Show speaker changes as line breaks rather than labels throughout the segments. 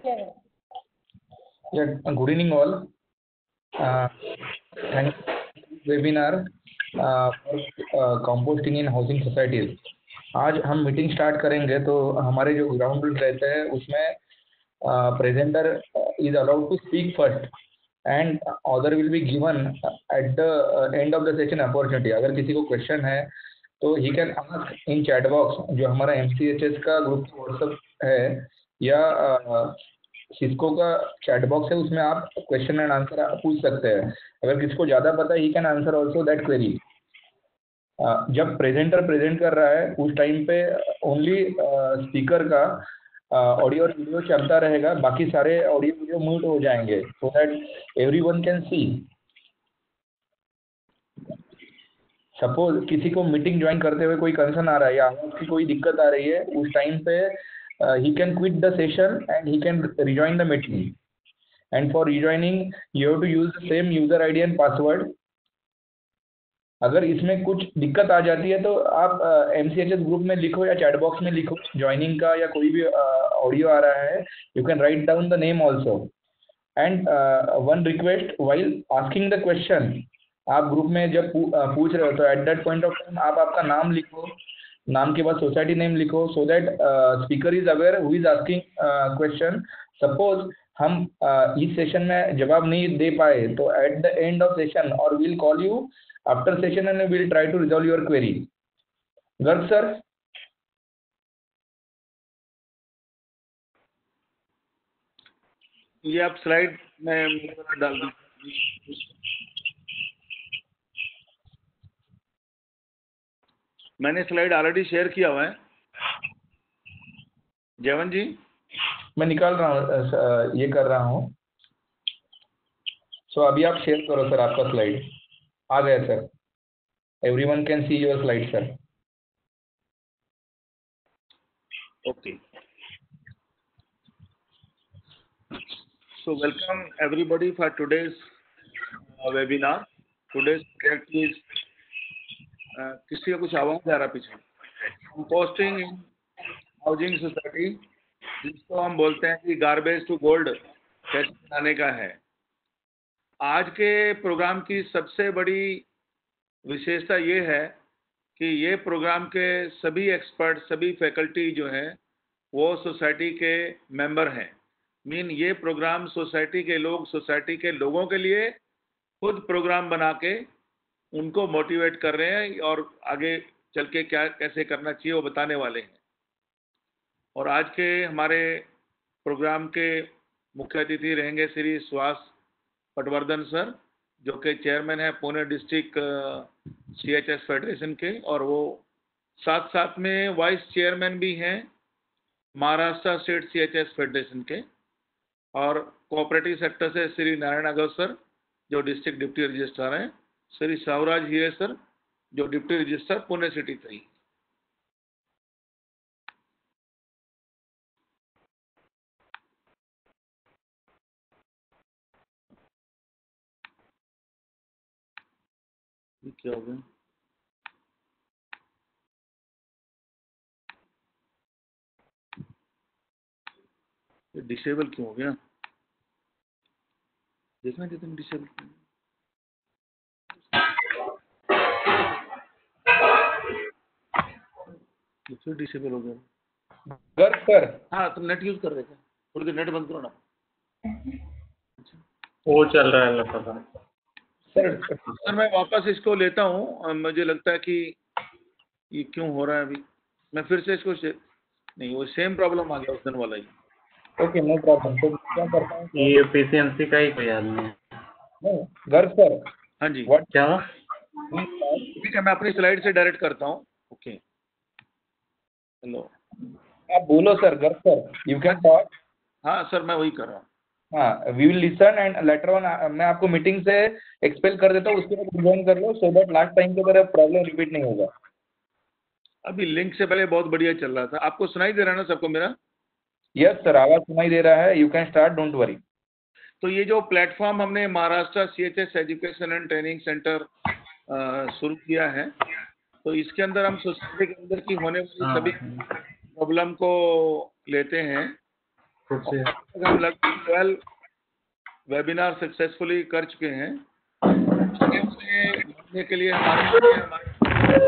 Yeah, good evening all. Thank webinar for composting in housing societies. आज हम meeting start करेंगे, तो हमारे जो ग्राउंड रूल रहते हैं उसमें presenter is allowed to speak first and order will be given at the end of the session opportunity. अगर किसी को क्वेश्चन है तो he can ask in chat box, जो हमारा MCHS का ग्रुप व्हाट्सएप है या सिस्को का चैट बॉक्स है, उसमें आप क्वेश्चन एंड आंसर पूछ सकते हैं। अगर किसी को ज़्यादा पता है, he can answer also that query. जब प्रेजेंटर प्रेजेंट कर रहा है उस टाइम पे ओनली स्पीकर का ऑडियो और वीडियो चलता रहेगा, बाकी सारे ऑडियो वीडियो म्यूट हो जाएंगे so that everyone can see. Suppose किसी को मीटिंग ज्वाइन करते हुए कोई कंसर्न आ रहा है या आवाज की कोई दिक्कत आ रही है, उस टाइम पे he can quit the session and he can rejoin the meeting, and for rejoining you have to use the same user ID and password। अगर इसमें कुछ दिक्कत आ जाती है तो आप MCHS ग्रुप में लिखो या चैट बॉक्स में लिखो ज्वाइनिंग का, या कोई भी ऑडियो आ रहा है, you can write down the name also. And one request, while asking the question, आप ग्रुप में जब पूछ रहे हो तो at that point of time आप आपका नाम लिखो, नाम के बाद सोसाइटी नेम लिखो, so that speaker is aware who is asking question. Suppose हम इस सेशन में जवाब नहीं दे पाए तो at the end of session और will call you after session and will try to resolve your query. Garg sir,
ये आप स्लाइड में डाल दीजिए। मैंने स्लाइड ऑलरेडी शेयर किया हुआ है। जयवंत जी,
मैं निकाल रहा हूँ, ये कर रहा हूँ। सो अभी आप शेयर करो सर, आपका स्लाइड आ गया sir. Everyone can see your slide sir.
Okay, so welcome everybody for today's webinar. Today's subject is किसी का कुछ आवाज आ रहा पीछे, कंपोस्टिंग इन हाउसिंग सोसाइटी, जिसको हम बोलते हैं कि गार्बेज टू गोल्ड कैसे बनाने का है। आज के प्रोग्राम की सबसे बड़ी विशेषता ये है कि ये प्रोग्राम के सभी एक्सपर्ट, सभी फैकल्टी जो हैं वो सोसाइटी के मेंबर हैं। मीन ये प्रोग्राम सोसाइटी के लोग, सोसाइटी के लोगों के लिए खुद प्रोग्राम बना के उनको मोटिवेट कर रहे हैं और आगे चल के क्या कैसे करना चाहिए वो बताने वाले हैं। और आज के हमारे प्रोग्राम के मुख्य अतिथि रहेंगे श्री सुहास पटवर्धन सर, जो कि चेयरमैन है पुणे डिस्ट्रिक्ट CHS फेडरेशन के, और वो साथ साथ में वाइस चेयरमैन भी हैं महाराष्ट्र स्टेट CHS फेडरेशन के। और कोऑपरेटिव सेक्टर से श्री नारायण अगव सर, जो डिस्ट्रिक्ट डिप्टी रजिस्ट्रार हैं, श्री सावराज हीरे सर, जो डिप्टी रजिस्ट्रार पुणे सिटी 3। क्या हो गया? डिसेबल क्यों हो गया? देखना चाहिए डिसेबल क्यों। फिर डिसेबल हो गया।
गर्ग सर,
हाँ, तुम नेट यूज कर रहे थे, थोड़ी देर नेट बंद करो ना।
वो चल रहा है पता
सर मैं वापस इसको लेता हूँ। मुझे लगता है कि ये क्यों हो रहा है अभी। मैं फिर से इसको नहीं, वो सेम प्रॉब्लम आ गया उस दिन वाला ही।
Okay, no problem. तो क्या करता हूँ,
ये एफिशिएंसी का ही कोई आदमी है।
गर्ग सर,
हाँ जी,
व्हाट
क्या?
ठीक है, मैं अपनी स्लाइड से डायरेक्ट करता हूँ। ओके, हेलो,
आप बोलो sir. Garg sir, you can talk.
हाँ सर, मैं वही कर रहा हूँ।
हाँ, we will listen and later on मैं आपको मीटिंग से एक्सपेल कर देता हूँ, उसके बाद ज्वाइन कर लो, सो दैट लास्ट टाइम की तरह प्रॉब्लम रिपीट नहीं होगा।
अभी लिंक से पहले बहुत बढ़िया चल रहा था। आपको सुनाई दे रहा है ना सबको मेरा?
यस सर, आवाज सुनाई दे रहा है। You can start, don't worry.
तो ये जो प्लेटफॉर्म हमने Maharashtra CHS education and training centre शुरू किया है, तो इसके अंदर हम सोसाइटी के अंदर की होने वाली सभी प्रॉब्लम को लेते हैं हम लगभग 12 वेबिनार सक्सेसफुली कर चुके हैं। जानने के लिए हमारे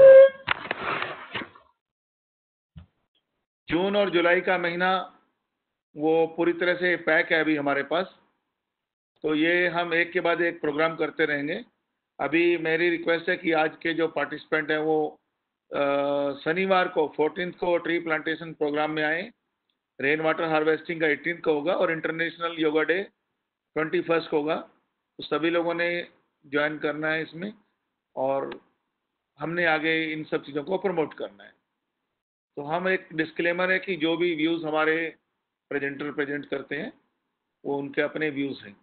जून और जुलाई का महीना वो पूरी तरह से पैक है अभी हमारे पास, तो ये हम एक के बाद एक प्रोग्राम करते रहेंगे। अभी मेरी रिक्वेस्ट है कि आज के जो पार्टिसिपेंट हैं वो शनिवार को 14 को ट्री प्लांटेशन प्रोग्राम में आए। रेन वाटर हार्वेस्टिंग का 18 को होगा और इंटरनेशनल योगा डे 21 को होगा। तो सभी लोगों ने ज्वाइन करना है इसमें, और हमने आगे इन सब चीज़ों को प्रमोट करना है। तो हम एक डिस्क्लेमर है कि जो भी व्यूज़ हमारे प्रेजेंटर प्रेजेंट करते हैं वो उनके अपने व्यूज़ हैं।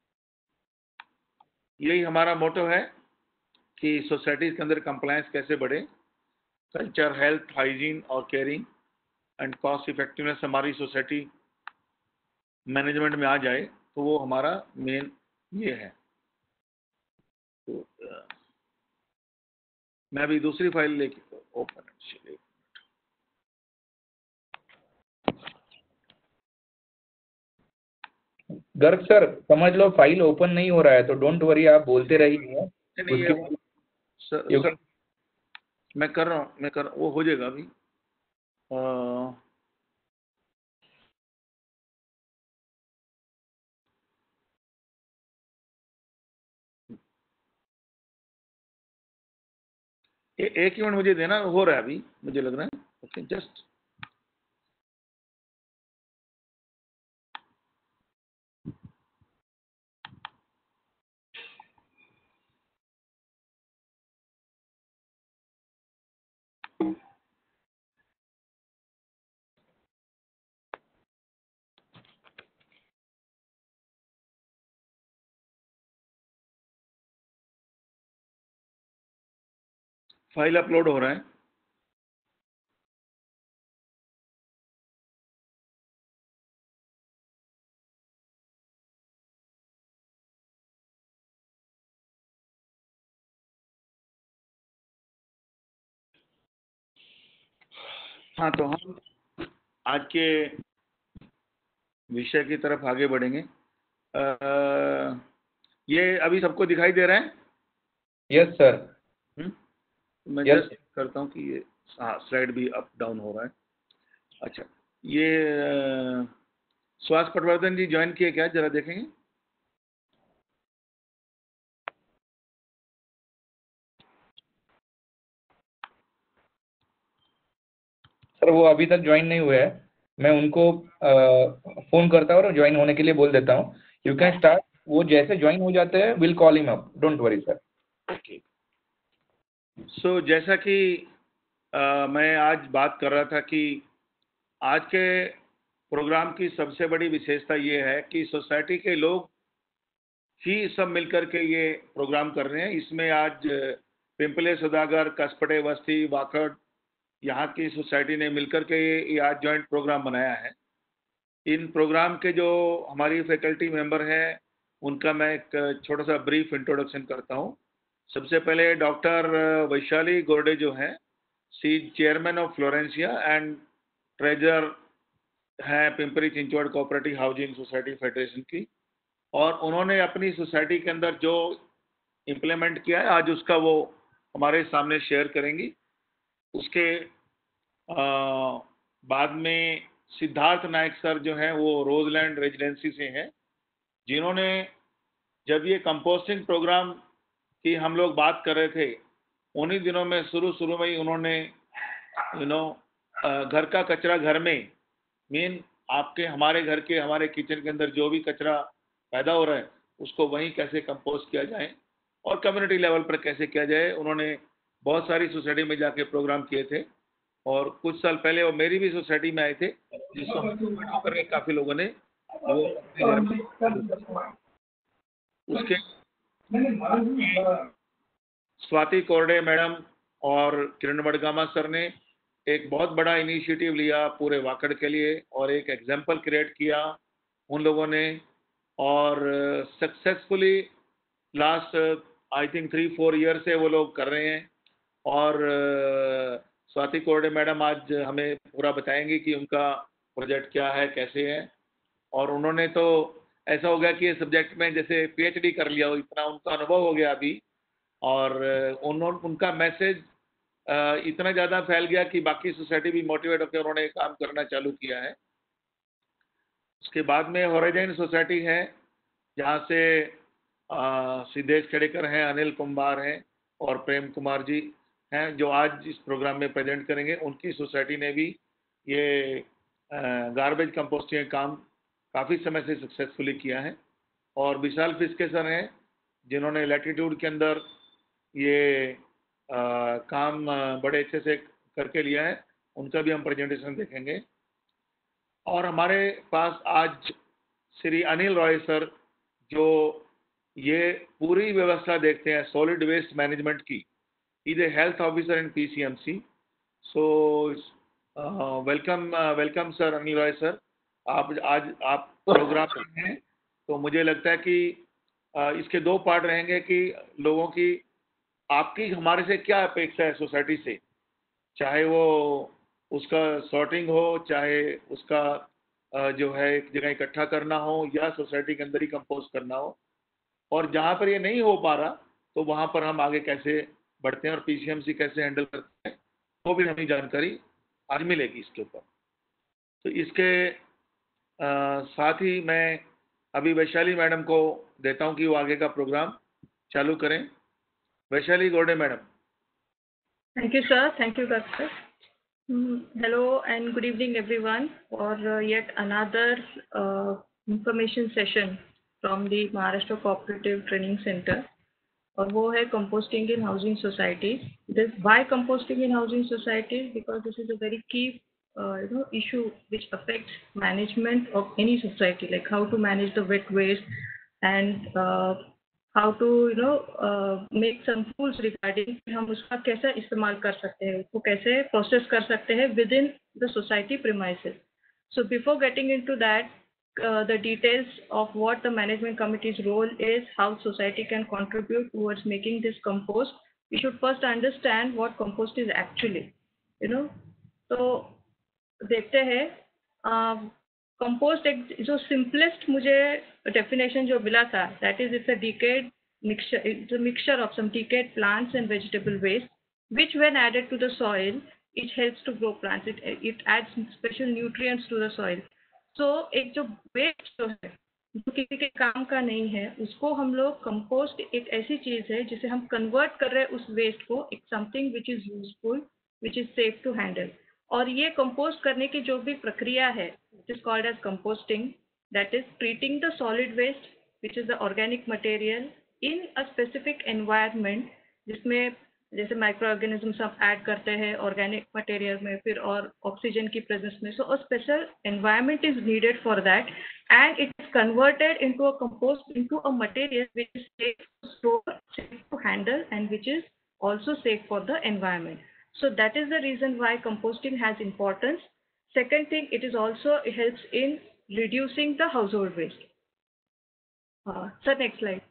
यही हमारा मोटो है कि सोसाइटीज़ के अंदर कंप्लायंस कैसे बढ़े, कल्चर, हेल्थ, हाइजीन और केयरिंग एंड कॉस्ट इफेक्टिवनेस हमारी सोसाइटी मैनेजमेंट में आ जाए, तो वो हमारा मेन ये है। तो मैं अभी दूसरी फाइल लेके ओपन
गर्ग सर समझ लो फाइल ओपन नहीं हो रहा है, तो डोंट वरी, आप बोलते रहिए।
सर मैं कर रहा हूँ, वो हो जाएगा अभी। एक ही मिनट मुझे देना, हो रहा है अभी मुझे लग रहा है। ओके, जस्ट फाइल अपलोड हो रहा है। हाँ, तो हम आज के विषय की तरफ आगे बढ़ेंगे। ये अभी सबको दिखाई दे रहा है?
Yes sir.
मैं जस्ट करता हूँ कि ये स्लाइड भी अप डाउन हो रहा है। अच्छा, ये सुहास पटवर्धन जी ज्वाइन किए क्या, जरा देखेंगे।
सर वो अभी तक ज्वाइन नहीं हुए हैं, मैं उनको फोन करता हूँ और ज्वाइन होने के लिए बोल देता हूँ। You can start. वो जैसे ज्वाइन हो जाते हैं will call him up, don't worry sir.
Okay. So जैसा कि मैं आज बात कर रहा था कि आज के प्रोग्राम की सबसे बड़ी विशेषता ये है कि सोसाइटी के लोग ही सब मिलकर के ये प्रोग्राम कर रहे हैं। इसमें आज पिंपले, सौदागर, कसपटे, बस्ती, वाकड़, यहाँ की सोसाइटी ने मिलकर के ये आज जॉइंट प्रोग्राम बनाया है। इन प्रोग्राम के जो हमारी फैकल्टी मेंबर हैं उनका मैं एक छोटा सा ब्रीफ इंट्रोडक्शन करता हूँ। सबसे पहले डॉक्टर वैशाली गोरडे जो हैं, she chairman of Florencia and treasurer हैं Pimpri Chinchwad cooperative housing society federation की, और उन्होंने अपनी सोसाइटी के अंदर जो इम्प्लीमेंट किया है आज उसका वो हमारे सामने शेयर करेंगी। उसके बाद में सिद्धार्थ नायक सर जो हैं वो रोजलैंड रेजिडेंसी से हैं, जिन्होंने जब ये कंपोस्टिंग प्रोग्राम की हम लोग बात कर रहे थे उन्हीं दिनों में शुरू में ही उन्होंने घर का कचरा घर में, मीन आपके हमारे घर के हमारे किचन के अंदर जो भी कचरा पैदा हो रहा है उसको वहीं कैसे कंपोस्ट किया जाए और कम्युनिटी लेवल पर कैसे किया जाए, उन्होंने बहुत सारी सोसाइटी में जाके प्रोग्राम किए थे। और कुछ साल पहले वो मेरी भी सोसाइटी में आए थे, जिसको करके काफ़ी लोगों ने वो उसके स्वाति कोरडे मैडम और किरण वडगामा सर ने एक बहुत बड़ा इनिशिएटिव लिया पूरे वाकड़ के लिए और एक एग्जाम्पल क्रिएट किया उन लोगों ने, और successfully last I think 3-4 year से वो लोग कर रहे हैं। और स्वाति कोरडे मैडम आज हमें पूरा बताएंगे कि उनका प्रोजेक्ट क्या है, कैसे है। और उन्होंने तो ऐसा हो गया कि ये सब्जेक्ट में जैसे PhD कर लिया हो, इतना उनका अनुभव हो गया अभी, और उनका मैसेज इतना ज़्यादा फैल गया कि बाकी सोसाइटी भी मोटिवेट होकर उन्होंने काम करना चालू किया है। उसके बाद में होराइजन सोसाइटी है, जहाँ से सिद्धेश खेड़ेकर हैं, अनिल कुंभार हैं और प्रेम कुमार जी हैं, जो आज इस प्रोग्राम में प्रेजेंट करेंगे। उनकी सोसाइटी ने भी ये गार्बेज कंपोस्टिंग काम काफ़ी समय से सक्सेसफुली किया है। और विशाल फिस्के सर हैं, जिन्होंने लैटिट्यूड के अंदर ये काम बड़े अच्छे से करके लिया है, उनका भी हम प्रेजेंटेशन देखेंगे। और हमारे पास आज श्री अनिल रॉय सर, जो ये पूरी व्यवस्था देखते हैं सॉलिड वेस्ट मैनेजमेंट की, is a health officer in PCMC। So welcome sir Anil Roy sir. आप प्रोग्राम में हैं, तो मुझे लगता है कि इसके 2 पार्ट रहेंगे कि लोगों की आपकी हमारे से क्या अपेक्षा है सोसाइटी से, चाहे वो उसका सॉर्टिंग हो, चाहे उसका जो है एक जगह इकट्ठा करना हो, या सोसाइटी के अंदर ही कंपोस्ट करना हो, और जहाँ पर ये नहीं हो पा रहा तो वहाँ पर हम आगे कैसे बढ़ते हैं और PCMC कैसे हैंडल करते हैं, वो भी हमें जानकारी आज मिलेगी इसके ऊपर। तो इसके साथ ही मैं अभी वैशाली मैडम को देता हूँ कि वो आगे का प्रोग्राम चालू करें। Vaishali Gode madam.
Thank you, sir. Thank you, Doctor. Hello and good evening, everyone, for yet another information session from the Maharashtra Cooperative Training Center. और वो है composting in housing societies. This why composting in housing societies? Because this is a very key issue which affects management of any society, like how to manage the wet waste and how to make some tools regarding हम उसका कैसा इस्तेमाल कर सकते हैं, उसको कैसे process कर सकते हैं within the society premises. So before getting into that, the details of what the management committee's role is, how society can contribute towards making this compost, we should first understand what compost is actually, तो देखते हैं compost एक जो simplest मुझे definition जो मिला था, that is it's a decayed mixture, it's a mixture of some decayed plants and vegetable waste, which when added to the soil, it helps to grow plants, it adds special nutrients to the soil. So एक जो waste जो है, जो किसी के काम का नहीं है, उसको हम लोग कंपोस्ट एक ऐसी चीज है जिसे हम कन्वर्ट कर रहे हैं उस वेस्ट को एक something which is useful, which is safe to handle. और ये कंपोस्ट करने की जो भी प्रक्रिया है, it is called as composting, that is treating the solid waste which is the organic material in a specific environment, जिसमें जैसे माइक्रो ऑर्गेनिज्म आप ऐड करते हैं ऑर्गेनिक मटेरियल में, फिर और ऑक्सीजन की प्रेजेंस में, so a special environment is needed for that, and it is converted into a compost, into a material which is safe to store, safe to handle, and which is also safe for the environment. So that is the reason why composting has importance. Second thing, it is also, it helps in reducing the household waste. Sir, next slide.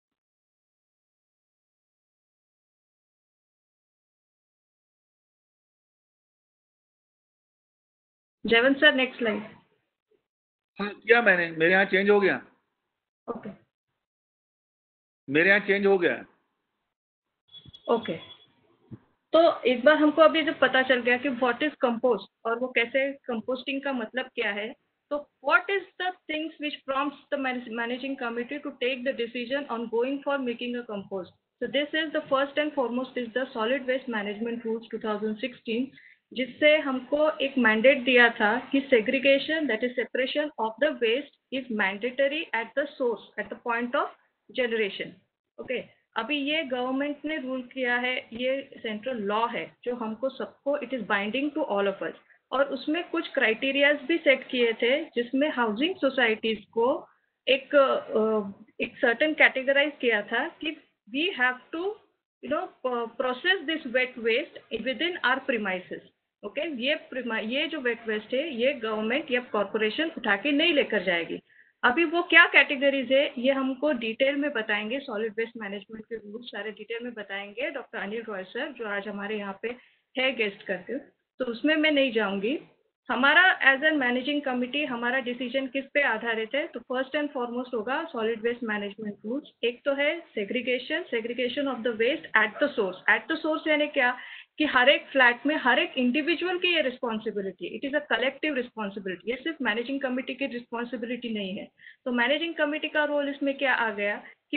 Jayant sir, next slide.
हाँ किया मैंने, मेरे यहाँ change हो गया।
Okay.
मेरे यहाँ change हो गया।
ओके, तो एक बार हमको अभी जब पता चल गया कि व्हाट इज कंपोस्ट और वो कैसे कंपोस्टिंग का मतलब क्या है, तो what is the things which prompts the managing committee to take the decision on going for making a compost. So this is the first and foremost is the solid waste management rules 2016, जिससे हमको एक mandate दिया था कि segregation, that is separation of the waste, is mandatory at the source, at the point of generation. Okay, अभी ये government ने rule किया है, ये सेंट्रल लॉ है जो हमको सबको, it is binding to all of us, और उसमें कुछ क्राइटेरियाज भी सेट किए थे जिसमें हाउसिंग सोसाइटीज को एक सर्टेन कैटेगराइज किया था कि we have to process this wet waste within our premises. Okay, ये जो वेट वेस्ट है ये गवर्नमेंट या कॉर्पोरेशन उठा के नहीं लेकर जाएगी। अभी वो क्या कैटेगरीज है ये हमको डिटेल में बताएंगे, सॉलिड वेस्ट मैनेजमेंट के रूल्स सारे डिटेल में बताएंगे डॉक्टर अनिल रॉय सर, जो आज हमारे यहाँ पे है गेस्ट करके, तो उसमें मैं नहीं जाऊंगी। हमारा एज एन मैनेजिंग कमिटी हमारा डिसीजन किस पे आधारित है? तो फर्स्ट एंड फॉरमोस्ट होगा सॉलिड वेस्ट मैनेजमेंट रूल्स। एक तो है segregation of the waste at the source. At the source यानी क्या कि हर एक फ्लैट में हर एक इंडिविजुअल की ये responsibility, it is a collective responsibility, ये सिर्फ मैनेजिंग कमिटी की रिस्पॉन्सिबिलिटी नहीं है। तो मैनेजिंग कमिटी का रोल इसमें क्या आ गया कि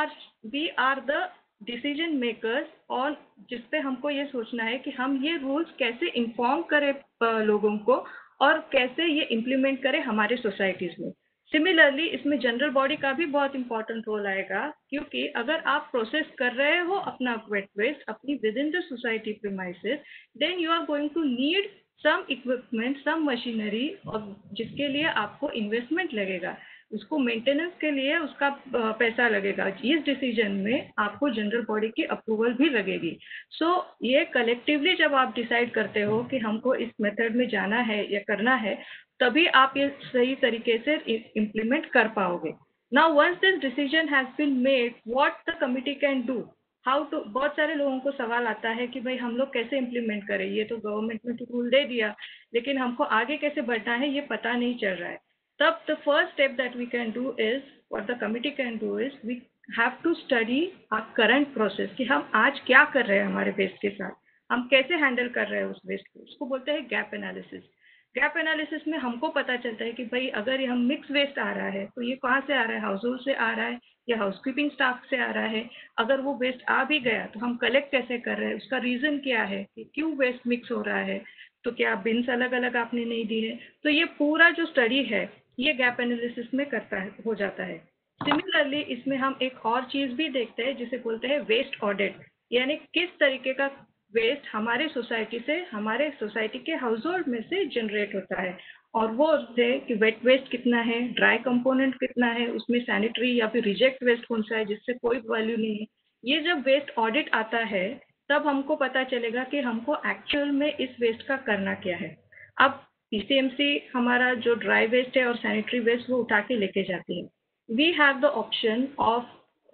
we are the decision makers, और जिसपे हमको ये सोचना है कि हम ये रूल्स कैसे इन्फॉर्म करें लोगों को और कैसे ये इम्प्लीमेंट करें हमारे सोसाइटीज में। सिमिलरली इसमें जनरल बॉडी का भी बहुत इंपॉर्टेंट रोल आएगा, क्योंकि अगर आप प्रोसेस कर रहे हो अपना वेट वेस्ट अपनी within the society premises, then you are going to need some equipment, some machinery, और जिसके लिए आपको इन्वेस्टमेंट लगेगा, उसको मेंटेनेंस के लिए उसका पैसा लगेगा। इस डिसीजन में आपको जनरल बॉडी की अप्रूवल भी लगेगी। सो ये कलेक्टिवली जब आप डिसाइड करते हो कि हमको इस मेथड में जाना है या करना है, तभी आप ये सही तरीके से इम्प्लीमेंट कर पाओगे। Now once this decision has been made, what the committee can do, how to. बहुत सारे लोगों को सवाल आता है कि भाई हम लोग कैसे इम्प्लीमेंट करें, ये तो गवर्नमेंट ने तो रूल दे दिया, लेकिन हमको आगे कैसे बढ़ना है ये पता नहीं चल रहा है। तब the first step that we can do is, what the committee can do is, we have to study our current process कि हम आज क्या कर रहे हैं हमारे वेस्ट के साथ, हम कैसे हैंडल कर रहे हैं उस वेस्ट को। उसको बोलते हैं गैप एनालिसिस। गैप एनालिसिस में हमको पता चलता है कि भाई अगर ये हम मिक्स वेस्ट आ रहा है तो ये कहाँ से आ रहा है, हाउस होल्ड से आ रहा है या हाउसकीपिंग स्टाफ से आ रहा है। अगर वो वेस्ट आ भी गया तो हम कलेक्ट कैसे कर रहे हैं, उसका रीजन क्या है कि क्यों वेस्ट मिक्स हो रहा है, तो क्या बिन्स अलग अलग आपने नहीं दी है। तो ये पूरा जो स्टडी है ये गैप एनालिसिस में करता है, हो जाता है। सिमिलरली इसमें हम एक और चीज भी देखते हैं जिसे बोलते हैं वेस्ट ऑडिट, यानी किस तरीके का वेस्ट हमारे सोसाइटी से, हमारे सोसाइटी के हाउस होल्ड में से जनरेट होता है, और वो है कि वेट वेस्ट कितना है, ड्राई कंपोनेंट कितना है, उसमें सैनिटरी या फिर रिजेक्ट वेस्ट कौन सा है जिससे कोई वैल्यू नहीं है। ये जब वेस्ट ऑडिट आता है तब हमको पता चलेगा कि हमको एक्चुअल में इस वेस्ट का करना क्या है। अब पीसीएमसी हमारा जो ड्राई वेस्ट है और सैनिटरी वेस्ट वो उठा के लेके जाती है। We have the option of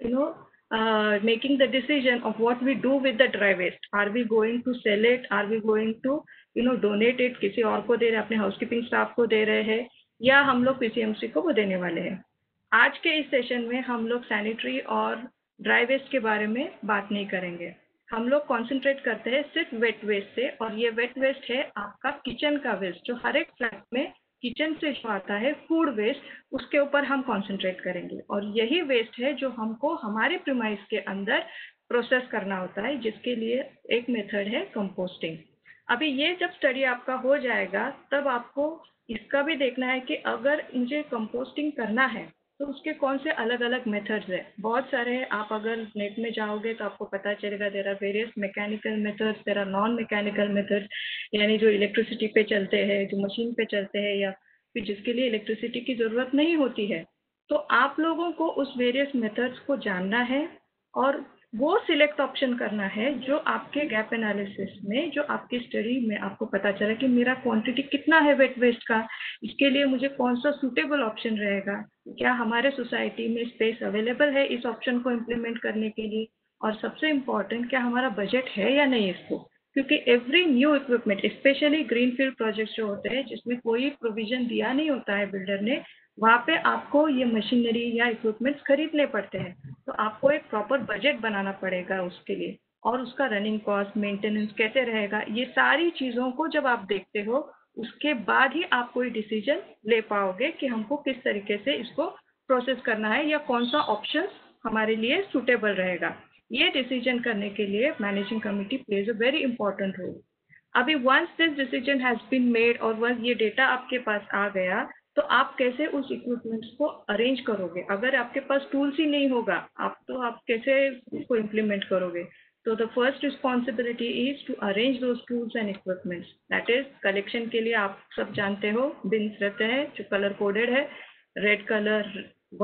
making the decision of what we do with the dry waste. Are we going to sell it? Are we going to donate it? किसी और को दे रहे हैं, अपने हाउसकीपिंग स्टाफ को दे रहे हैं, या हम लोग पीसीएमसी को वो देने वाले हैं। आज के इस सेशन में हम लोग सैनिटरी और ड्राई वेस्ट के बारे में बात नहीं करेंगे। हम लोग कॉन्सेंट्रेट करते हैं सिर्फ वेट वेस्ट से, और ये वेट वेस्ट है आपका किचन का वेस्ट, जो हर एक फ्लैट में किचन से जो आता है फूड वेस्ट, उसके ऊपर हम कॉन्सेंट्रेट करेंगे। और यही वेस्ट है जो हमको हमारे प्रीमाइस के अंदर प्रोसेस करना होता है, जिसके लिए एक मेथड है कंपोस्टिंग। अभी ये जब स्टडी आपका हो जाएगा तब आपको इसका भी देखना है कि अगर मुझे कंपोस्टिंग करना है तो उसके कौन से अलग अलग मेथड्स है। बहुत सारे हैं, आप अगर नेट में जाओगे तो आपको पता चलेगा there are various mechanical methods, there are non mechanical methods, यानी जो इलेक्ट्रिसिटी पे चलते हैं, जो मशीन पे चलते हैं, या फिर जिसके लिए इलेक्ट्रिसिटी की ज़रूरत नहीं होती है। तो आप लोगों को उस वेरियस मेथड्स को जानना है और वो सिलेक्ट ऑप्शन करना है जो आपके गैप एनालिसिस में, जो आपकी स्टडी में आपको पता चला कि मेरा क्वांटिटी कितना है वेट वेस्ट का, इसके लिए मुझे कौन सा सूटेबल ऑप्शन रहेगा, क्या हमारे सोसाइटी में स्पेस अवेलेबल है इस ऑप्शन को इम्प्लीमेंट करने के लिए, और सबसे इम्पॉर्टेंट क्या हमारा बजट है या नहीं इसको। क्योंकि every new equipment, specially greenfield projects जो होते हैं जिसमें कोई प्रोविजन दिया नहीं होता है बिल्डर ने, वहाँ पे आपको ये मशीनरी या इक्विपमेंट्स खरीदने पड़ते हैं। तो आपको एक प्रॉपर बजट बनाना पड़ेगा उसके लिए, और उसका रनिंग कॉस्ट, मेंटेनेंस कैसे रहेगा, ये सारी चीज़ों को जब आप देखते हो उसके बाद ही आप कोई डिसीजन ले पाओगे कि हमको किस तरीके से इसको प्रोसेस करना है या कौन सा ऑप्शन हमारे लिए सूटेबल रहेगा। ये डिसीजन करने के लिए managing committee plays a very important role. अभी once this decision has been made और वंस ये डेटा आपके पास आ गया, तो आप कैसे उस इक्विपमेंट्स को अरेंज करोगे। अगर आपके पास टूल्स ही नहीं होगा आप कैसे उसको इम्प्लीमेंट करोगे। तो the first responsibility is to arrange those tools and equipments. That is collection के लिए आप सब जानते हो बिन्स रहते हैं जो कलर कोडेड है, red colour,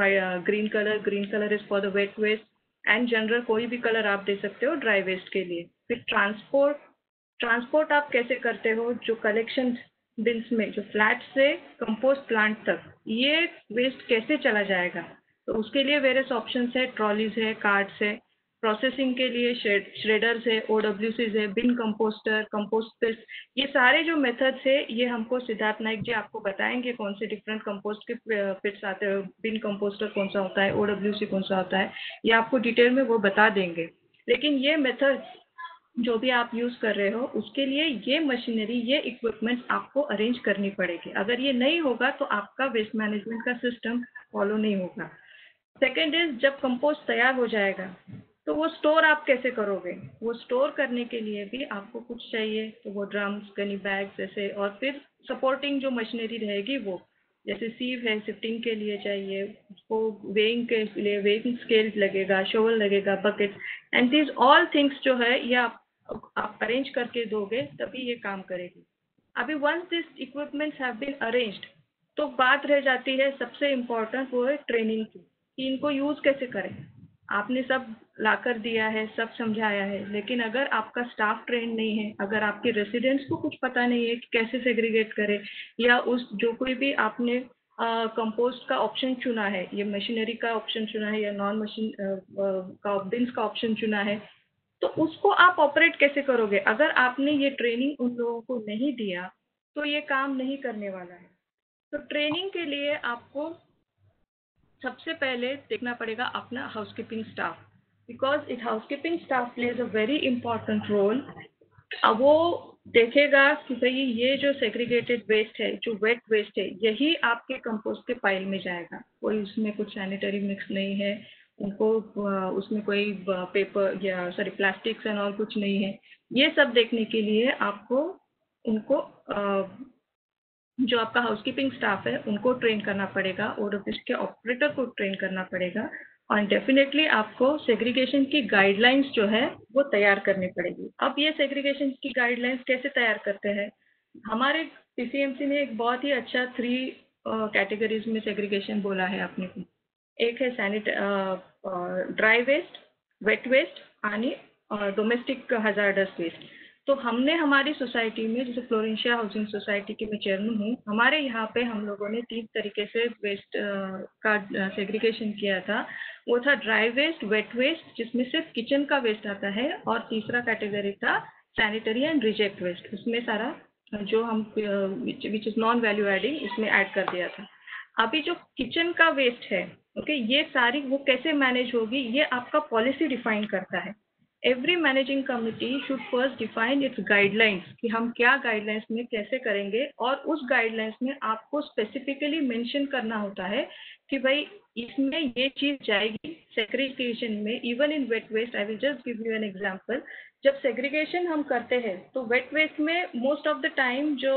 green colour is for the wet waste, and general कोई भी कलर आप दे सकते हो ड्राई वेस्ट के लिए। फिर ट्रांसपोर्ट आप कैसे करते हो, जो कलेक्शन बिन्स में, जो फ्लैट से कंपोस्ट प्लांट तक ये वेस्ट कैसे चला जाएगा, तो उसके लिए वेरियस ऑप्शंस है, ट्रॉलीज है, कार्ट्स है। प्रोसेसिंग के लिए श्रेडर्स है, OWCs है, बिन कंपोस्टर, कंपोस्ट पिट्स, ये सारे जो मेथड्स है ये हमको सिद्धार्थ नाइक जी आपको बताएंगे कौन से डिफरेंट कंपोस्ट के पिट्स आते हैं, बिन कंपोस्टर कौन सा होता है, OWC कौन सा होता है, ये आपको डिटेल में वो बता देंगे। लेकिन ये मेथड जो भी आप यूज कर रहे हो उसके लिए ये मशीनरी, ये इक्विपमेंट आपको अरेंज करनी पड़ेगी। अगर ये नहीं होगा तो आपका वेस्ट मैनेजमेंट का सिस्टम फॉलो नहीं होगा। सेकेंड इज, जब कंपोस्ट तैयार हो जाएगा तो वो स्टोर आप कैसे करोगे? वो स्टोर करने के लिए भी आपको कुछ चाहिए, तो वो ड्रम्स, गनी बैग्स ऐसे, और फिर सपोर्टिंग जो मशीनरी रहेगी वो, जैसे सीव है शिफ्टिंग के लिए चाहिए, उसको वेइंग के लिए वेइंग स्केल लगेगा, शोवल लगेगा, bucket, and these all things जो है ये आप अरेंज करके दोगे तभी ये काम करेगी। अभी once this equipments have been arranged तो बात रह जाती है सबसे इम्पोर्टेंट, वो है ट्रेनिंग की, कि इनको यूज कैसे करें। आपने सब लाकर दिया है, सब समझाया है, लेकिन अगर आपका स्टाफ ट्रेन नहीं है, अगर आपके रेसिडेंट्स को कुछ पता नहीं है कि कैसे सेग्रीगेट करें, या उस जो कोई भी आपने कंपोस्ट का ऑप्शन चुना है, ये मशीनरी का ऑप्शन चुना है या नॉन मशीन का बिन्स का ऑप्शन चुना है, तो उसको आप ऑपरेट कैसे करोगे? अगर आपने ये ट्रेनिंग उन लोगों को नहीं दिया तो ये काम नहीं करने वाला है। तो ट्रेनिंग के लिए आपको सबसे पहले देखना पड़ेगा अपना housekeeping staff, because it housekeeping staff plays a very important role. अब वो देखेगा कि भाई ये जो सेग्रीगेटेड वेस्ट है, जो वेट वेस्ट है, यही आपके कंपोस्ट के पाइल में जाएगा, कोई उसमें कुछ सैनिटरी मिक्स नहीं है, उनको उसमें कोई पेपर या सॉरी प्लास्टिक्स एंड और कुछ नहीं है। ये सब देखने के लिए आपको उनको जो आपका हाउसकीपिंग स्टाफ है उनको ट्रेन करना पड़ेगा, और इसके ऑपरेटर को ट्रेन करना पड़ेगा, और डेफिनेटली आपको सेग्रीगेशन की गाइडलाइंस जो है वो तैयार करनी पड़ेगी। अब ये सेग्रीगेशन की गाइडलाइंस कैसे तैयार करते हैं? हमारे पीसीएमसी ने एक बहुत ही अच्छा 3 कैटेगरीज में सेग्रीगेशन बोला है अपने को। एक है ड्राई वेस्ट, वेट वेस्ट आणि डोमेस्टिक हजार्डस वेस्ट। तो हमने हमारी सोसाइटी में, जैसे फ्लोरेंशिया हाउसिंग सोसाइटी की मैं चेयरमैन हूँ, हमारे यहाँ पे हम लोगों ने 3 तरीके से वेस्ट का सेग्रीगेशन किया था। वो था ड्राई वेस्ट, वेट वेस्ट जिसमें सिर्फ किचन का वेस्ट आता है, और तीसरा कैटेगरी था सैनिटरी एंड रिजेक्ट वेस्ट, उसमें सारा जो हम which is non value adding उसमें ऐड कर दिया था। अभी जो किचन का वेस्ट है, ओके, ये सारी वो कैसे मैनेज होगी, ये आपका पॉलिसी डिफाइन करता है। Every managing committee should first define its guidelines, कि हम क्या गाइडलाइंस में कैसे करेंगे, और उस गाइडलाइंस में आपको स्पेसिफिकली मेंशन करना होता है कि भाई इसमें ये चीज जाएगी सेग्रीगेशन में। Even in wet waste, I will just give you an example. जब सेग्रीगेशन हम करते हैं तो वेट वेस्ट में मोस्ट ऑफ द टाइम जो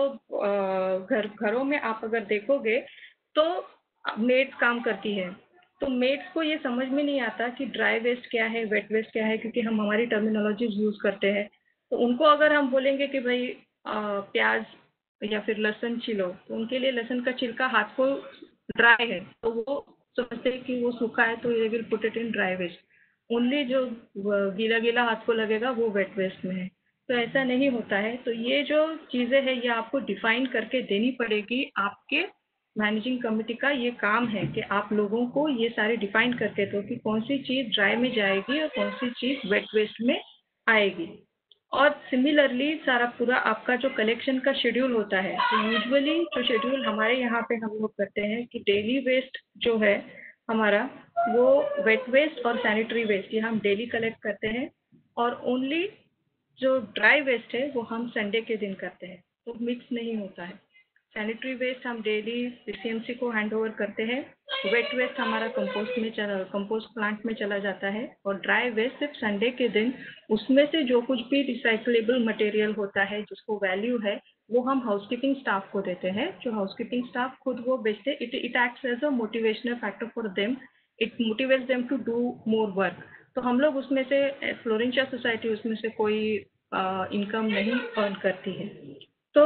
घरों में आप अगर देखोगे तो मेड्स काम करती है, तो मेड्स को ये समझ में नहीं आता कि ड्राई वेस्ट क्या है, वेट वेस्ट क्या है, क्योंकि हम हमारी टर्मिनोलॉजीज यूज करते हैं। तो उनको अगर हम बोलेंगे कि भाई प्याज या फिर लहसुन छिलो, तो उनके लिए लहसुन का छिलका हाथ को ड्राई है, तो वो समझते हैं कि वो सूखा है, तो ये will put it in dry waste. Only जो गीला गीला हाथ को लगेगा वो वेट वेस्ट में है। तो ऐसा नहीं होता है। तो ये जो चीज़ें हैं ये आपको डिफाइन करके देनी पड़ेगी। आपके मैनेजिंग कमेटी का ये काम है कि आप लोगों को ये सारे डिफाइन करके दो कि कौन सी चीज़ ड्राई में जाएगी और कौन सी चीज़ वेट वेस्ट में आएगी। और सिमिलरली सारा पूरा आपका जो कलेक्शन का शेड्यूल होता है, तो यूजुअली जो शेड्यूल हमारे यहाँ पे हम लोग करते हैं कि डेली वेस्ट जो है हमारा, वो वेट वेस्ट और सैनिटरी वेस्ट ये हम डेली कलेक्ट करते हैं, और ओनली जो ड्राई वेस्ट है वो हम संडे के दिन करते हैं, तो मिक्स नहीं होता है। सैनिटरी वेस्ट हम डेली पीसीएमसी को हैंड ओवर करते हैं, वेट वेस्ट हमारा कंपोस्ट प्लांट में चला जाता है, और ड्राई वेस्ट सिर्फ संडे के दिन उसमें से जो कुछ भी रिसाइकलेबल मटेरियल होता है जिसको वैल्यू है वो हम हाउसकीपिंग स्टाफ को देते हैं। जो हाउसकीपिंग स्टाफ खुद वो बेचते, it acts as a motivational factor for them, it motivates them to do more work. तो हम लोग उसमें से, फ्लोरेंशिया सोसाइटी उसमें से कोई इनकम नहीं अर्न करती है। तो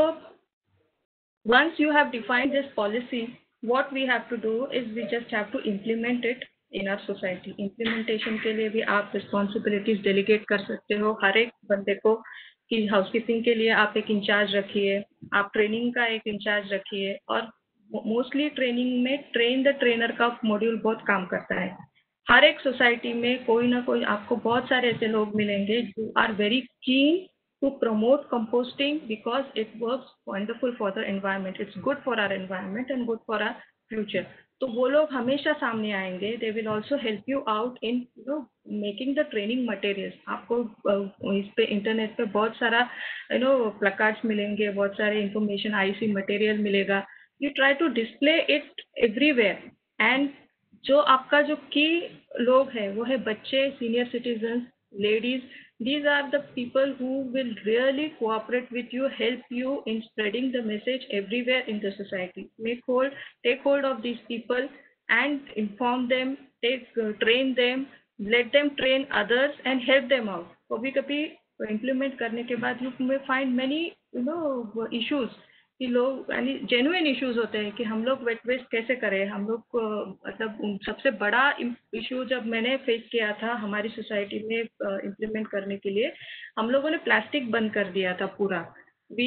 once you have defined this policy, what we have to do is we just have to implement it in our society. Implementation के लिए भी आप responsibilities delegate कर सकते हो हर एक बंदे को, कि हाउसकीपिंग के लिए आप एक इंचार्ज रखिए, आप ट्रेनिंग का एक इंचार्ज रखिए, और मोस्टली ट्रेनिंग में ट्रेन द ट्रेनर का मॉड्यूल बहुत काम करता है। हर एक सोसाइटी में कोई ना कोई आपको बहुत सारे ऐसे लोग मिलेंगे जो are very keen to promote composting because it works wonderful for the environment. It's good for our environment and good for our future. तो वो लोग हमेशा सामने आएंगे. They will also help you out in making the training materials. आपको इस पे internet पे बहुत सारा placards मिलेंगे, बहुत सारे information IC material मिलेगा. You try to display it everywhere. And जो आपका जो की लोग है वो है बच्चे, senior citizens, ladies. These are the people who will really cooperate with you, help you in spreading the message everywhere in the society. Take hold of these people and inform them, train them, let them train others and help them out. कभी-कभी implement करने के बाद you may find many issues कि लोग यानी genuine issues होते हैं कि हम लोग वेट वेस्ट कैसे करें. हम लोग मतलब सबसे बड़ा इशू जब मैंने फेस किया था हमारी सोसाइटी में इम्प्लीमेंट करने के लिए, हम लोगों ने प्लास्टिक बंद कर दिया था पूरा. We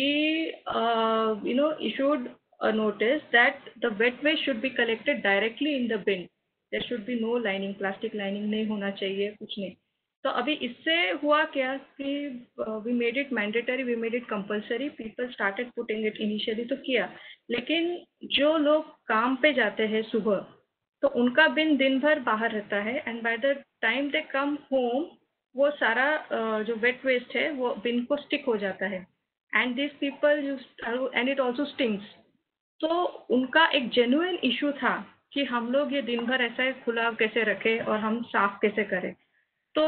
issued a notice that the wet waste should be collected directly in the bin. There should be no lining, plastic lining नहीं होना चाहिए, कुछ नहीं. तो अभी इससे हुआ क्या कि we made it mandatory, we made it compulsory, people started putting it initially तो किया, लेकिन जो लोग काम पे जाते हैं सुबह तो उनका बिन दिन भर बाहर रहता है and by the time they come home वो सारा जो wet waste है वो बिन को स्टिक हो जाता है and these people and it also stinks. तो उनका एक जेन्युइन इशू था कि हम लोग ये दिन भर ऐसा खुला कैसे रखें और हम साफ कैसे करें. तो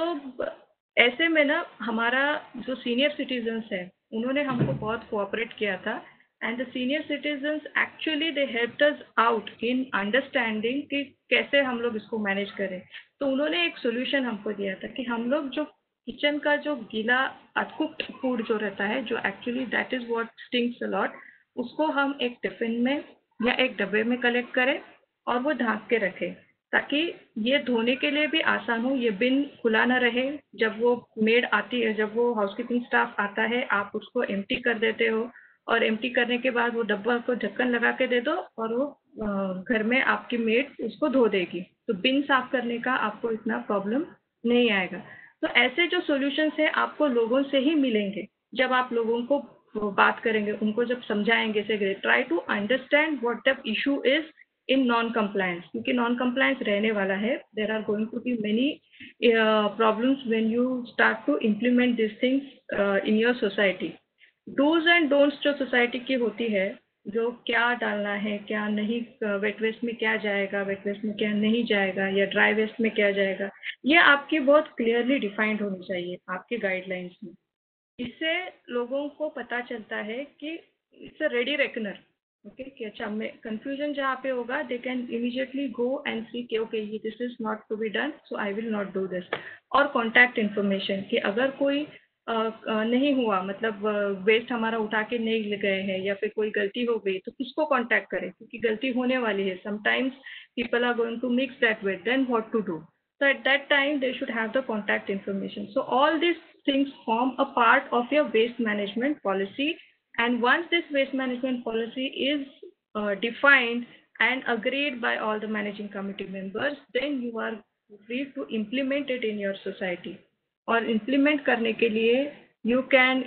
ऐसे में ना हमारा जो सीनियर सिटीजन्स है उन्होंने हमको बहुत कोऑपरेट किया था and the senior citizens actually they helped us out in understanding कि कैसे हम लोग इसको मैनेज करें. तो उन्होंने एक सोल्यूशन हमको दिया था कि हम लोग जो किचन का जो गीला अनकुक्ड फूड जो रहता है जो actually that is what stinks a lot, उसको हम एक टिफिन में या एक डब्बे में कलेक्ट करें और वो ढांक के रखें ताकि ये धोने के लिए भी आसान हो. ये बिन खुला ना रहे. जब वो मेड आती है, जब वो हाउसकीपिंग स्टाफ आता है, आप उसको एम्प्टी कर देते हो और एम्प्टी करने के बाद वो डब्बा को ढक्कन लगा के दे दो और वो घर में आपकी मेड उसको धो देगी. तो बिन साफ करने का आपको इतना प्रॉब्लम नहीं आएगा. तो ऐसे जो सॉल्यूशंस है आपको लोगों से ही मिलेंगे. जब आप लोगों को बात करेंगे, उनको जब समझाएंगे से try to understand what the issue is in non-compliance, क्योंकि non-compliance रहने वाला है. There are going to be many problems when you start to implement these things in your society. Do's and don'ts जो society की होती है, जो क्या डालना है, क्या नहीं, वेट वेस्ट में क्या जाएगा, वेट वेस्ट में क्या नहीं जाएगा या ड्राई वेस्ट में क्या जाएगा, ये आपकी बहुत क्लियरली डिफाइंड होनी चाहिए आपके गाइडलाइंस में. इससे लोगों को पता चलता है कि it's a ready reckoner. Okay कि अच्छा मैं कंफ्यूजन जहाँ पे होगा they can immediately go and see कि ओके ये this is not to be done so I will not do this. और कॉन्टैक्ट इन्फॉर्मेशन कि अगर कोई नहीं हुआ मतलब वेस्ट हमारा उठा के नहीं गए हैं या फिर कोई गलती हो गई तो किसको कॉन्टैक्ट करें क्योंकि गलती होने वाली है. Sometimes people are going to mix that wet, then what to do. So at that time they should have the contact information. So all these things form a part of your waste management policy, and once this waste management policy is defined and agreed by all the managing committee members, then you are free to implement it in your society. और implement करने के लिए you can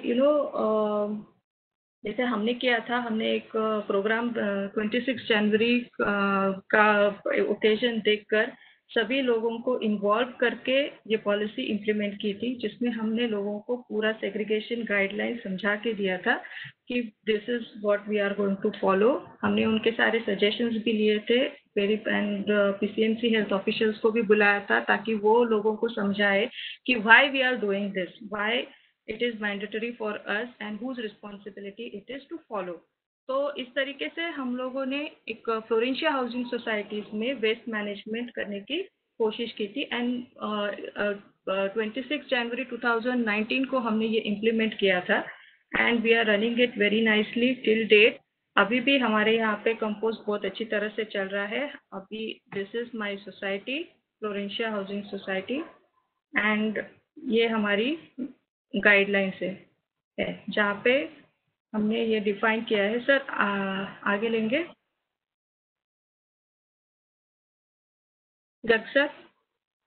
जैसे हमने किया था, हमने एक प्रोग्राम 26 जनवरी का ओकेजन देखकर सभी लोगों को इन्वॉल्व करके ये पॉलिसी इम्प्लीमेंट की थी, जिसमें हमने लोगों को पूरा सेग्रीगेशन गाइडलाइन समझा के दिया था कि this is what we are going to follow. हमने उनके सारे सजेशंस भी लिए थे एंड पीसीएमसी हेल्थ ऑफिशियल्स को भी बुलाया था ताकि वो लोगों को समझाए कि why we are doing this, why it is mandatory for us and whose responsibility it is to follow. तो इस तरीके से हम लोगों ने एक फ्लोरेंशिया हाउसिंग सोसाइटीज में वेस्ट मैनेजमेंट करने की कोशिश की थी एंड 26 जनवरी 2019 को हमने ये इम्प्लीमेंट किया था and we are running it very nicely till date. अभी भी हमारे यहाँ पे कंपोस्ट बहुत अच्छी तरह से चल रहा है. अभी this is my society, Florentia housing society, and ये हमारी गाइडलाइंस है जहाँ पे हमने ये डिफाइन किया है. सर आगे लेंगे जग सर.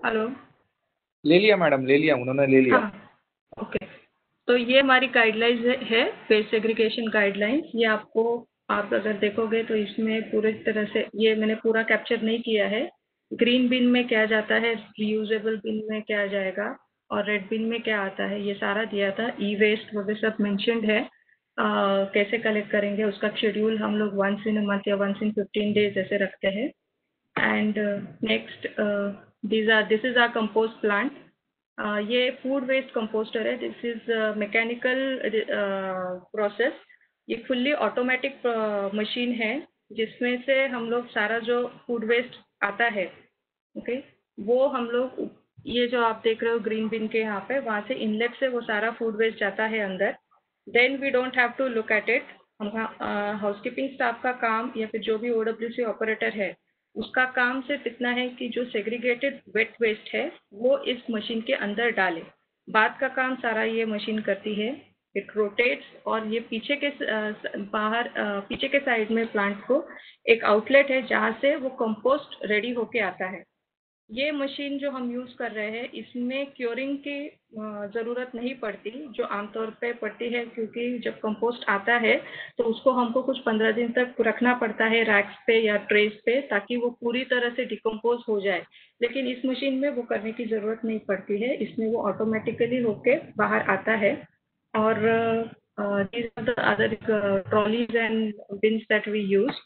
हेलो।
ले लिया मैडम, ले लिया, उन्होंने ले लिया।
हाँ, ओके। तो ये हमारी गाइडलाइंस है वेस्ट सेग्रीगेशन गाइडलाइंस। ये आपको, आप अगर देखोगे तो इसमें पूरी तरह से ये मैंने पूरा कैप्चर नहीं किया है। ग्रीन बिन में क्या जाता है, रीयूजेबल बिन में क्या जाएगा और रेड बिन में क्या आता है, ये सारा दिया था। ई वेस्ट वगैरह सब मेंशन्ड है। कैसे कलेक्ट करेंगे उसका शेड्यूल हम लोग वंस इन अ मंथ या वंस इन 15 डेज ऐसे रखते हैं। And next, this is our compost plant. ये फूड वेस्ट कंपोस्टर है। This is mechanical process. ये फुल्ली ऑटोमेटिक मशीन है जिसमें से हम लोग सारा जो फूड वेस्ट आता है, ओके, वो हम लोग, ये जो आप देख रहे हो ग्रीन बिन के यहाँ पे, वहाँ से इनलेट से वो सारा फूड वेस्ट जाता है अंदर। Then we don't have to look at it. हम हाउसकीपिंग स्टाफ का काम या फिर जो भी ओडब्ल्यूसी ऑपरेटर है उसका काम सिर्फ इतना है कि जो सेग्रीगेटेड वेट वेस्ट है वो इस मशीन के अंदर डाले। बाद का काम सारा ये मशीन करती है। इट रोटेट्स और ये पीछे के बाहर पीछे के साइड में प्लांट को एक आउटलेट है जहाँ से वो कंपोस्ट रेडी होके आता है। ये मशीन जो हम यूज़ कर रहे हैं इसमें क्योरिंग की ज़रूरत नहीं पड़ती जो आमतौर पे पड़ती है, क्योंकि जब कंपोस्ट आता है तो उसको हमको कुछ 15 दिन तक रखना पड़ता है रैक्स पे या ट्रेस पे ताकि वो पूरी तरह से डिकम्पोज हो जाए। लेकिन इस मशीन में वो करने की ज़रूरत नहीं पड़ती है, इसमें वो ऑटोमेटिकली होके बाहर आता है। और these are the other trolleys and bins that we use।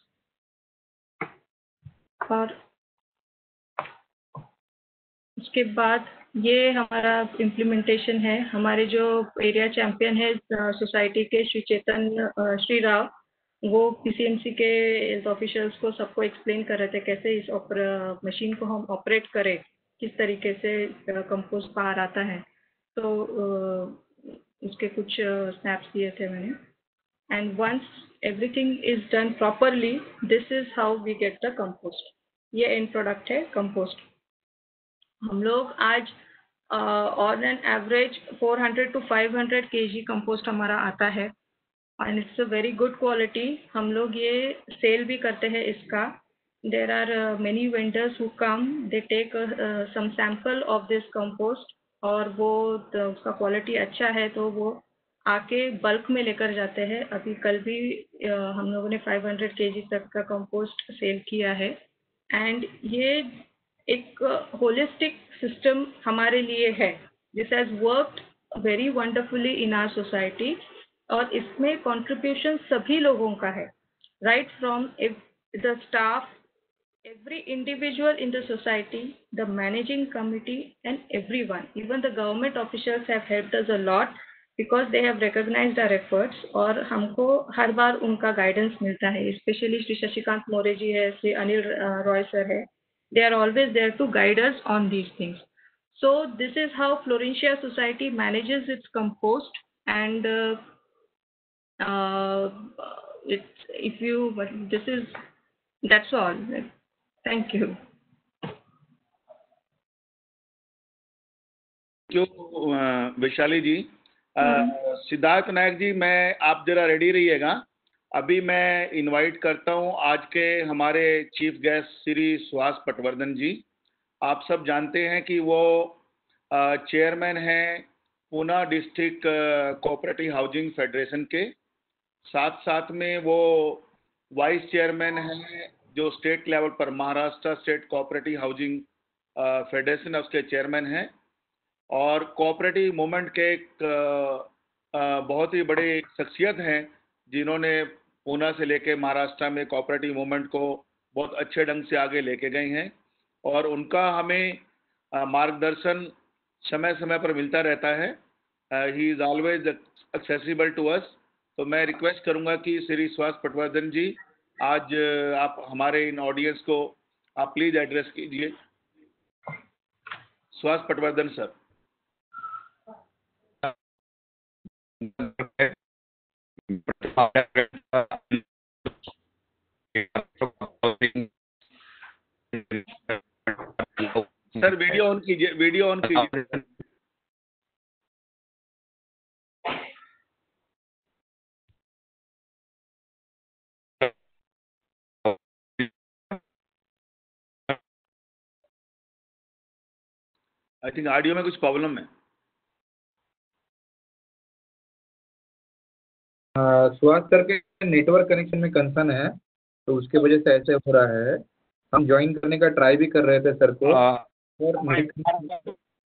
और उसके बाद ये हमारा इम्प्लीमेंटेशन है। हमारे जो एरिया चैंपियन है सोसाइटी के श्री चेतन श्री राव, वो पीसीएमसी के ऑफिशियल्स को सबको एक्सप्लेन कर रहे थे कैसे इस मशीन को हम ऑपरेट करें, किस तरीके से कंपोस्ट बाहर आता है। तो उसके कुछ स्नैप्स दिए थे मैंने। And once everything is done properly, this is how we get the compost. ये एंड प्रोडक्ट है कंपोस्ट। हम लोग आज on an average 400 to 500 kg compost हमारा आता है and it's a very good quality. हम लोग ये सेल भी करते हैं इसका। There are many vendors who come, they take some sample of this compost और वो उसका क्वालिटी अच्छा है तो वो आके बल्क में लेकर जाते हैं। अभी कल भी हम लोगों ने 500 kg तक का कंपोस्ट सेल किया है। एंड ये एक होलिस्टिक सिस्टम हमारे लिए है। This has worked very wonderfully in our society और इसमें कंट्रीब्यूशन सभी लोगों का है, right from the staff, every individual in the society, the managing committee and everyone, even the government officials have helped us a lot because they have recognized our efforts और हमको हर बार उनका guidance मिलता है। Specially Shri Shashikant Maurya ji है, Shri Anil Roy sir है, they are always there to guide us on these things. So this is how Florentia Society manages its compost and it's if you this is that's all. Thank you.
क्यों वैशाली जी। सिद्धार्थ नायक जी, मैं आप जरा ready रहिएगा। अभी मैं invite करता हूं आज के हमारे चीफ गेस्ट श्री सुहास पटवर्धन जी। आप सब जानते हैं कि वो चेयरमैन हैं Poona district cooperative housing federation के, साथ साथ में वो वाइस चेयरमैन हैं जो स्टेट लेवल पर Maharashtra state cooperative housing federation है उसके चेयरमैन हैं, और कोऑपरेटिव मूवमेंट के एक बहुत ही बड़े शख्सियत हैं जिन्होंने पूना से लेके महाराष्ट्र में कोऑपरेटिव मूवमेंट को बहुत अच्छे ढंग से आगे लेके गए हैं और उनका हमें मार्गदर्शन समय समय पर मिलता रहता है। He is always accessible to us. तो मैं रिक्वेस्ट करूंगा कि श्री सुहास पटवर्धन जी आज आप हमारे इन ऑडियंस को आप प्लीज एड्रेस कीजिए। Suhas Patwardhan sir. Sir video on कीजिए, वीडियो ऑन कीजिए। आई थिंक ऑडियो में कुछ प्रॉब्लम है।
सुहास सर के नेटवर्क कनेक्शन में कंसर्न है, तो उसके वजह से ऐसे हो रहा है। हम ज्वाइन करने का ट्राई भी कर रहे थे सर को, और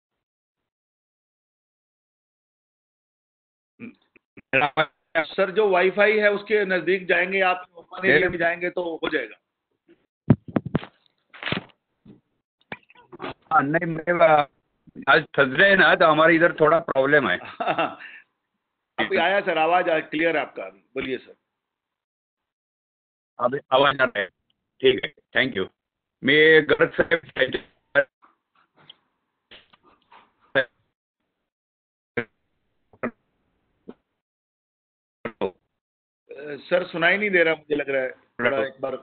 सर जो वाईफाई है उसके नजदीक जाएंगे आप, ओपन एरिया में जाएंगे तो हो जाएगा।
हाँ नहीं, मैं आज थर्सडे है ना, तो हमारे इधर थोड़ा प्रॉब्लम है।
अभी आया सर, आवाज क्लियर है आपका, अभी बोलिए सर।
अभी आवाज आ रहा है, ठीक है, थैंक यू। मैं गर्ग साहब
सर सुनाई नहीं दे रहा, मुझे लग रहा है, थोड़ा एक बार।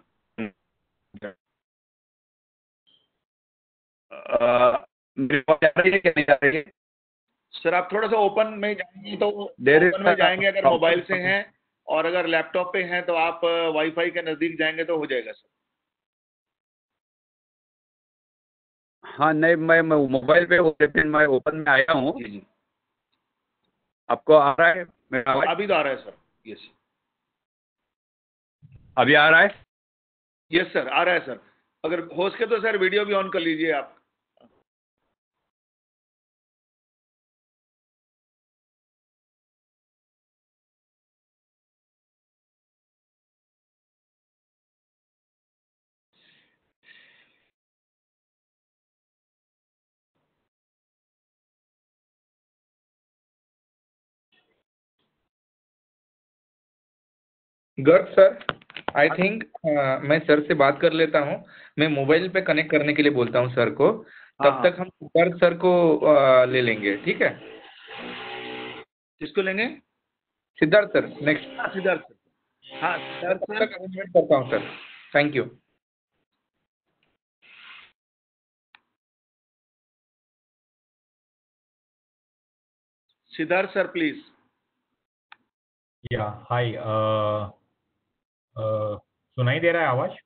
मेरी आवाज आ रही है कि नहीं आ रही है?
सर आप थोड़ा सा ओपन में जाएंगे तो,
There is
ओपन में जाएंगे अगर मोबाइल से हैं, और अगर लैपटॉप पे हैं तो आप वाईफाई के नजदीक जाएंगे तो हो जाएगा सर।
हाँ नहीं, मैं मोबाइल पे हो, लेकिन मैं ओपन में आया हूँ।
जी जी,
आपको आ रहा है मेरा आवाज?
अभी तो आ रहा है सर। यस
अभी आ रहा है?
यस सर, आ रहा है सर। अगर हो सके तो सर वीडियो भी ऑन कर लीजिए आप।
गर्ग सर, आई थिंक मैं सर से बात कर लेता हूँ। मैं मोबाइल पे कनेक्ट करने के लिए बोलता हूँ सर को, तब तक हम गर्ग सर को ले लेंगे, ठीक है?
किसको लेंगे?
Siddharth sir next.
Siddharth sir, हाँ सिद्धार्थ
तब
सर।
तक अरेंजमेंट करता हूँ sir. Thank you.
Siddharth sir please.
Yeah hi, सुनाई दे रहा है आवाज?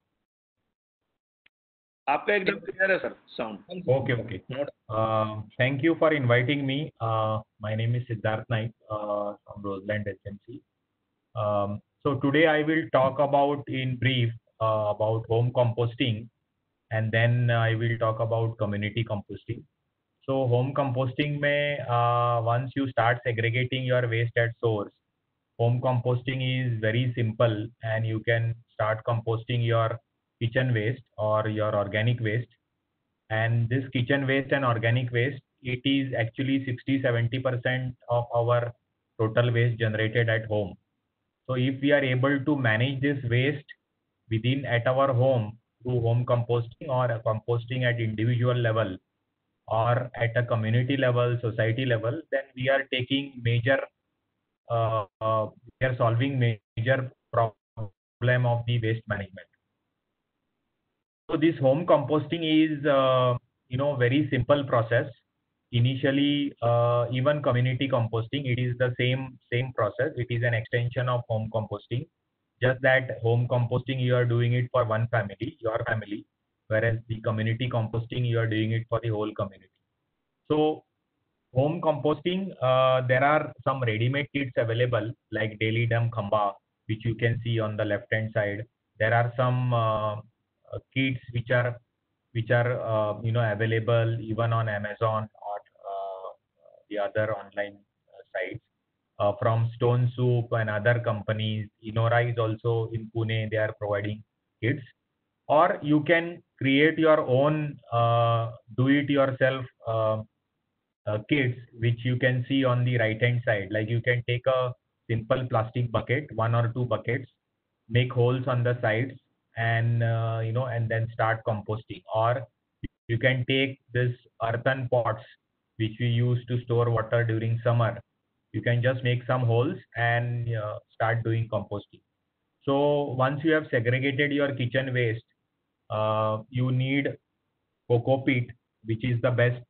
आपका एकदम क्लियर है sir sound.
Okay, okay. Thank you for inviting me. My name is Siddharth Naik from Roseland SMC. So today I will talk about in brief about home composting, and then I will talk about community composting. So home composting में once you start segregating your waste at source, home composting is very simple, and you can start composting your kitchen waste or your organic waste. And this kitchen waste and organic waste, it is actually 60-70% of our total waste generated at home. So if we are able to manage this waste within at our home through home composting or composting at individual level or at a community level, society level, then we are taking major we are solving major problem of the waste management. So this home composting is very simple process. Initially, even community composting, it is the same process. It is an extension of home composting. Just that home composting you are doing it for one family, your family, whereas the community composting you are doing it for the whole community. So home composting, there are some ready-made kits available like Daily Dump Khamba, which you can see on the left-hand side. There are some kits which are available even on Amazon or the other online sites. From Stone Soup and other companies, Inora is also in Pune. They are providing kits, or you can create your own do-it-yourself kits, which you can see on the right hand side. Like you can take a simple plastic bucket, 1 or 2 buckets, make holes on the sides, and and then start composting. Or you can take this earthen pots which we use to store water during summer. You can just make some holes and start doing composting. So once you have segregated your kitchen waste, you need coco peat, which is the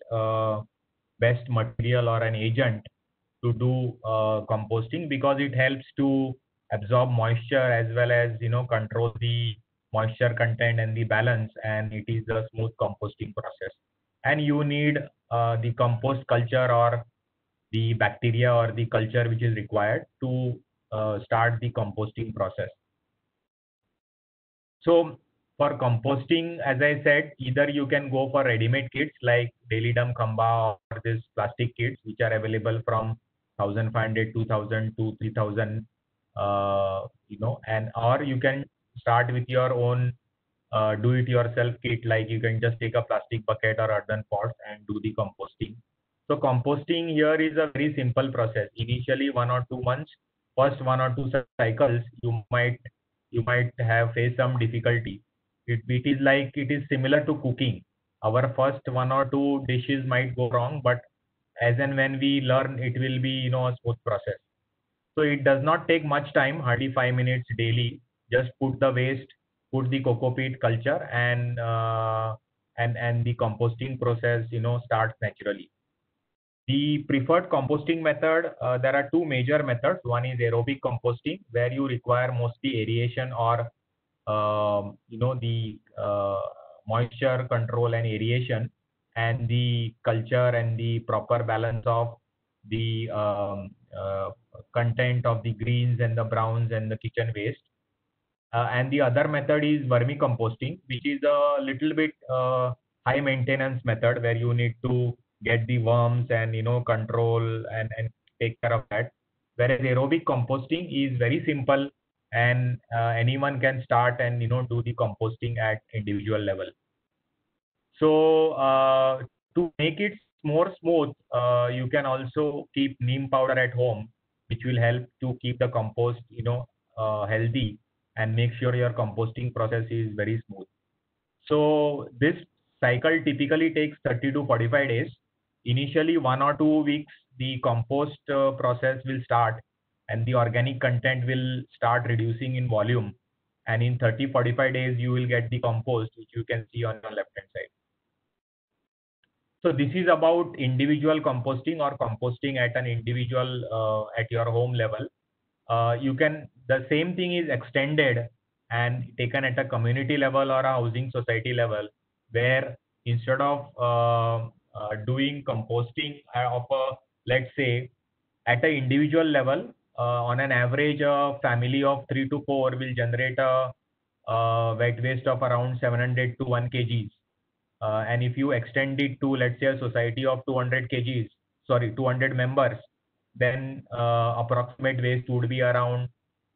best material or an agent to do composting, because it helps to absorb moisture as well as control the moisture content and the balance, and it is a smooth composting process. and you need the compost culture or the bacteria or the culture which is required to start the composting process. So for composting, as I said, either you can go for ready-made kits like Daily Dump Khamba or this plastic kits which are available from 1,500, 2,000 to 3,000, and or you can start with your own do-it-yourself kit, like you can just take a plastic bucket or earthen pots and do the composting. So composting here is a very simple process. Initially 1 or 2 months, first 1 or 2 cycles, you might have faced some difficulty. It is similar to cooking. Our first 1 or 2 dishes might go wrong, but as and when we learn, it will be a smooth process. So it does not take much time, hardly 5 minutes daily. Just put the waste, put the coco peat culture, and the composting process starts naturally. The preferred composting method, there are two major methods. One is aerobic composting, where you require mostly aeration or the moisture control and aeration, and the culture and the proper balance of the content of the greens and the browns and the kitchen waste. And the other method is vermicomposting, which is a little bit high maintenance method where you need to get the worms and control and take care of that. Whereas aerobic composting is very simple, and anyone can start and do the composting at individual level. So to make it more smooth, you can also keep neem powder at home, which will help to keep the compost healthy and make sure your composting process is very smooth. So this cycle typically takes 30 to 45 days. Initially 1 or 2 weeks, the compost process will start and the organic content will start reducing in volume. And in 30-45 days, you will get the compost, which you can see on your left-hand side. So this is about individual composting or composting at an individual at your home level. The same thing is extended and taken at a community level or a housing society level, where instead of doing composting of let's say at an individual level, on an average, a family of 3 to 4 will generate a wet waste of around 700 to 1 kgs. And if you extend it to, let's say, a society of 200 members, then approximate waste would be around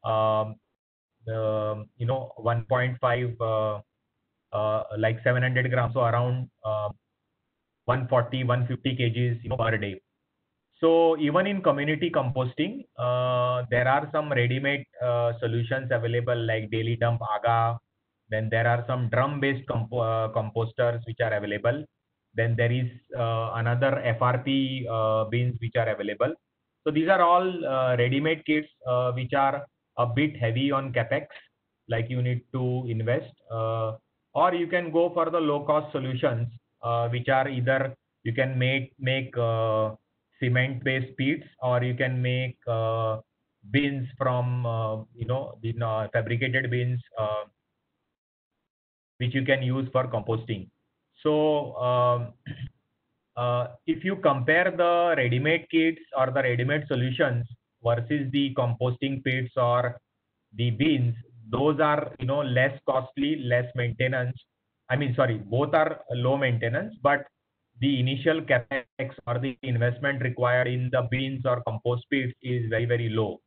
1.5 like 700 grams, so around 150 kgs per day. So even in community composting, there are some ready-made solutions available like Daily Dump Aga. Then there are some drum-based composters which are available. Then there is another FRP bins which are available. So these are all ready-made kits which are a bit heavy on capex, like you need to invest, or you can go for the low-cost solutions, which are either you can make cement-based pits, or you can make bins from the fabricated bins which you can use for composting. So if you compare the ready-made kits or the ready-made solutions versus the composting pits or the bins, those are less costly, less maintenance. Both are low maintenance, but the initial capex or the investment required in the bins or compost pits is very, very low.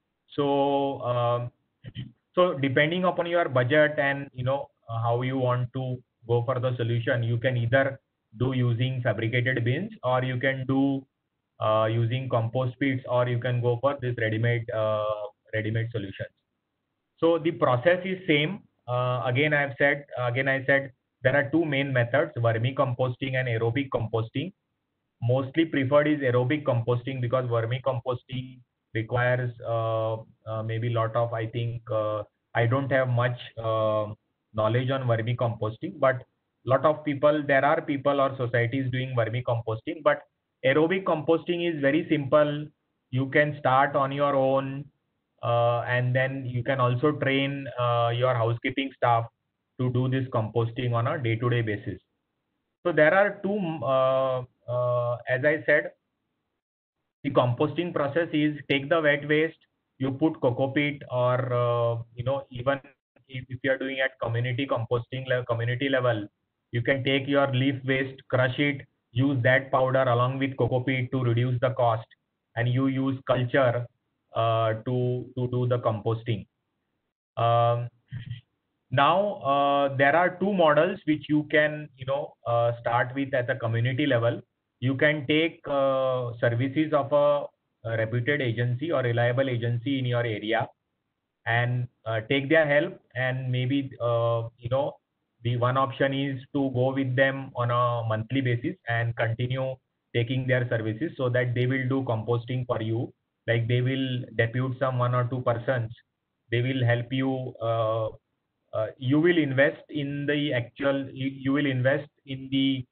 So so depending upon your budget and how you want to go for the solution, you can either do using fabricated bins, or you can do using compost pits, or you can go for this ready-made solutions. So the process is same. Again I said there are two main methods: vermicomposting and aerobic composting. Mostly preferred is aerobic composting, because vermicomposting requires maybe a lot of, I don't have much knowledge on vermicomposting, but there are people or societies doing vermicomposting. But aerobic composting is very simple. You can start on your own, and then you can also train your housekeeping staff to do this composting on a day-to-day basis. So there are two, as I said, the composting process is take the wet waste, you put coco peat, or even if you are doing at community composting level, community level, you can take your leaf waste, crush it, use that powder along with coco peat to reduce the cost, and you use culture to do the composting. Now there are two models which you can start with at the community level. You can take services of a reputed agency or reliable agency in your area and take their help, and maybe the one option is to go with them on a monthly basis and continue taking their services, so that they will do composting for you. Like they will depute some 1 or 2 persons, they will help you. You will invest in the actual, you will invest in the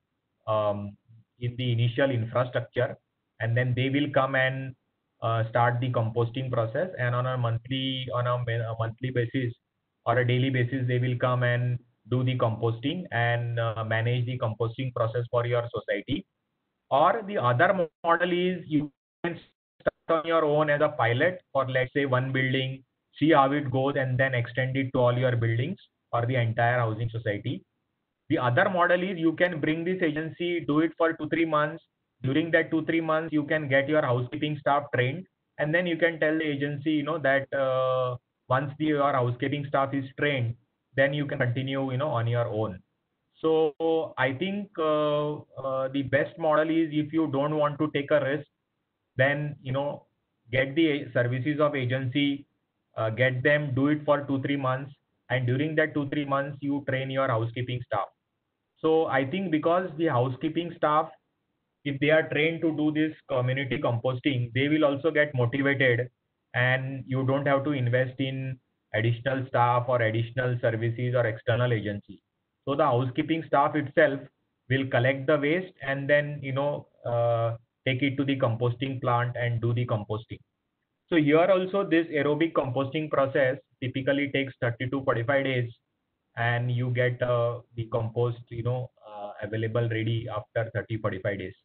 initial infrastructure, and then they will come and start the composting process, and on a monthly basis or a daily basis they will come and do the composting and manage the composting process for your society. Or the other model is you can start on your own as a pilot for, let's say, one building, see how it goes, and then extend it to all your buildings or the entire housing society. The other model is you can bring this agency, do it for 2-3 months. During that 2-3 months, you can get your housekeeping staff trained, and then you can tell the agency, that once your housekeeping staff is trained, then you can continue, on your own. So I think the best model is, if you don't want to take a risk, then get the services of agency, get them, do it for 2-3 months, and during that 2-3 months you train your housekeeping staff. So I think because the housekeeping staff, if they are trained to do this community composting, they will also get motivated, and you don't have to invest in additional staff or additional services or external agency. So the housekeeping staff itself will collect the waste and then take it to the composting plant and do the composting. So here also this aerobic composting process typically takes 30 to 45 days, and you get the compost available ready after 30-45 days.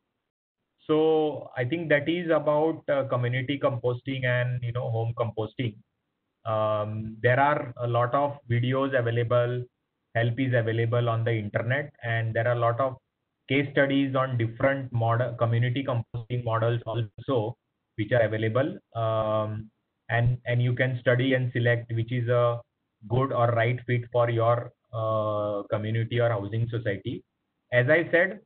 So I think that is about community composting and home composting. There are a lot of videos available, help is available on the internet, and there are a lot of case studies on different community composting models also, which are available, and you can study and select which is a good or right fit for your community or housing society. As I said,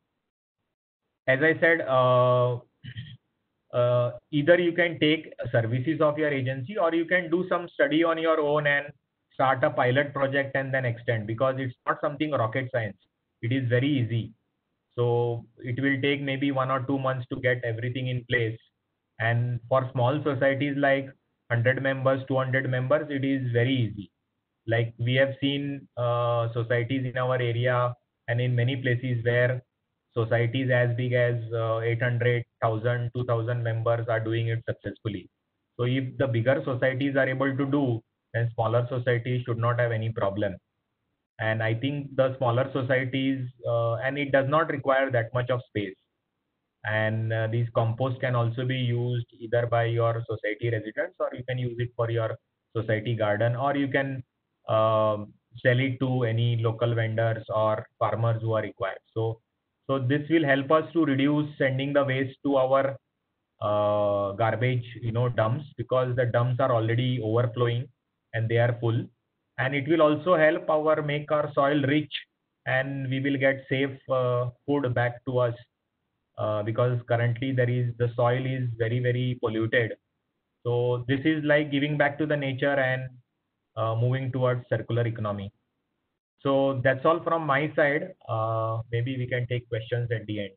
either you can take services of your agency, or you can do some study on your own and start a pilot project and then extend, because it's not something rocket science. It is very easy. So it will take maybe 1 or 2 months to get everything in place. And for small societies like 100 members, 200 members, it is very easy. Like we have seen societies in our area and in many places where societies as big as 800,000, 2,000 members are doing it successfully. So if the bigger societies are able to do, then smaller societies should not have any problem. And I think the smaller societies, and it does not require that much of space. And these compost can also be used either by your society residents, or you can use it for your society garden, or you can sell it to any local vendors or farmers who are required. So this will help us to reduce sending the waste to our garbage dumps, because the dumps are already overflowing and they are full. And it will also help make our soil rich, and we will get safe food back to us, because currently the soil is very, very polluted. So this is like giving back to the nature and moving towards circular economy. So that's all from my side. Maybe we can take questions at the end.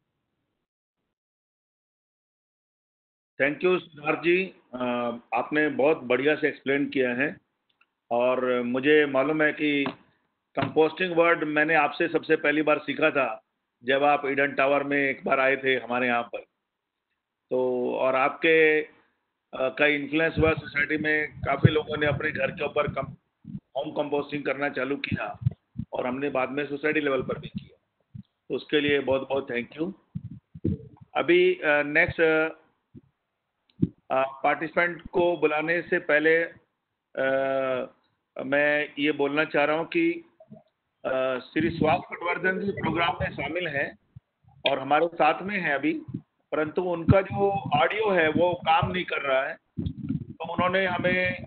Thank you Siddharth ji, आपने बहुत बढ़िया से explain किया है। और मुझे मालूम है कि कंपोस्टिंग वर्ड मैंने आपसे सबसे पहली बार सीखा था जब आप ईडन टावर में एक बार आए थे हमारे यहाँ पर। तो और आपके का इन्फ्लुएंस हुआ, सोसाइटी में काफ़ी लोगों ने अपने घर के ऊपर होम कंपोस्टिंग करना चालू किया, और हमने बाद में सोसाइटी लेवल पर भी किया। तो उसके लिए बहुत बहुत थैंक यू। अभी नेक्स्ट पार्टिसिपेंट को बुलाने से पहले मैं ये बोलना चाह रहा हूँ कि श्री सुहास पटवर्धन जी प्रोग्राम में शामिल हैं और हमारे साथ में है अभी, परंतु उनका जो ऑडियो है वो काम नहीं कर रहा है। तो उन्होंने हमें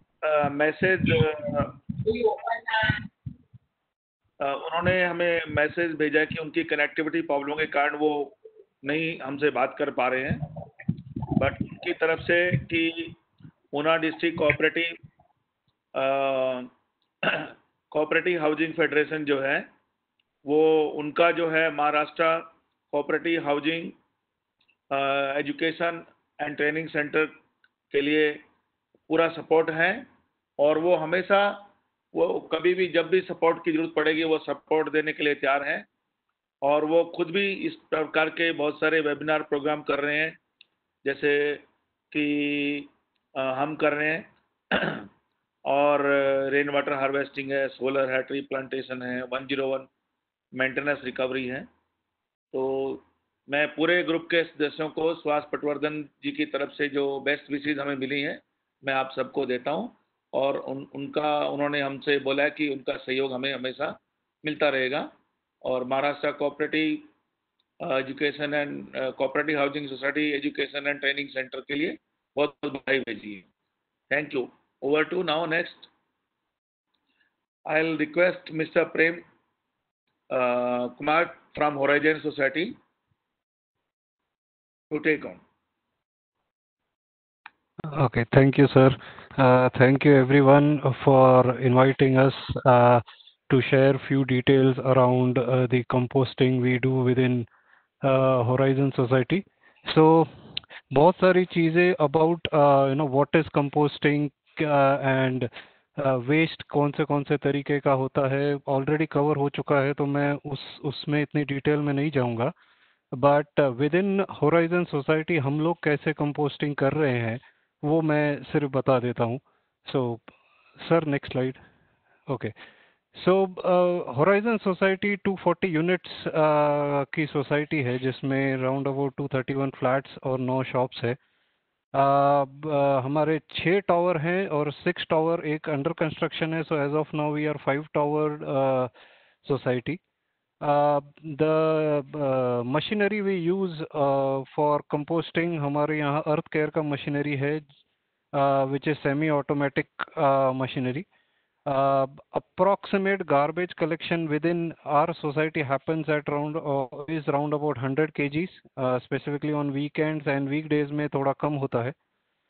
मैसेज भेजा कि उनकी कनेक्टिविटी प्रॉब्लम के कारण वो नहीं हमसे बात कर पा रहे हैं, बट उनकी तरफ से कि ऊना डिस्ट्रिक्ट कोऑपरेटिव हाउसिंग फेडरेशन जो है वो उनका जो है Maharashtra cooperative housing education and training centre के लिए पूरा सपोर्ट है और वो हमेशा वो कभी भी जब भी सपोर्ट की जरूरत पड़ेगी वो सपोर्ट देने के लिए तैयार हैं और वो खुद भी इस प्रकार के बहुत सारे वेबिनार प्रोग्राम कर रहे हैं, जैसे कि हम कर रहे हैं और रेन वाटर हार्वेस्टिंग है, सोलर है, ट्री प्लांटेशन है, 101 मेंटेनेंस रिकवरी है। तो मैं पूरे ग्रुप के सदस्यों को सुहास पटवर्धन जी की तरफ से जो बेस्ट विशेज हमें मिली हैं मैं आप सबको देता हूं और उन्होंने हमसे बोला है कि उनका सहयोग हमें हमेशा मिलता रहेगा और Maharashtra cooperative education and cooperative housing society education and training centre के लिए बहुत बहुत बधाई भेजी है। Thank you. Over to now next I will request mister Prem Kumar from Horizon Society to take on.
Okay, thank you, sir. Thank you everyone for inviting us to share few details around the composting we do within Horizon Society. So, बहुत सारी चीजें about what is composting and waste कौन से तरीके का होता है already cover हो चुका है, तो मैं उसमें इतनी डिटेल में नहीं जाऊंगा। But with in Horizon society हम लोग कैसे कंपोस्टिंग कर रहे हैं वो मैं सिर्फ बता देता हूँ। So sir next slide. Okay, so Horizon society 240 units की सोसाइटी है जिसमें राउंड अबाउट 231 फ्लैट्स और 9 शॉप्स है। हमारे 6 टावर हैं और 6 टावर एक अंडर कंस्ट्रक्शन है। So as of now we are 5 tower society. The machinery we use for composting हमारे यहाँ अर्थ केयर का मशीनरी है which is semi automatic machinery. Approximate garbage collection within our society happens at around about 100 kgs, specifically on weekends and weekdays में थोड़ा कम होता है।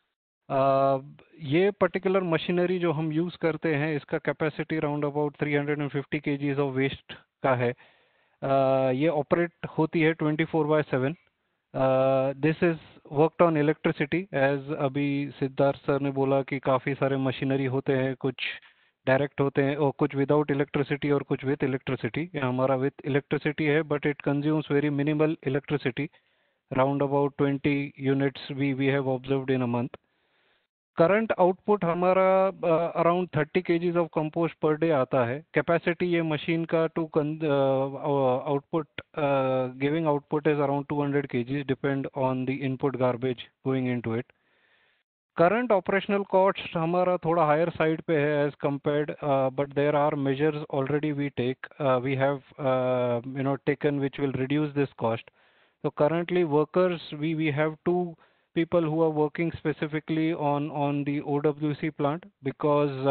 ये particular machinery जो हम use करते हैं इसका capacity around about 350 kgs of waste का है। ये operate होती है 24/7। This is worked on electricity, as अभी सिद्धार्थ सर ने बोला कि काफ़ी सारे मशीनरी होते हैं, कुछ डायरेक्ट होते हैं और कुछ विदाउट इलेक्ट्रिसिटी और कुछ विथ इलेक्ट्रिसिटी। हमारा विथ इलेक्ट्रिसिटी है but it consumes very minimal electricity, round about 20 units we have observed in a month. Current output हमारा around 30 kgs of compost per day आता है। कैपेसिटी ये मशीन का to output giving output is around 200 kgs depend on the input garbage going into it. Current operational cost हमारा थोड़ा higher side पे है as compared, but there are measures already we take we have taken which will reduce this cost. So currently workers we have 2 people who are working specifically on the OWC plant because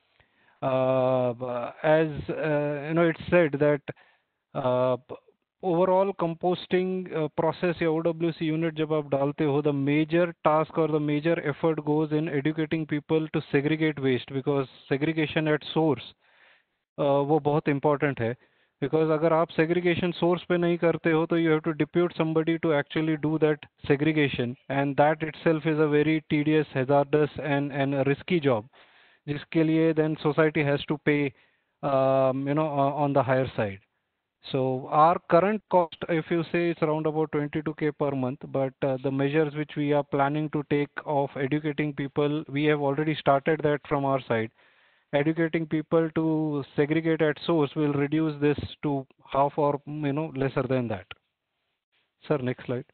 as it's said that overall composting process या OWC unit जब आप डालते हो, the major task or the major effort goes in educating people to segregate waste, because segregation at source वो बहुत important है। Because अगर आप segregation source पे नहीं करते हो तो you have to depute somebody to actually do that segregation, and that itself is a very tedious, hazardous and a risky job, जिसके लिए then society has to pay on the higher side. So our current cost, if you say, it's around about 22K per month, but the measures which we are planning to take of educating people, we have already started that from our side, educating people to segregate at source will reduce this to half or lesser than that. Sir, next slide.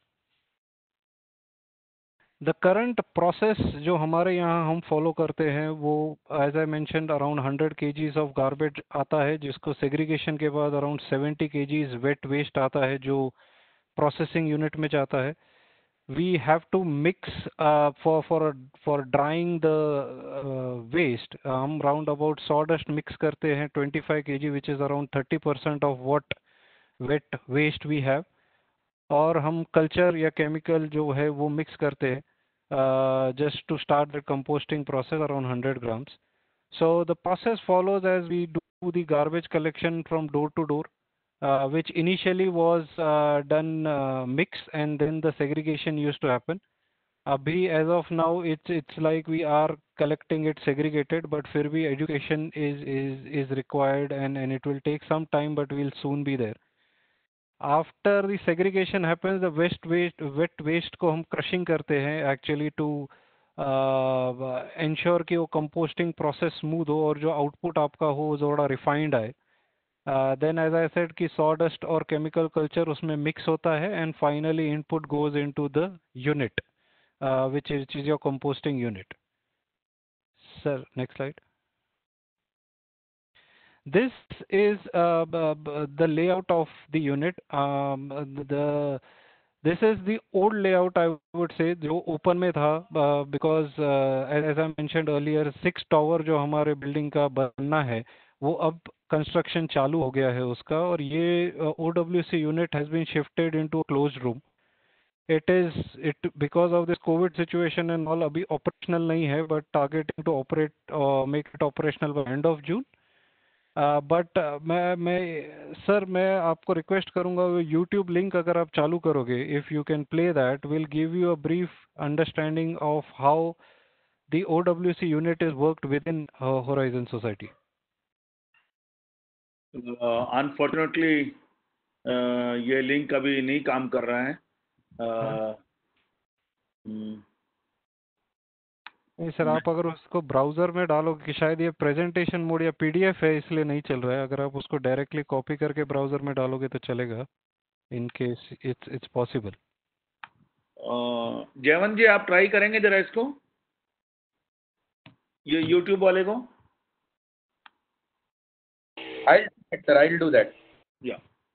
The current process जो हमारे यहाँ हम follow करते हैं वो as I mentioned around 100 kgs of garbage आता है, जिसको segregation के बाद around 70 kgs wet waste आता है जो processing unit में जाता है. We have to mix for drying the waste. हम round about sawdust mix करते हैं 25 kg which is around 30% of what wet waste we have. और हम कल्चर या केमिकल जो है वो मिक्स करते हैं just to start the composting process around 100 grams. So the process follows as we do the garbage collection from door to door, which initially was done mix and then the segregation used to happen. Abhi as of now it's like we are collecting it segregated, but फिर भी education is required and it will take some time, but we'll soon be there. After the segregation happens, the wet waste को हम crushing करते हैं actually to ensure कि वो composting process smooth हो और जो output आपका हो वो थोड़ा refined आए. Then as I said कि sawdust और chemical culture उसमें mix होता है and finally input goes into the unit, which is your composting unit. Sir, next slide. This is the layout of the unit. This is the old layout, I would say, जो open में था, because as I mentioned earlier, 6 tower जो हमारे building का बनना है वो अब construction चालू हो गया है उसका, और ये OWC unit has been shifted into a closed room. Because of this COVID situation and all अभी operational नहीं है, but targeting to make it operational by end of June. But मैं आपको रिक्वेस्ट करूंगा YouTube लिंक अगर आप चालू करोगे, if you can play that, will give you a brief understanding of how the OWC unit is worked with in Horizon society.
Unfortunately ये link अभी नहीं काम कर रहा है.
नहीं सर, आप अगर उसको ब्राउजर में डालोगे कि शायद ये प्रेजेंटेशन मोड या PDF है इसलिए नहीं चल रहा है, अगर आप उसको डायरेक्टली कॉपी करके ब्राउजर में डालोगे तो चलेगा, in case it's possible.
Jaywant ji आप ट्राई करेंगे जरा इसको, ये YouTube वाले को.
I'll do that.
Yeah.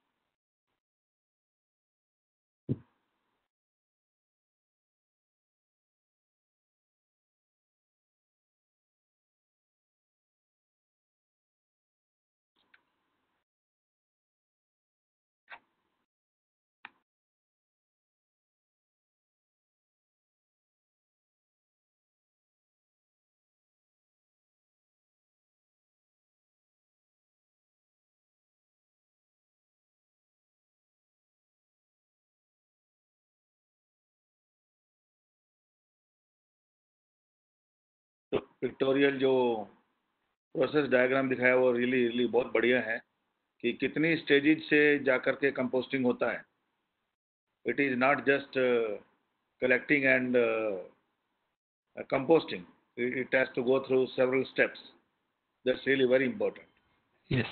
तो पिक्टोरियल जो प्रोसेस डायग्राम दिखाया वो रियली बहुत बढ़िया है कि कितनी स्टेजेस से जाकर के कंपोस्टिंग होता है. It is not just collecting and composting. It has to go through several steps. That's really very important.
Yes.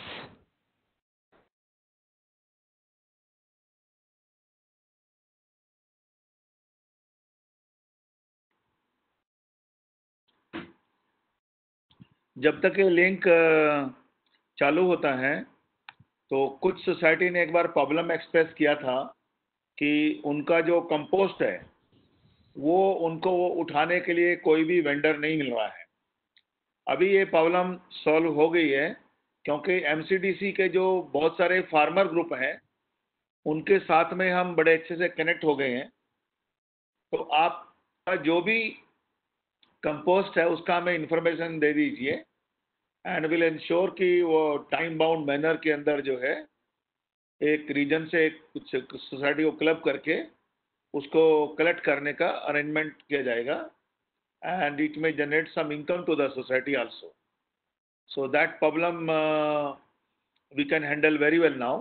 जब तक ये लिंक चालू होता है तो कुछ सोसाइटी ने एक बार प्रॉब्लम एक्सप्रेस किया था कि उनका जो कंपोस्ट है वो उनको उठाने के लिए कोई भी वेंडर नहीं मिल रहा है. अभी ये प्रॉब्लम सॉल्व हो गई है क्योंकि MCDC के जो बहुत सारे फार्मर ग्रुप हैं उनके साथ में हम बड़े अच्छे से कनेक्ट हो गए हैं. तो आपका जो भी कंपोस्ट है उसका हमें इंफॉर्मेशन दे दीजिए एंड विल इंश्योर कि वो टाइम बाउंड मैनर के अंदर जो है एक रीजन से कुछ सोसाइटी को क्लब करके उसको कलेक्ट करने का अरेंजमेंट किया जाएगा and it may generate some income to the society also. So that problem we can handle very well now.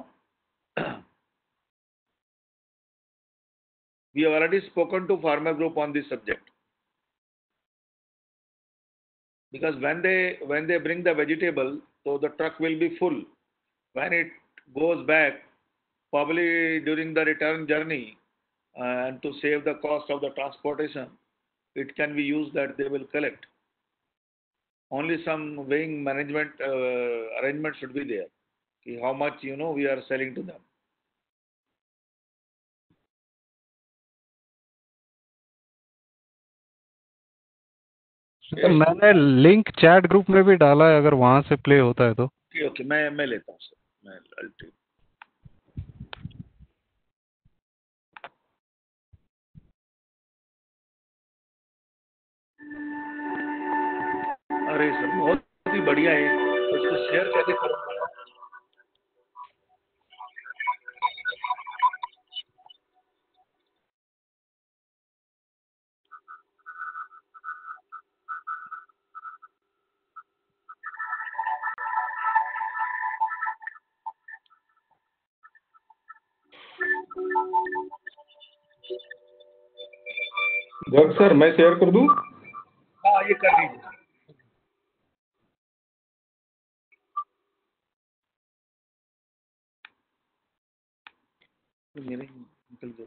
We have already spoken to farmer group on this subject. because when they bring the vegetable, so the truck will be full. When it goes back, probably during the return journey, and to save the cost of the transportation, it can be used that they will collect. Only some weighing management arrangement should be there. How much we are selling to them.
तो मैंने link chat group में भी डाला है, अगर वहां से play होता है तो।
ओके, मैं लेता हूँ सर, मैं अल्टी। अरे सर बहुत ही बढ़िया है, उसको शेयर कैसे करूँगा?
गर्ग सर मैं शेयर कर दूं?
हाँ ये कर दीजिए। मेरे निकल गया।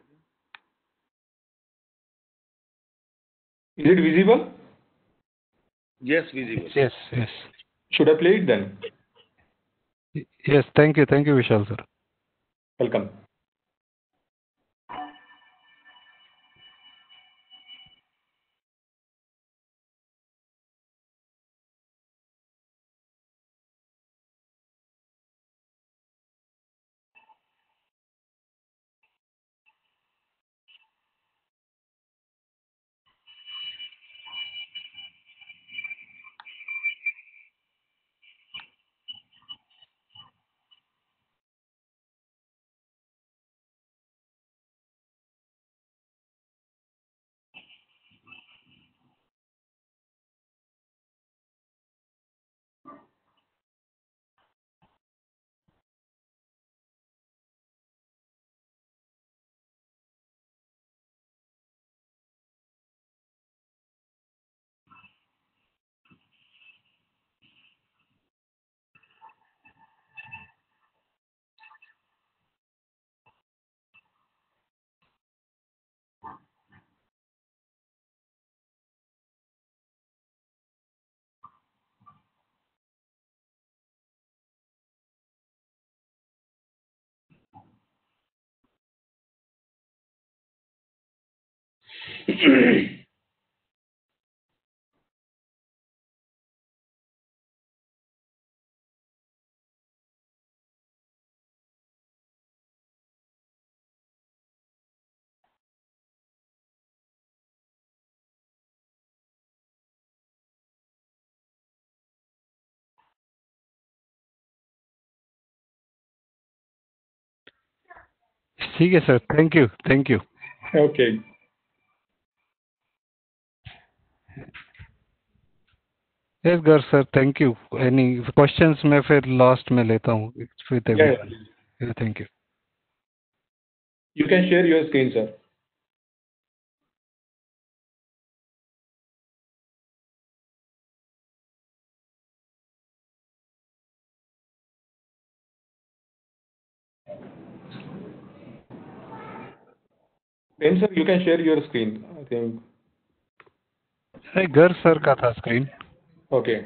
Is it visible?
Yes, visible.
Yes, yes.
Should I play it then?
Yes, thank you Vishal sir.
Welcome.
ठीक है sir, thank you.
Okay.
Yes Garg sir, thank you. Any questions मैं फिर लास्ट में लेता हूँ with everyone. Thank you.
You can share your screen, sir. Then sir, you can share your screen. I think.
अरे Garg sir का था screen.
Okay.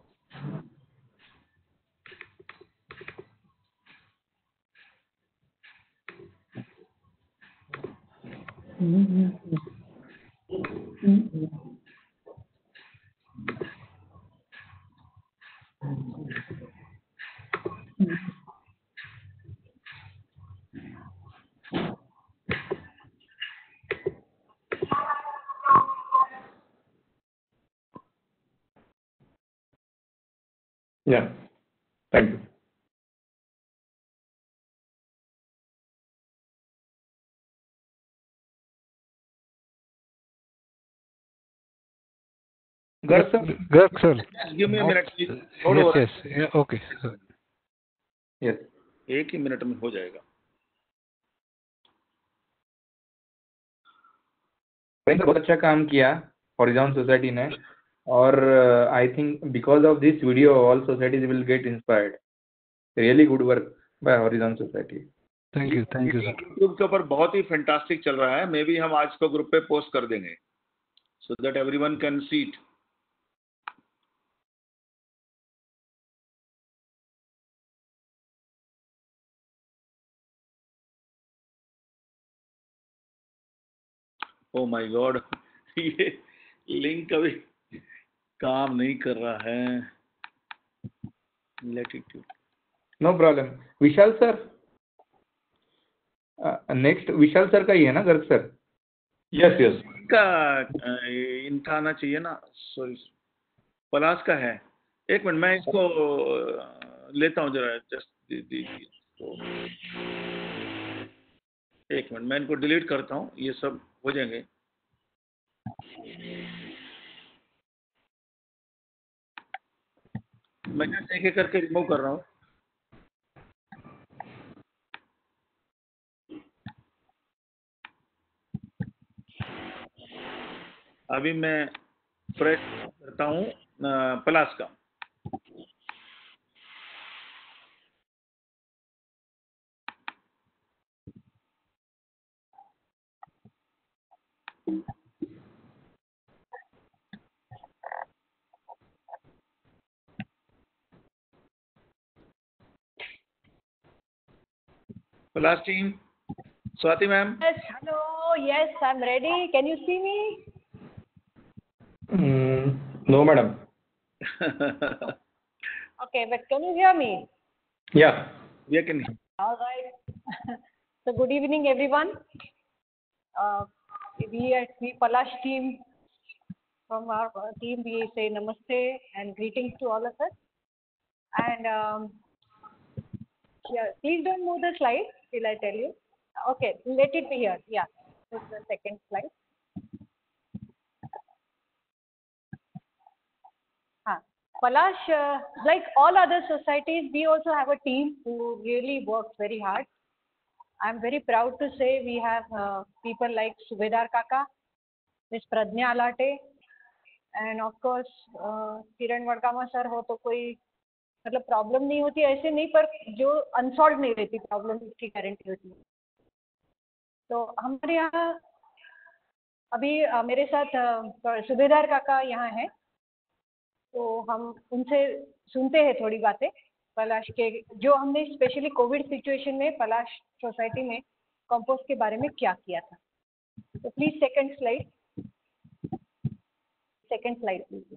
Yeah. Thank you.
Garg
sir
give me a minute please.
yes yeah, okay sir.
Yes.
एक ही minute में हो जाएगा।
बहुत अच्छा काम किया हॉरिजॉन सोसाइटी ने। और I think because of this video all societies will get inspired. Really good work by Horizon Society.
Thank you sir.
YouTube के ऊपर बहुत ही फैंटास्टिक चल रहा है। मे बी हम आज को ग्रुप पे पोस्ट कर देंगे so that everyone can see it. Oh my God, ये लिंक अभी काम नहीं कर रहा है। Let it do.
No problem. Vishal sir, next Vishal sir का ही है ना गर्ग सर?
यस यस, इनका आना चाहिए ना। सॉरी, पलाश का है। एक मिनट, मैं इसको लेता हूँ जरा, जस्ट दीजिए। एक मिनट, मैं इनको डिलीट करता हूँ, ये सब हो जाएंगे। मैं जस्ट एक एक करके रिमूव कर रहा हूँ। अभी मैं प्रेस करता हूँ प्लस का। Plus team, Swati ma'am.
Yes, hello. Yes, I'm ready. Can you see me?
No, madam.
Okay, but can you hear me?
Yeah.
ये can hear.
All right. So, good evening, everyone. We at the Palash team, from our team, we say namaste and greetings to all of us. And yeah, please don't move the slide till I tell you. Okay, let it be here. Yeah, this is the second slide. Palash, like all other societies, we also have a team who really works very hard. I'm very proud to say we have people like Subedar Kaka, Ms. Pradnya Alate, and of course Kiran Vadkama sir हो तो कोई मतलब problem नहीं होती, ऐसे नहीं, पर जो अनसॉल्व नहीं रहती प्रॉब्लम उसकी गारंटी होती है। तो हमारे यहाँ अभी मेरे साथ सुबेदार काका यहाँ हैं, तो हम उनसे सुनते हैं थोड़ी बातें पलाश के, जो हमने स्पेशली कोविड सिचुएशन में पलाश सोसाइटी में कंपोस्ट के बारे में क्या किया था। तो प्लीज सेकंड स्लाइड प्लीज।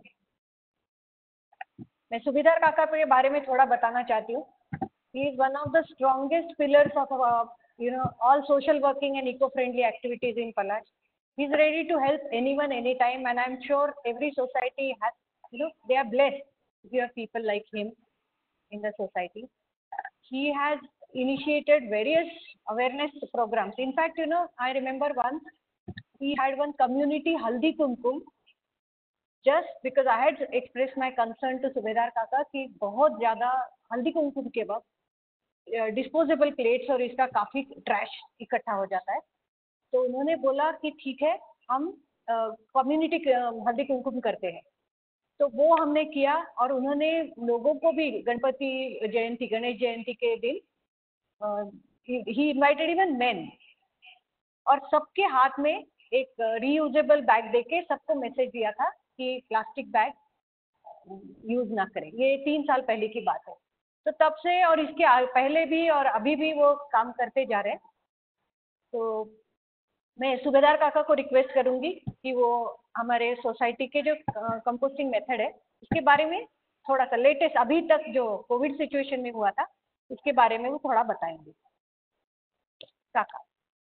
मैं सुबेदार काका के बारे में थोड़ा बताना चाहती हूँ। He is one of the strongest pillars of all social working and eco-friendly activities in Palash. He is ready to help anyone, anytime, and I'm sure every society has, they are blessed if you have people like him in the society. He has initiated various awareness programs. In fact, I remember once he had one community Haldi Kumkum, just because I had expressed my concern to Subedar Kaka कि बहुत ज़्यादा हल्दी कुमकुम के वक्त disposable plates और इसका काफ़ी trash इकट्ठा हो जाता है। तो उन्होंने बोला कि ठीक है, हम कम्युनिटी हल्दी कुमकुम करते हैं। तो वो हमने किया और उन्होंने लोगों को भी गणपति जयंती, गणेश जयंती के दिन ही इन्वाइटेड इवन मेन, और सबके हाथ में एक रीयूजेबल बैग देके सबको मैसेज दिया था कि प्लास्टिक बैग यूज ना करें। ये 3 साल पहले की बात है। तो तब से और इसके पहले भी और अभी भी वो काम करते जा रहे हैं। तो मैं सुबेदार काका को रिक्वेस्ट करूंगी कि वो हमारे सोसाइटी के जो कंपोस्टिंग मेथड है उसके बारे में थोड़ा सा लेटेस्ट अभी तक जो कोविड सिचुएशन में हुआ था उसके बारे में वो थोड़ा बताएंगे। काका।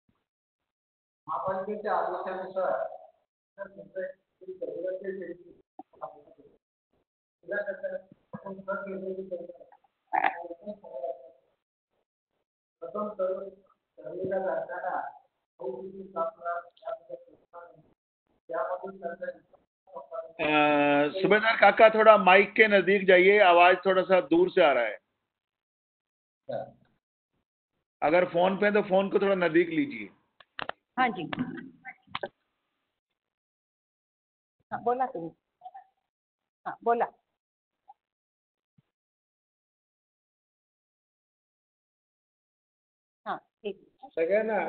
सुबेदार काका थोड़ा माइक के नजदीक जाइए, आवाज थोड़ा सा दूर से आ रहा है। अगर फोन पे तो फोन को थोड़ा नजदीक लीजिए।
हाँ जी, हाँ, बोला तुम। हाँ बोला. हाँ ठीक.
सगळ्यांना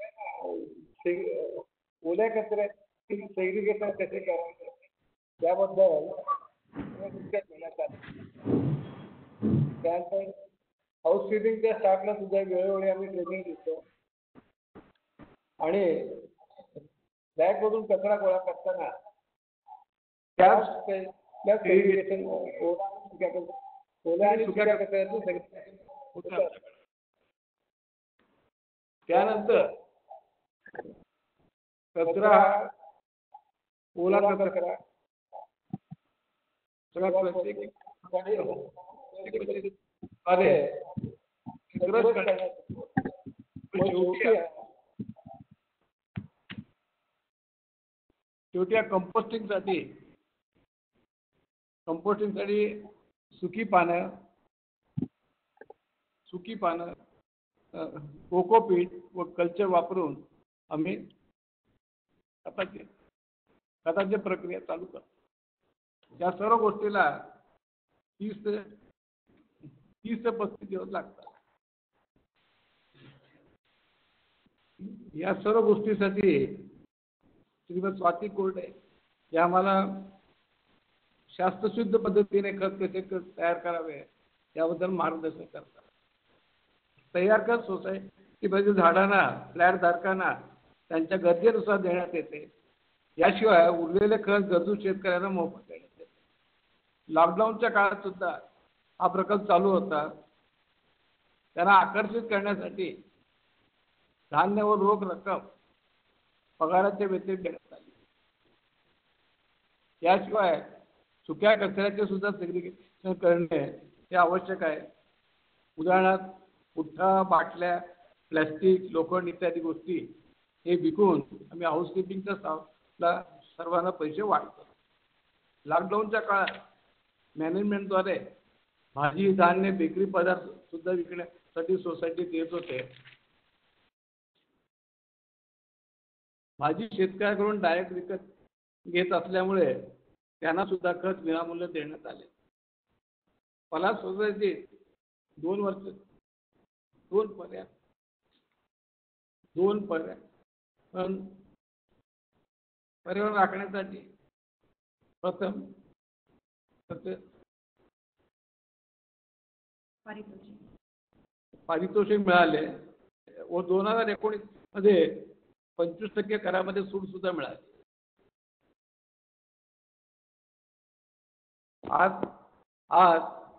ओल्या कचऱ्याची सेग्रिगेशन कसे करायचे त्याबद्दल देण्यात आलं. त्यानंतर हाऊसकीपिंगच्या स्टाफला सुद्धा वेळोवेळी आम्ही ट्रेनिंग देतो आणि बॅगमधून कचरा गोळा करताना त्या सेग्रिगेशन ओल्या आणि सुक्या कचऱ्याचं सेग्रिगेशन होतं. त्यानंतर कचरा ओला कचरा शेवटी कंपोस्टिंग साठी सुकी पानं कोकोपीट व कल्चर वापरून आम्ही खताची प्रक्रिया चालू करतो. या सर्व गोष्टीला 30 ते 35 दिवस लागतात. या सर्व गोष्टीसाठी श्रीमती स्वाती कोरडे या आम्हाला शास्त्रशुद्ध पद्धतीने खत कसे तयार करावे याबद्दल मार्गदर्शन करतात. तयार खत सोसायटीमध्ये झाडांना फ्लॅट धारकांना त्यांच्या गरजेनुसार देण्यात येते. याशिवाय उरलेले खत गरजू शेतकऱ्यांना मोफत देण्यात येते. लॉकडाऊनच्या काळात सुद्धा हा प्रकल्प चालू होता. त्यांना आकर्षित करण्यासाठी धान्य व रोख रक्कम पगाराच्या व्यतिरिक्त देण्यात आली. याशिवाय सुक्या कचऱ्याचे सुद्धा सेग्रिगेशन करणे हे आवश्यक आहे. उदाहरणार्थ पुठ्ठा, बाटल्या, प्लॅस्टिक, लोखंड इत्यादी गोष्टी हे विकून आम्ही हाऊसकीपिंगच्या स्टाफला सर्वांना पैसे वाटतो. लॉकडाऊनच्या काळात मॅनेजमेंटद्वारे भाजी, धान्य, बेकरी पदार्थ सुद्धा विकण्यासाठी सोसायटीत येत होते. भाजी शेतकऱ्याकडून डायरेक्ट विकत घेत असल्यामुळे त्यांना सुद्धा खत विनामूल्य देण्यात आले. पलास सोसायटीत 2 पर्याय पर्यावरण राखण्यासाठी प्रथम पारितोषिक मिळाले व 2019 मध्ये 25% करामध्ये सूट सुद्धा मिळाली. आज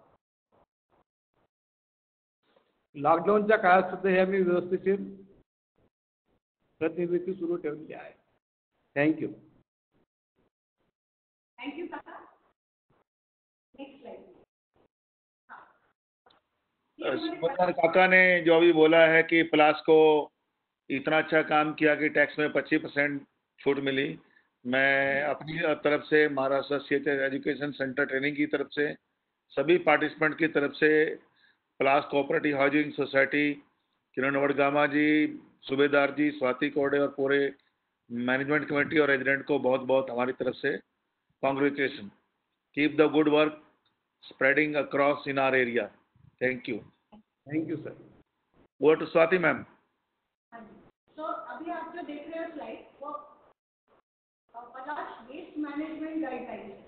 लॉकडाऊनच्या काळात सुद्धा हे आम्ही व्यवस्थित प्रतिनिधी सुरू ठेवली आहे. थँक्यू.
सुबेदार काका ने जो अभी बोला है कि प्लास को इतना अच्छा काम किया कि टैक्स में 25% छूट मिली. मैं अपनी तरफ से Maharashtra state education centre training की तरफ से सभी पार्टिसिपेंट की तरफ से Palash cooperative housing society, Kiran Vadgama ji, Subedar ji, Swati Korde और पूरे मैनेजमेंट कमेटी और रेजिडेंट को बहुत बहुत हमारी तरफ से congratulation. Keep the good work spreading across in our area. Thank you.
Thank you sir.
Over to Swati ma'am.
तो अभी आप जो देख रहे हो स्लाइड वो पलाश वेस्ट मैनेजमेंट गाइडलाइन है.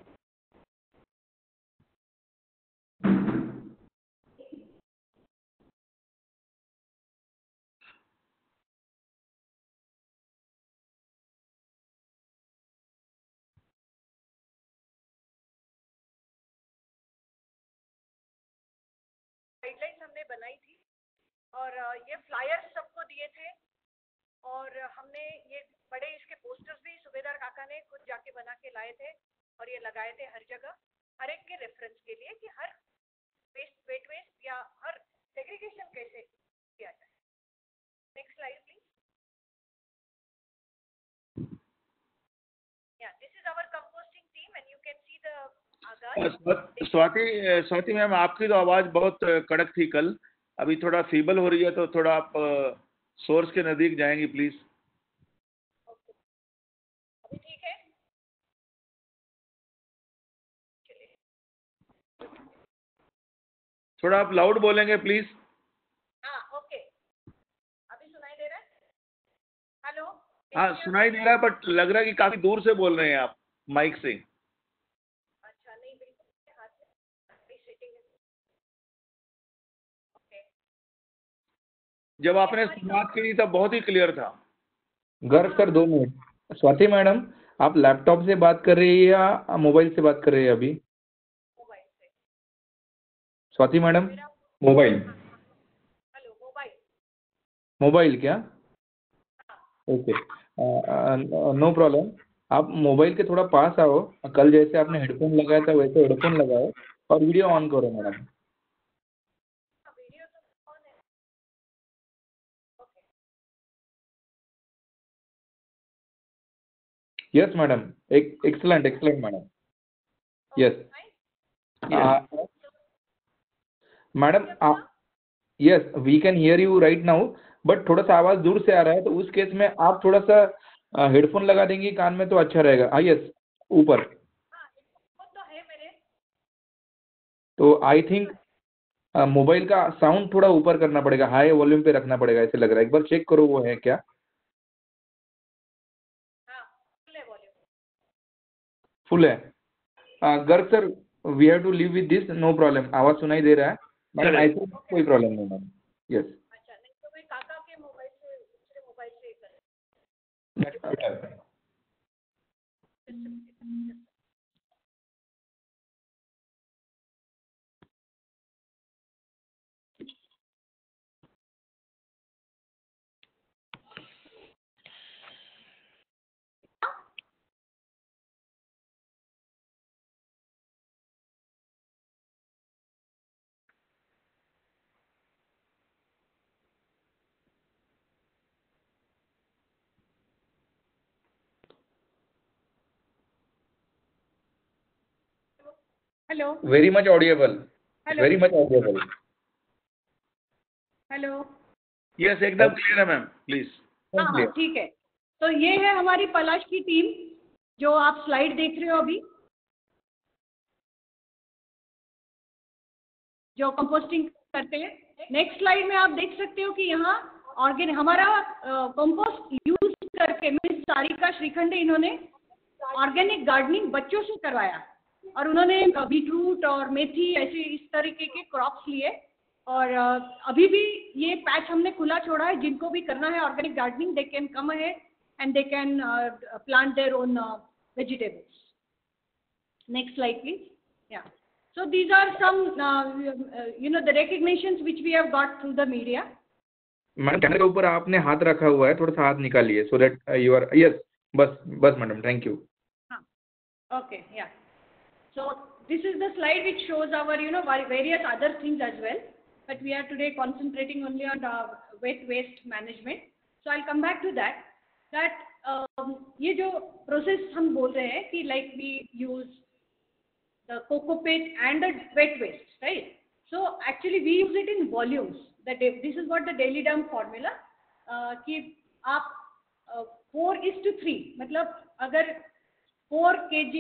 गाइडलाइंस हमने बनाई थी और ये फ्लायर्स सबको दिए थे और हमने ये बड़े इसके पोस्टर्स भी सुबेदार काका ने खुद जाके बना के लाए थे और ये लगाए थे हर जगह, हर एक के रेफरेंस के लिए कि हर वेट वेस्ट या हर सेग्रीगेशन कैसे किया जाए. Next slide please. Yeah this is our composting team and you can see the आगाज.
स्वाति मैम, आपकी तो आवाज़ बहुत कड़क थी कल, अभी थोड़ा फीबल हो रही है, तो थोड़ा आप सोर्स के नज़दीक जाएंगी प्लीज़.
अभी ठीक है. चलिए
थोड़ा आप लाउड बोलेंगे प्लीज।
हाँ ओके, अभी सुनाई दे रहा है? हेलो।
हाँ सुनाई दे रहा है, बट लग रहा है कि काफी दूर से बोल रहे हैं आप माइक से।
अच्छा नहीं, बिल्कुल हाथ में सेटिंग है। ओके।
जब आपने शुरुआत की तब बहुत ही क्लियर था।
Garg sir 2 minute. Swati madam, आप लैपटॉप से बात कर रही है या मोबाइल से बात कर रही है अभी?
मोबाइल से।
Swati madam, mobile.
Hello, mobile.
Mobile क्या? Okay, no problem. आप मोबाइल के थोड़ा पास आओ, कल जैसे आपने हेडफोन लगाया था वैसे हेडफोन लगाओ और वीडियो ऑन करो मैडम।
वीडियो तो ऑन है। Okay.
Yes madam, excellent madam. Yes madam, आप yes we can hear you right now, but थोड़ा सा आवाज़ दूर से आ रहा है, तो उस केस में आप थोड़ा सा हेडफोन लगा देंगी कान में तो अच्छा रहेगा। हाँ यस, ऊपर।
वो तो है मेरे।
तो आई थिंक मोबाइल का साउंड थोड़ा ऊपर करना पड़ेगा, हाई वॉल्यूम पे रखना पड़ेगा ऐसे लग रहा है। एक बार चेक करो वो है क्या।
हाँ फुल है वॉल्यूम।
फुल है। Garg sir, we have to live with this, no problem. आवाज़ सुनाई दे रहा है मैडम, आई थिंक कोई प्रॉब्लम नहीं मैडम। यस
अच्छा नहीं तो मैं काका के मोबाइल से, दूसरे मोबाइल से कर। Hello.
Very much audible.
Hello.
Very much audible.
Hello.
Yes एकदम क्लियर है मैम, प्लीज।
हाँ ठीक है। तो ये है हमारी पलाश की टीम, जो आप स्लाइड देख रहे हो अभी, जो कंपोस्टिंग करते हैं। नेक्स्ट स्लाइड में आप देख सकते हो कि यहाँ हमारा कंपोस्ट यूज करके मिस सारिका श्रीखंडे, इन्होंने ऑर्गेनिक गार्डनिंग बच्चों से करवाया, और उन्होंने बीटरूट और मेथी ऐसे इस तरीके के क्रॉप्स लिए, और अभी भी ये पैच हमने खुला छोड़ा है। जिनको भी करना है organic gardening, they can come ahead and they can plant their own vegetables. Next slide please. Yeah so these are some the recognitions which we have got through the media.
Madam कैमरे के ऊपर आपने हाथ रखा हुआ है, थोड़ा सा हाथ निकालिए so that you are. Yes बस madam, thank you.
Okay, yeah. So this is the slide which shows our various other things as well, but we are today concentrating only on wet waste management. So I'll come back to that ये जो process हम बोल रहे हैं कि like we use the coco pit and the wet waste, right? So actually we use it in volumes. This is what the daily dump formula कि आप 4:3, मतलब अगर 4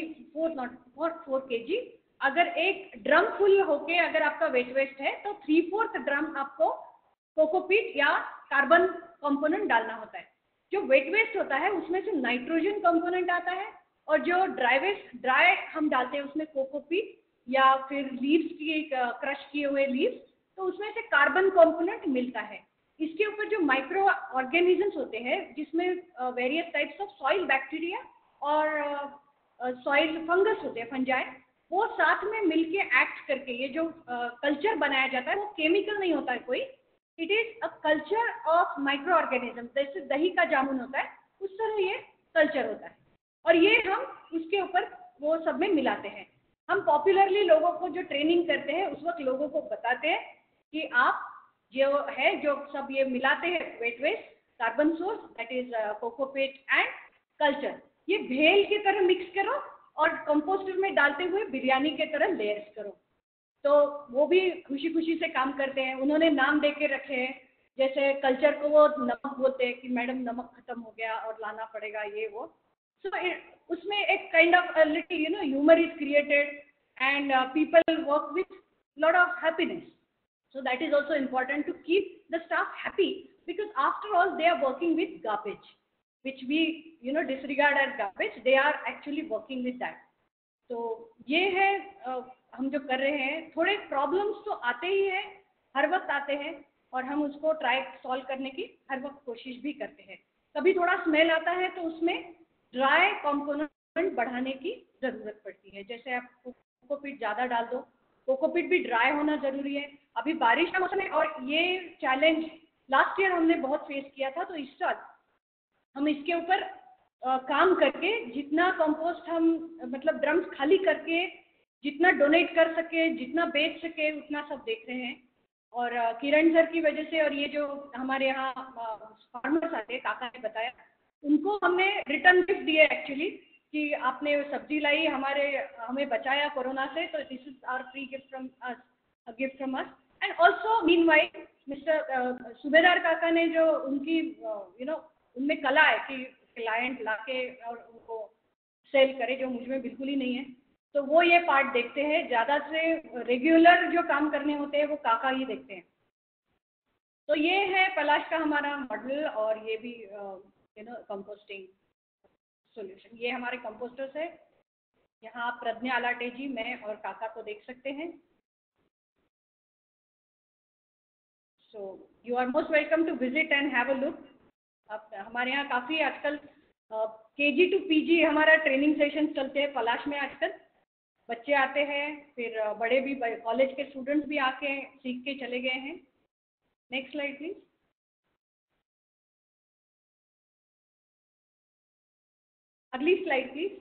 kg अगर एक ड्रम फुल होके अगर आपका वेट वेस्ट है, तो 3/4 ड्रम आपको कोकोपीट या कार्बन कंपोनेंट डालना होता है। जो वेट वेस्ट होता है उसमें से नाइट्रोजन कंपोनेंट आता है, और जो ड्राई हम डालते हैं उसमें कोकोपीट या फिर लीव्स की क्रश किए हुए लीव्स, तो उसमें से कार्बन कंपोनेंट मिलता है। इसके ऊपर जो माइक्रो ऑर्गेनिजम्स होते हैं, जिसमें various types of soil bacteria और सॉइल फंगस होते हैं, फंजाई, वो साथ में मिलके एक्ट करके ये जो कल्चर बनाया जाता है, वो केमिकल नहीं होता है कोई, it is a culture of micro organism. जैसे दही का जामुन होता है, उस तरह ये कल्चर होता है, और ये हम इसके ऊपर वो सब में मिलाते हैं। हम पॉपुलरली लोगों को जो ट्रेनिंग करते हैं उस वक्त लोगों को बताते हैं कि आप जो सब ये मिलाते हैं wet waste, carbon source, that is cocopeat and culture, ये भेल की तरह मिक्स करो और कंपोस्टर में डालते हुए बिरयानी के तरह लेयर्स करो। तो वो भी खुशी खुशी से काम करते हैं। उन्होंने नाम दे के रखे हैं, जैसे कल्चर को वो नमक बोलते हैं कि मैडम नमक खत्म हो गया और लाना पड़ेगा ये वो। So उसमें एक kind of little humour is created and people work with lot of happiness. So that is also important to keep the staff happy, because after all, they are working with garbage, which we disregard as garbage. They are actually working with that. तो ये है हम जो कर रहे हैं. थोड़े problems तो आते ही हैं, हर वक्त आते हैं, और हम उसको ट्राई सॉल्व करने की हर वक्त कोशिश भी करते हैं. कभी थोड़ा स्मेल आता है तो उसमें ड्राई कंपोनेंट बढ़ाने की ज़रूरत पड़ती है. जैसे आप कोकोपीट ज़्यादा डाल दो, कोकोपीट भी ड्राई होना ज़रूरी है. अभी बारिश का मौसम है और ये चैलेंज लास्ट ईयर हमने बहुत फेस किया था, तो इस साल हम इसके ऊपर काम करके जितना कंपोस्ट हम मतलब ड्रम्स खाली करके जितना डोनेट कर सके, जितना बेच सके, उतना सब देख रहे हैं. और किरण सर की वजह से, और ये जो हमारे यहाँ फार्मर्स आते हैं, काका ने बताया, उनको हमने रिटर्न गिफ्ट दिए एक्चुअली, कि आपने सब्जी लाई, हमें बचाया कोरोना से, तो this is our free gift from us, gift from us. And also meanwhile mister Subedar Kaka ने जो उनकी उनमें कला है कि क्लाइंट लाके और उनको सेल करे, जो मुझ में बिल्कुल ही नहीं है, तो वो ये पार्ट देखते हैं. ज़्यादा से रेगुलर जो काम करने होते हैं वो काका ही देखते हैं. तो ये है पलाश का हमारा मॉडल, और ये भी कंपोस्टिंग सॉल्यूशन. ये हमारे कंपोस्टर्स है. यहाँ आप प्रज्ञा आलाटे जी, मैं और काका को देख सकते हैं. So you are most welcome to visit and have a look. अब हमारे यहाँ काफ़ी आजकल KG to PG हमारा ट्रेनिंग सेशन चलते हैं पलाश में. आजकल बच्चे आते हैं, फिर बड़े भी कॉलेज के स्टूडेंट्स भी आके सीख के चले गए हैं. Next slide please. अगली slide please.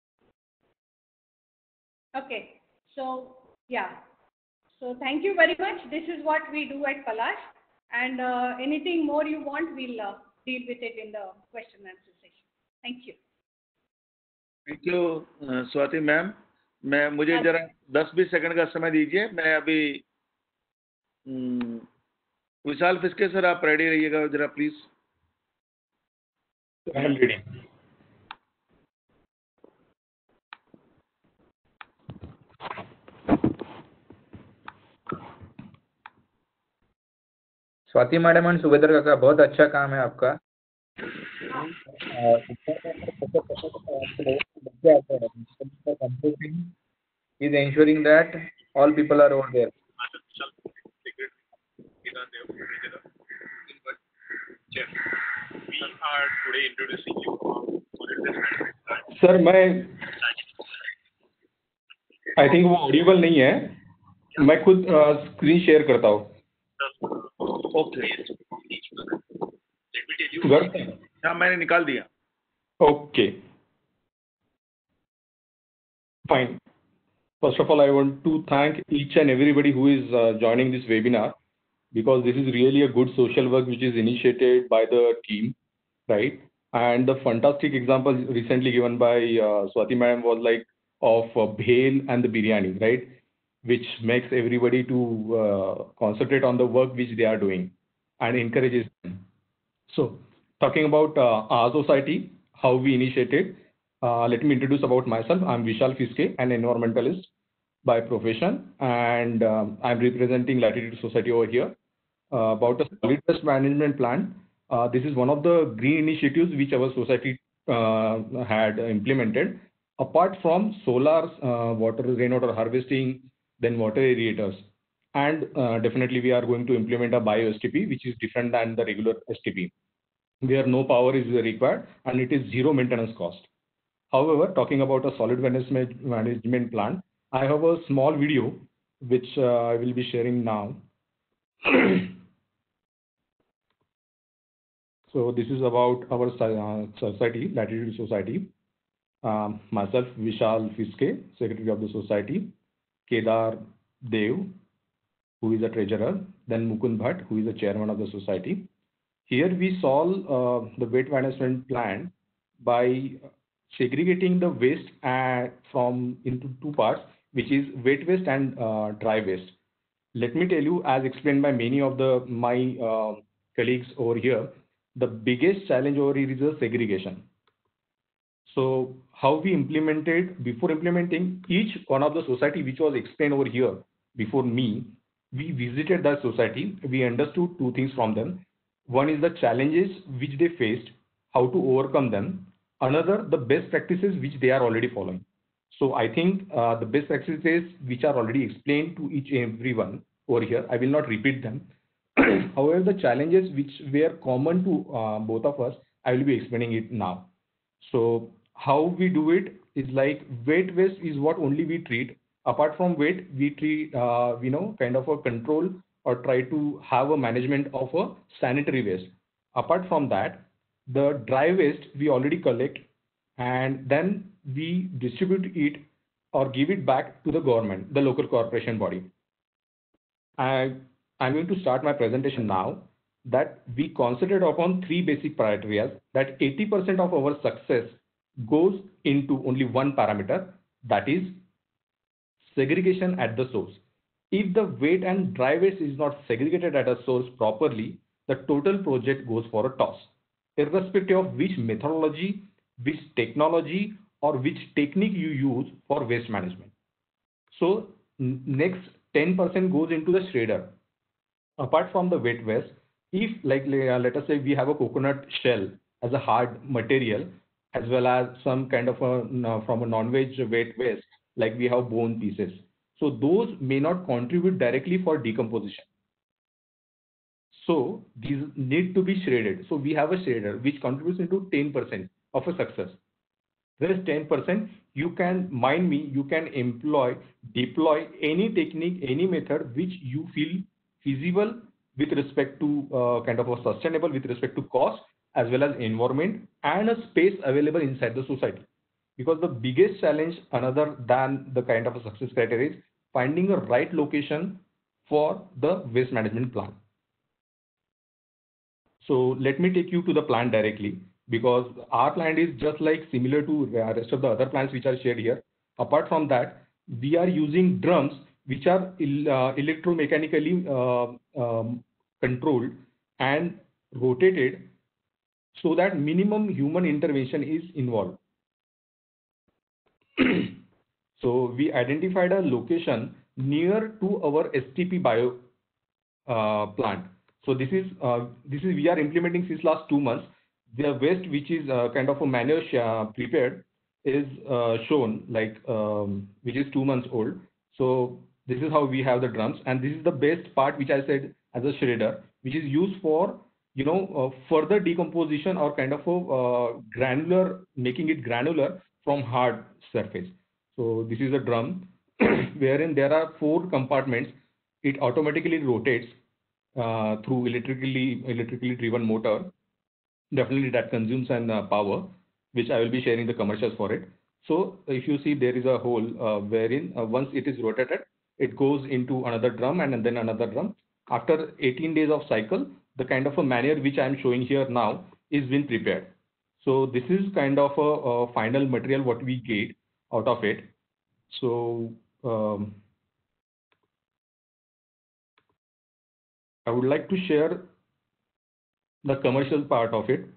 Okay, so yeah, so thank you very much. This is what we do at Palash, and anything more you want, we'll deal with it in the question and answer session. Thank you.
Thank you Swati ma'am. मुझे जरा 10-20 second का समय दीजिए. मैं अभी Vishal Phiske sir, आप ready रहिएगा जरा please.
I am ready.
Swati madam and Subedar Kaka, बहुत अच्छा काम है आपका. is ensuring that all people are over there.
Sir मैं आई थिंक वो ऑडिबल नहीं है. मैं खुद स्क्रीन शेयर करता हूँ.
ओके,
हाँ
मैंने निकाल दिया.
Okay fine. First of all, I want to thank each and everybody who is joining this webinar, because this is really a good social work which is initiated by the team, right? And the fantastic example recently given by Swati Madam was like of bhel and the biryani, right? Which makes everybody to concentrate on the work which they are doing and encourages them. So talking about our society, how we initiated, let me introduce about myself. I'm Vishal Fiske, an environmentalist by profession, and I'm representing Latitude Society over here. About a solid waste management plan, this is one of the green initiatives which our society had implemented. Apart from solar, rainwater harvesting, then water aerators, and definitely we are going to implement a bio STP, which is different than the regular STP, where no power is required and it is zero maintenance cost. However, talking about a solid waste management plan, I have a small video which I will be sharing now. So this is about our society, Latitude Society. Myself, Vishal Fiske, Secretary of the Society. Kedar Dev, who is a treasurer. Then Mukund Bhatt, who is the chairman of the society. Here we solve the waste management plan by segregating the waste into two parts, which is wet waste and dry waste. Let me tell you, as explained by many of my colleagues over here, the biggest challenge over here is the segregation. So how we implemented, before implementing, each one of the society which was explained over here before me, we visited the society, we understood two things from them. One is the challenges which they faced, how to overcome them. Another, the best practices which they are already following. So I think the best practices which are already explained to each and everyone over here, I will not repeat them. However, the challenges which were common to both of us, I will be explaining it now. So how we do it is like wet waste is what only we treat. Apart from wet, we treat, kind of a control or try to have a management of a sanitary waste. Apart from that, the dry waste we already collect and then we distribute it or give it back to the government, the local corporation body. I'm going to start my presentation now that we concentrate upon three basic criteria that 80% of our success goes into only one parameter, that is segregation at the source. If the wet and dry waste is not segregated at a source properly, the total project goes for a toss, irrespective of which methodology, which technology, or which technique you use for waste management. So next 10% goes into the shredder. Apart from the wet waste, if let us say we have a coconut shell as a hard material, as well as some kind of from a non-veg wet waste, like we have bone pieces. So those may not contribute directly for decomposition. So these need to be shredded. So we have a shredder which contributes into 10% of a success. Rest 10%, you can you can deploy any technique, any method which you feel feasible with respect to kind of a sustainable with respect to cost as well as environment and a space available inside the society. Because the biggest challenge, another than the kind of a success criteria, is finding a right location for the waste management plan. So let me take you to the plant directly, because our plant is just like similar to the rest of the other plants which are shared here. Apart from that, we are using drums which are electromechanically controlled and rotated so that minimum human intervention is involved. So we identified a location near to our STP bio plant. So this is we are implementing since last 2 months. The waste which is kind of a manure prepared is shown like which is 2 months old. So this is how we have the drums, and this is the best part which I said as a shredder, which is used for further decomposition or kind of a granular, making it granular from hard surface. So this is a drum wherein there are 4 compartments. It automatically rotates through electrically driven motor. Definitely that consumes an power, which I will be sharing the commercials for it. So if you see, there is a hole wherein once it is rotated, it goes into another drum and then another drum. After 18 days of cycle, the kind of a manure which I am showing here now is been prepared. So this is kind of a final material what we get out of it. So I would like to share the commercial part of it.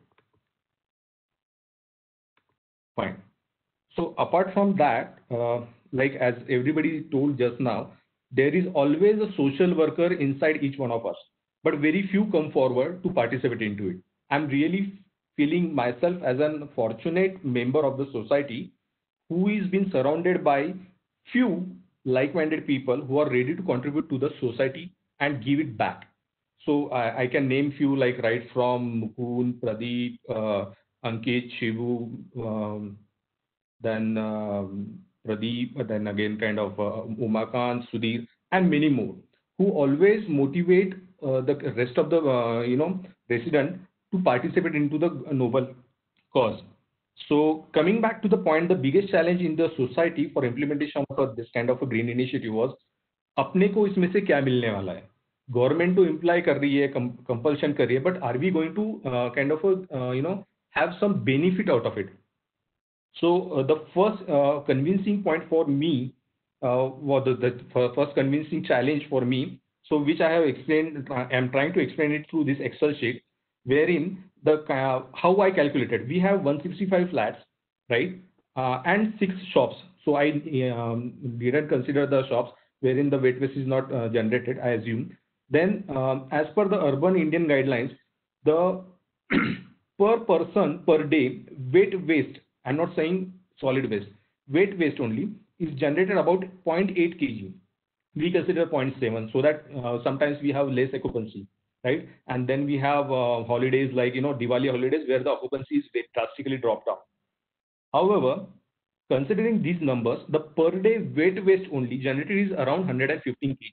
Fine. So apart from that, like as everybody told just now, there is always a social worker inside each one of us, but very few come forward to participate into it. I'm really feeling myself as a fortunate member of the society who is been surrounded by few like-minded people who are ready to contribute to the society and give it back. So I can name few like right from Mukund, Pradeep, Ankit, Shivu, then Pradeep, then again kind of Umakant, Sudhir, and many more, who always motivate the rest of the resident to participate into the noble cause. So coming back to the point, the biggest challenge in the society for implementation of this kind of a green initiative was, अपने को इसमें से क्या मिलने वाला है? Government to imply कर रही है, compulsion कर रही है, but are we going to kind of have some benefit out of it? So the first convincing point for me was the first convincing challenge for me. So which I have explained, I am trying to explain it through this Excel sheet, wherein the how I calculated. We have 165 flats, right, and 6 shops. So I didn't consider the shops. wherein the wet waste is not generated, I assume. Then as per the urban Indian guidelines, the per person per day wet waste, I'm not saying solid waste, wet waste only, is generated about 0.8 kg. We consider 0.7, so that sometimes we have less occupancy, right? And then we have holidays like, Diwali holidays, where the occupancy is drastically dropped down. However, considering these numbers, the per day wet waste only generated is around 115 kg.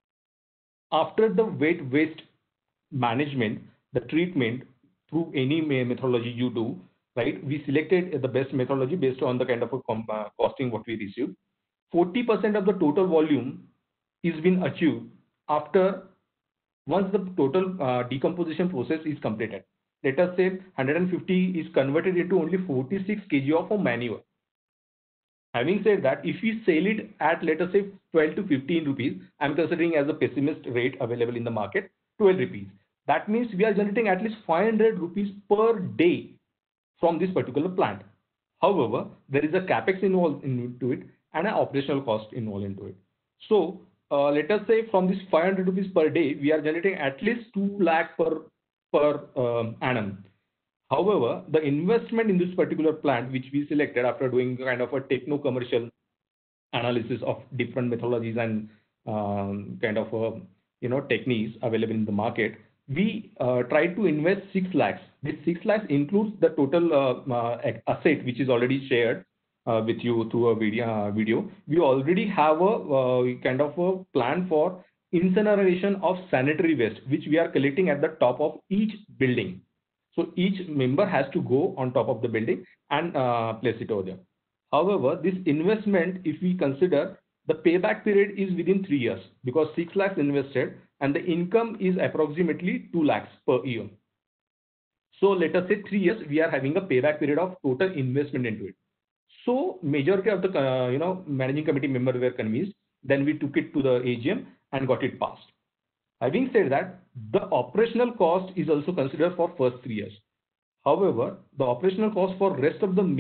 After the wet waste management, the treatment through any methodology you do, right? We selected the best methodology based on the kind of a costing what we received. 40% of the total volume is been achieved after once the total decomposition process is completed. Let us say 150 is converted into only 46 kg of a manure. Having said that, if we sell it at, let us say, 12 to 15 rupees, I'm considering as a pessimist rate available in the market, 12 rupees. That means we are generating at least 500 rupees per day from this particular plant. However, there is a capex involved into it and an operational cost involved into it. So let us say from this 500 rupees per day, we are generating at least 2 lakh per annum. However, the investment in this particular plant, which we selected after doing kind of a techno-commercial analysis of different methodologies and kind of techniques available in the market, we tried to invest 6 lakhs. This 6 lakhs includes the total asset which is already shared with you through a video. We already have a kind of a plan for incineration of sanitary waste, which we are collecting at the top of each building. So each member has to go on top of the building and place it over there. However, this investment, if we consider, the payback period is within 3 years, because 6 lakhs invested and the income is approximately 2 lakhs per year. So let us say 3 years, we are having a payback period of total investment into it. So majority of the managing committee members were convinced. Then we took it to the AGM and got it passed. Having said that, the operational cost is also considered for first 3 years. However, the operational cost for rest of the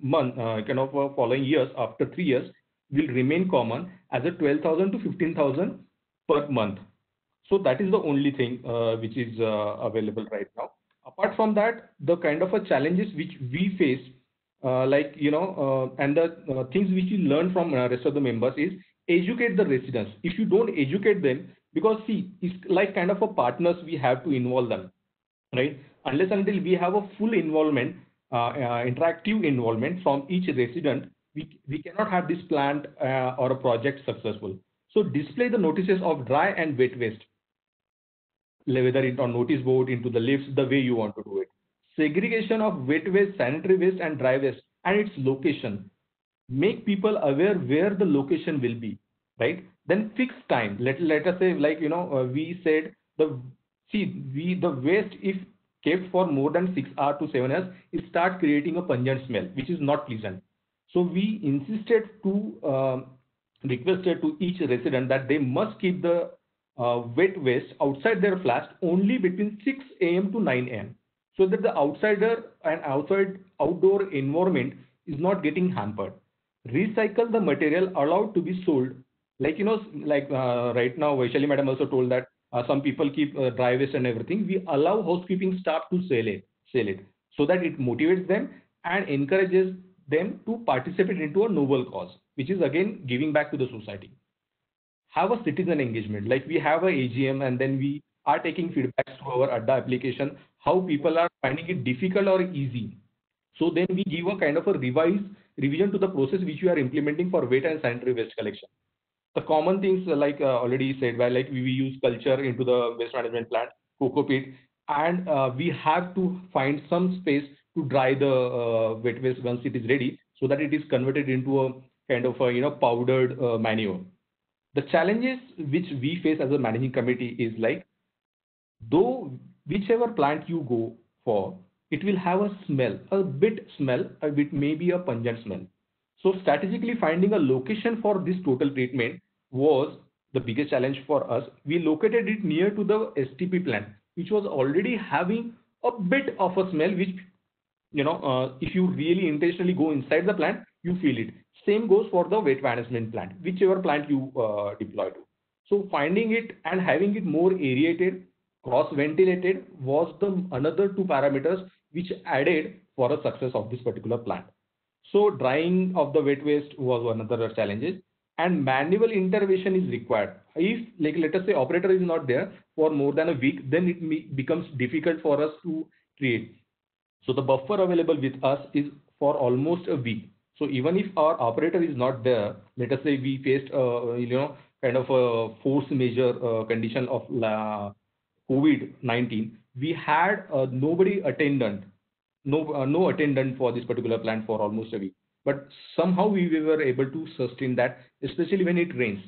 following years after 3 years will remain common as a 12,000 to 15,000 per month. So that is the only thing which is available right now. Apart from that, the kind of challenges which we face, and the things which we learn from rest of the members is educate the residents. If you don't educate them, because see, it's like kind of a partners, we have to involve them, right? Unless until we have a full involvement, interactive involvement from each resident, we cannot have this plant or a project successful. So display the notices of dry and wet waste, whether it on notice board, into the lifts, the way you want to do it. Segregation of wet waste, sanitary waste and dry waste and its location. Make people aware where the location will be, right? Then fix time. Let us say, we said the waste, if kept for more than 6 hours to 7 hours, it starts creating a pungent smell, which is not pleasant. So we insisted to requested to each resident that they must keep the wet waste outside their flats only between 6 a.m. to 9 a.m. so that the outsider and outdoor environment is not getting hampered. Recycle the material allowed to be sold. Right now, Vaishali madam also told that some people keep dry waste and everything. We allow housekeeping staff to sell it so that it motivates them and encourages them to participate into a noble cause, which is again giving back to the society. Have a citizen engagement. Like we have a AGM and then we are taking feedbacks to our Adda application, how people are finding it difficult or easy. So then we give a kind of a revision to the process which we are implementing for wet and sanitary waste collection. The common things like already said, where like we use culture into the waste management plant, coco pit, and we have to find some space to dry the wet waste once it is ready, so that it is converted into a kind of powdered manure. The challenges which we face as a managing committee is like, though whichever plant you go for, it will have a smell, a bit maybe a pungent smell. So strategically finding a location for this total treatment was the biggest challenge for us. We located it near to the STP plant, which was already having a bit of a smell, which, if you really intentionally go inside the plant, you feel it. Same goes for the wet management plant, whichever plant you deploy to. So finding it and having it more aerated, cross ventilated was the another two parameters which added for a success of this particular plant. So drying of the wet waste was another challenges, and manual intervention is required. If, like, let us say operator is not there for more than a week, then it becomes difficult for us to create. So the buffer available with us is for almost a week. So even if our operator is not there, let us say we faced kind of a force majeure condition of COVID-19, we had nobody attendant, no attendant for this particular plant for almost a week. But somehow we were able to sustain that, especially when it rains.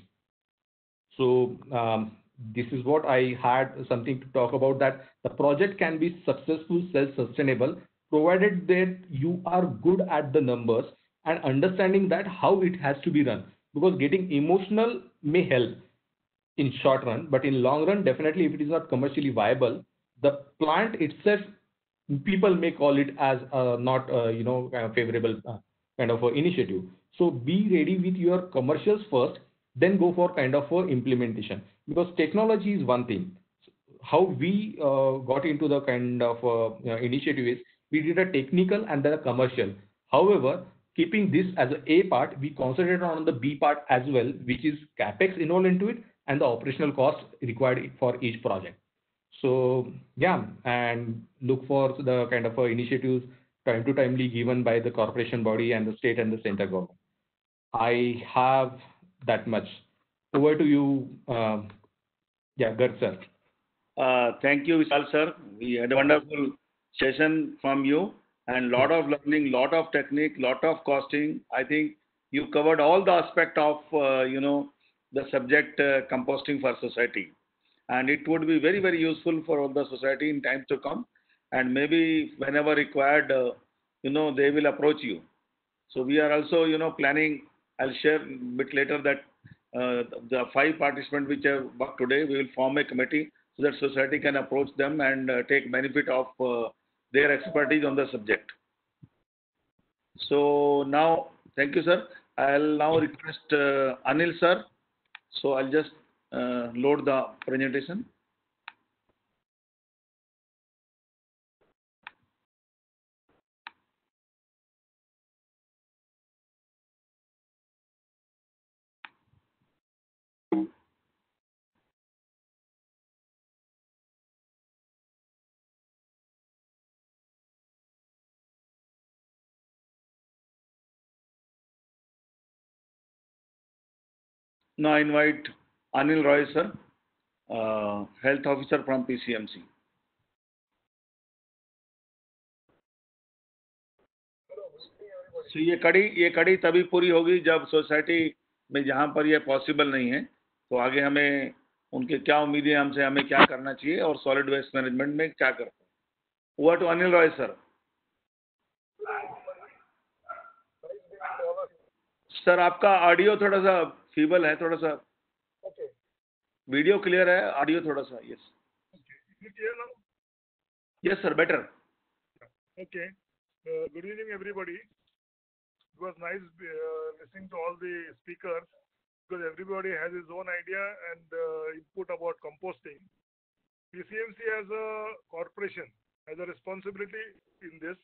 So this is what I had something to talk about, that the project can be successful, self-sustainable, provided that you are good at the numbers and understanding that how it has to be run. Because getting emotional may help in short run, but in long run, definitely if it is not commercially viable, the plant itself, people may call it as not kind of favorable kind of initiative. So be ready with your commercials first, then go for kind of implementation, because technology is one thing. How we got into the kind of initiative is we did a technical and then a commercial. However, keeping this as a part, we concentrated on the B part as well, which is capex involved into it and the operational cost required for each project. So yeah, and look for the kind of initiatives time to timely given by the corporation body and the state and the center government. I have that much. Over to you, Garg sir.
Thank you, Vishal sir. We had a wonderful session from you and lot of learning, lot of technique, lot of costing. I think you covered all the aspect of the subject composting for society, and it would be very, very useful for all the society in times to come. And maybe whenever required, they will approach you. So we are also planning. I'll share a bit later that the 5 participants which have worked today, we will form a committee so that society can approach them and take benefit of their expertise on the subject. So now, thank you, sir. I'll now request Anil sir. So I'll just load the presentation. Now I invite Anil Roy sir, Health Officer from PCMC. So ये कड़ी तभी पूरी होगी जब society में जहाँ पर ये पॉसिबल नहीं है, तो आगे हमें उनके क्या उम्मीदें हमसे, हमें क्या करना चाहिए और सॉलिड वेस्ट मैनेजमेंट में क्या करते हैं. Over to Anil Roy sir. Sir आपका ऑडियो थोड़ा सा फीबल है, थोड़ा सा.
ओके.
वीडियो क्लियर है, ऑडियो थोड़ा सा. Yes.
Clear now?
Yes sir, better.
Okay. Good evening everybody. It was nice listening to all the speakers because everybody has his own idea and input about composting. PCMC as a corporation has a responsibility in this,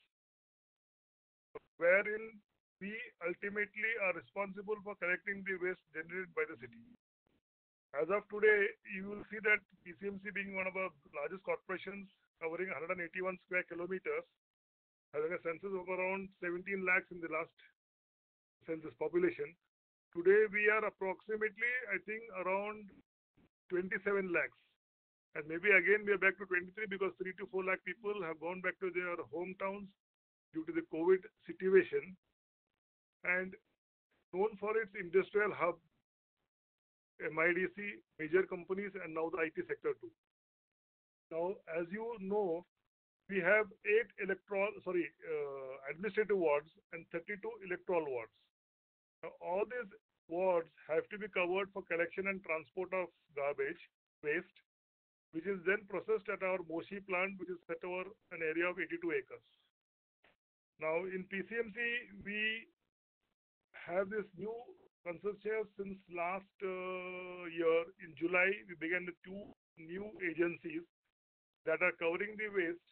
wherein we ultimately are responsible for collecting the waste generated by the city. As of today, you will see that PCMC being one of the largest corporations covering 181 square kilometers, having a census of around 17 lakhs in the last census population. Today we are approximately, I think, around 27 lakhs. And maybe again we are back to 23 because 3 to 4 lakh people have gone back to their hometowns due to the COVID situation. And known for its industrial hub, MIDC, major companies, and now the IT sector too. Now, as you know, we have 8 administrative wards and 32 electoral wards. Now, all these wards have to be covered for collection and transport of garbage, waste, which is then processed at our Moshi plant, which is set over an area of 82 acres. Now, in PCMC, we have this new consortium since last year. In July, we began with 2 new agencies that are covering the waste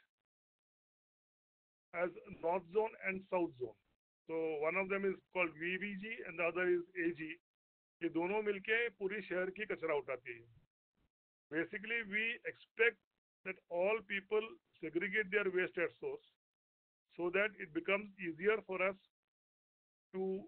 as North Zone and South Zone. So one of them is called VVG and the other is AG. ये दोनों मिलके पूरी शहर की कचरा उठाती है. Basically, we expect that all people segregate their waste at source so that it becomes easier for us to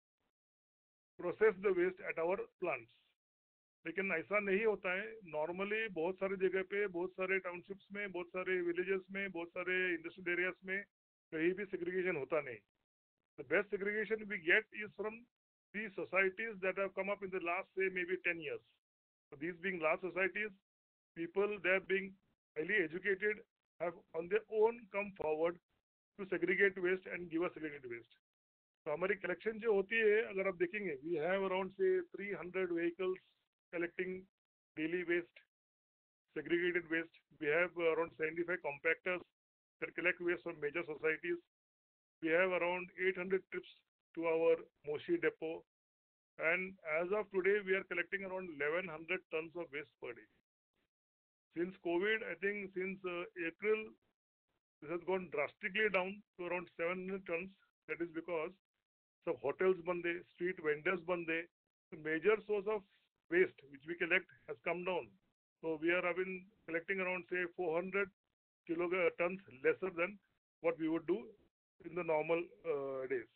process the waste at our plants. लेकिन ऐसा नहीं होता है. नॉर्मली बहुत सारी जगह पे, बहुत सारे टाउनशिप्स में, बहुत सारे विलेजेस में, बहुत सारे इंडस्ट्रियल एरियाज में कहीं भी सेग्रीगेशन होता नहीं. The best segregation we get is from these societies that have come up in the last, say, maybe 10 years. So these being large societies, people there being highly educated have on their own come forward to segregate waste and give us segregated waste. तो हमारी collection जो होती है, अगर आप देखेंगे, we have around say 300 vehicles collecting daily waste, segregated waste. We have around 75 compactors that collect waste from major societies. We have around 800 trips to our Moshi depot, and as of today, we are collecting around 1100 tons of waste per day. Since COVID, I think since April, this has gone drastically down to around 700 tons. That is because some hotels bande, street vendors bande. The major source of waste which we collect has come down. So we are collecting around say 400 kilotons lesser than what we would do in the normal days.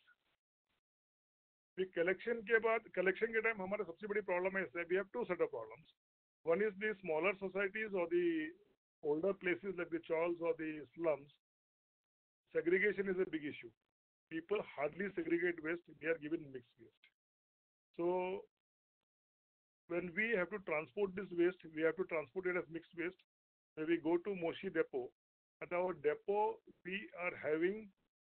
The collection के time हमारा सबसे बड़ी problem है. We have two set of problems. One is the smaller societies or the older places like the chawls or the slums. Segregation is a big issue. People hardly segregate waste. They are given mixed waste. So when we have to transport this waste, we have to transport it as mixed waste. When we go to Moshi depot, at our depot we are having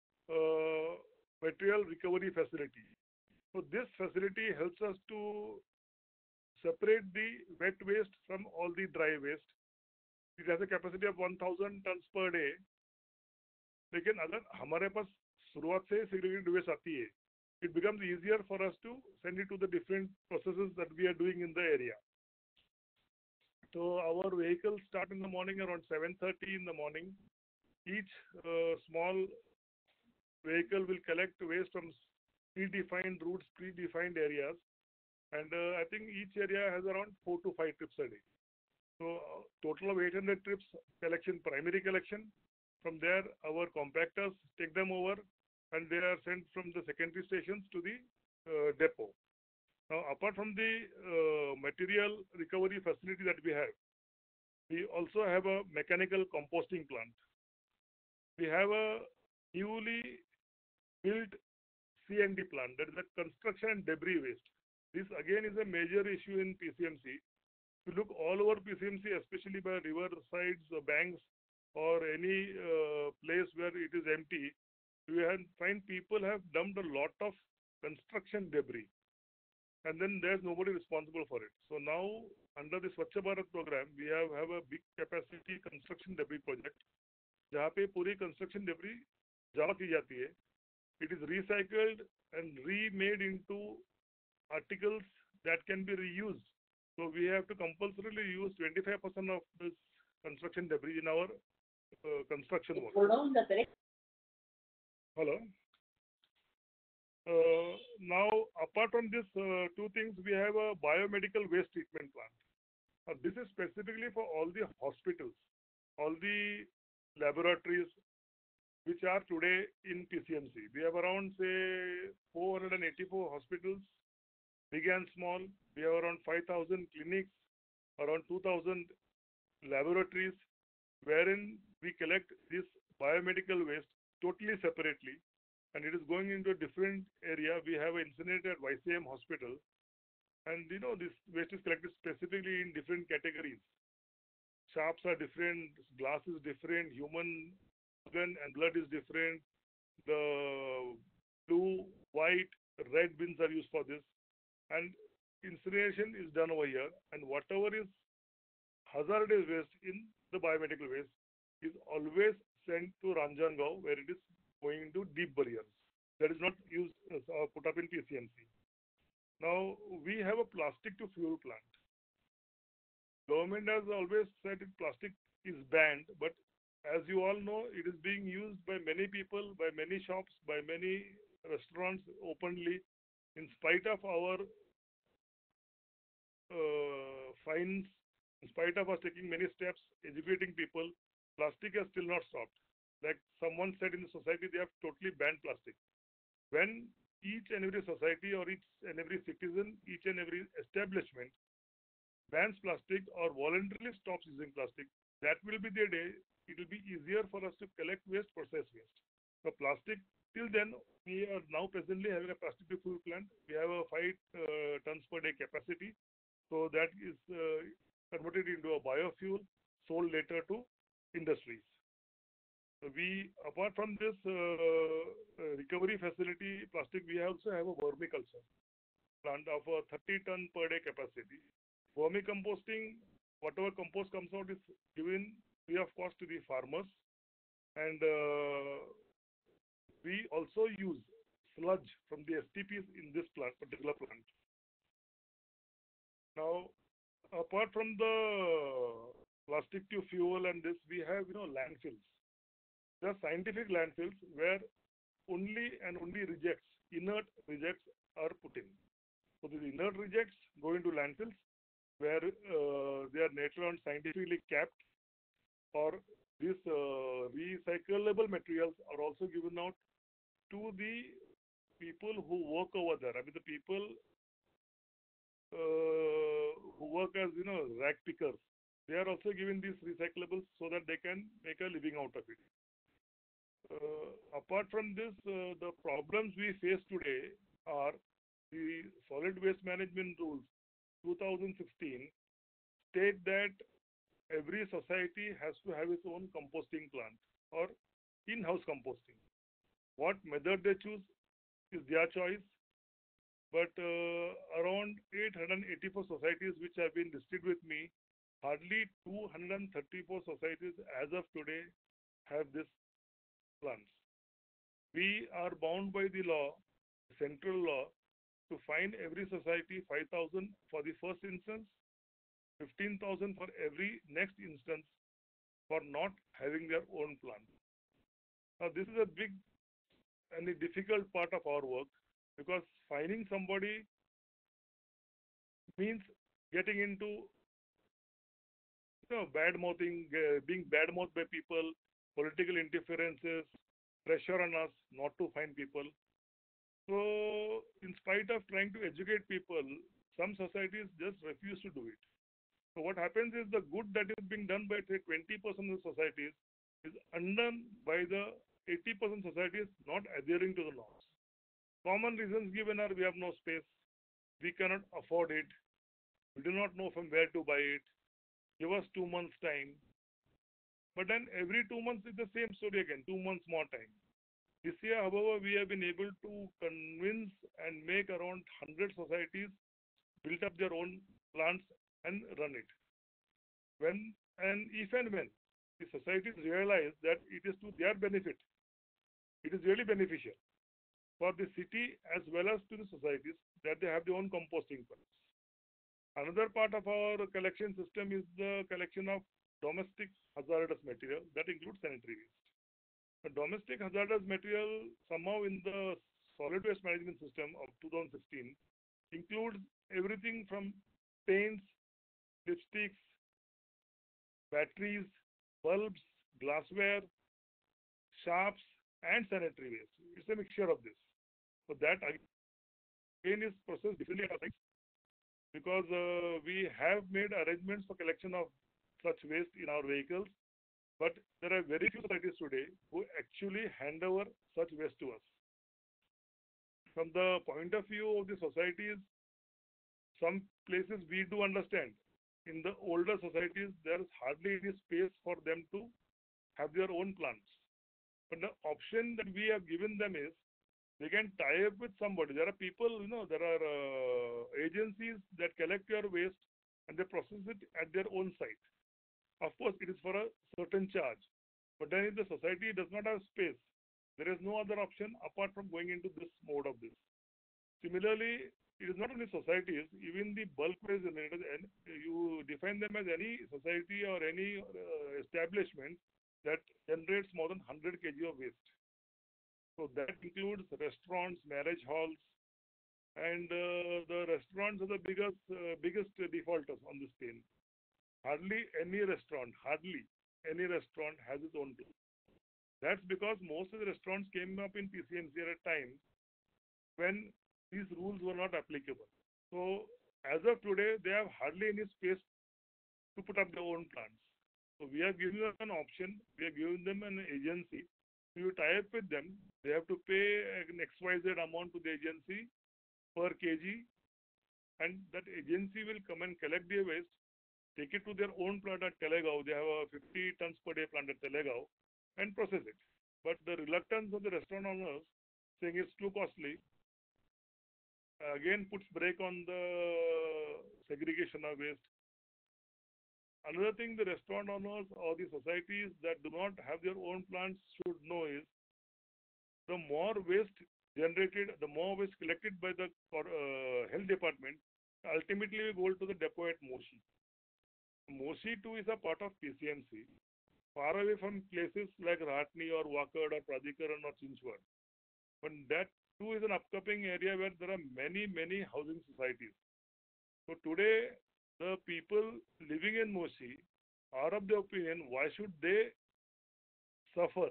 material recovery facility. So this facility helps us to separate the wet waste from all the dry waste. It has a capacity of 1000 tons per day. लेकिन अगर हमारे पास शुरुआत से segregated waste आती है, it becomes easier for us to send it to the different processes that we are doing in the area. So our vehicles start in the morning around 7:30 in the morning. Each small vehicle will collect waste from predefined routes, predefined areas, and I think each area has around 4 to 5 trips a day. So total of 800 trips collection, primary collection. From there, our compactors take them over, and they are sent from the secondary stations to the depot. Now, apart from the material recovery facility that we also have a mechanical composting plant. We have a newly built C&D plant, that is a construction and debris waste. This again is a major issue in PCMC. If you look all over PCMC, especially by river sides or banks or any place where it is empty, we find people have dumped a lot of construction debris, and then there's nobody responsible for it. So now, under the Swachh Bharat program, we have a big capacity construction debris project, जहाँ पे पूरी construction debris जमा की जाती है. It is recycled and remade into articles that can be reused. So we have to compulsorily use 25% of this construction debris in our construction work. Hello. Now, apart from this two things, we have a biomedical waste treatment plant. This is specifically for all the hospitals, all the laboratories which are today in PCMC. We have around say 484 hospitals, big and small. We have around 5,000 clinics, around 2,000 laboratories, wherein we collect this biomedical waste totally separately, and it is going into a different area. We have an incinerator at YCM hospital, and this waste is collected specifically in different categories. Sharps are different, glass is different, human organ and blood is different. The blue, white, red bins are used for this, and incineration is done over here, and whatever is hazardous waste in the biomedical waste is always sent to Ranjangaon, where it is going to deep barriers. that is not used or put up in PCMC. Now, we have a plastic to fuel plant. Government has always said that plastic is banned, but as you all know, it is being used by many people, by many shops, by many restaurants openly, in spite of our fines, in spite of us taking many steps, educating people. Plastic has still not stopped. Like someone said in the society, they have totally banned plastic. When each and every society or each and every citizen, each and every establishment bans plastic or voluntarily stops using plastic, that will be the day it will be easier for us to collect waste, process waste. So plastic, till then, we are now presently having a plastic to fuel plant. We have a 5 tons per day capacity. So that is converted into a biofuel, sold later to industries. So we, apart from this recovery facility plastic, we also have a vermiculture plant of a 30 ton per day capacity. Vermicomposting, whatever compost comes out is given free of cost to the farmers, and we also use sludge from the STPs in this particular plant. Now, apart from the plastic to fuel and this, we have landfills. There are scientific landfills where only and only rejects, inert rejects are put in. So the inert rejects go into landfills where they are natural and scientifically capped, or these recyclable materials are also given out to the people who work over there. I mean, the people who work as rag pickers, they are also given these recyclables so that they can make a living out of it. Apart from this, the problems we face today are the solid waste management rules 2016 state that every society has to have its own composting plant or in-house composting. What method they choose is their choice, but around 884 societies which have been listed with me, hardly 234 societies as of today have this plants. We are bound by the law, central law, to fine every society 5,000 for the first instance, 15,000 for every next instance for not having their own plant. Now, this is a big and a difficult part of our work, because fining somebody means getting into bad mouthing, being bad mouthed by people, political interferences, pressure on us not to fine people. So, in spite of trying to educate people, some societies just refuse to do it. So, what happens is the good that is being done by, say, 20% of the societies is undone by the 80% societies not adhering to the laws. Common reasons given are: we have no space, we cannot afford it, we do not know from where to buy it, give us 2 months time. But then every 2 months is the same story again, 2 months more time. This year, however, we have been able to convince and make around 100 societies build up their own plants and run it. If and when the societies realize that it is to their benefit, it is really beneficial for the city as well as to the societies that they have their own composting plants. Another part of our collection system is the collection of domestic hazardous material that includes sanitary waste. The domestic hazardous material somehow in the solid waste management system of 2016 includes everything from paints, lipsticks, batteries, bulbs, glassware, sharps, and sanitary waste. It's a mixture of this. So that again is processed differently at our sites, because we have made arrangements for collection of such waste in our vehicles, but there are very few societies today who actually hand over such waste to us. From the point of view of the societies, some places we do understand. In the older societies, there is hardly any space for them to have their own plants. But the option that we have given them is they can tie up with somebody. There are people, there are agencies that collect your waste and they process it at their own site. Of course, it is for a certain charge. But then if the society does not have space, There is no other option apart from going into this mode of this. Similarly, it is not only societies, even the bulk waste generators, and you define them as any society or any establishment that generates more than 100 kg of waste. So that includes restaurants, marriage halls, and the restaurants are the biggest defaulters on this chain. Hardly any restaurant has its own place. That's because most of the restaurants came up in PCMC at a time when these rules were not applicable. So as of today, they have hardly any space to put up their own plants. So we have given them an option. We have given them an agency. So you tie up with them. They have to pay an XYZ amount to the agency per kg, and that agency will come and collect their waste, take it to their own plant at Talegaon. They have a 50 tons per day plant at Talegaon, and process it. But the reluctance of the restaurant owners saying it's too costly again puts brake on the segregation of waste. Another thing the restaurant owners or the societies that do not have their own plants should know is the more waste generated, the more waste collected by the health department ultimately will go to the depot at Moshi. Moshi too is a part of PCMC, far away from places like Ratni or Wakad or Pradikaran or Chinchwad. But that too is an upcoming area where there are many housing societies. So today, the people living in Moshi are of the opinion, why should they suffer?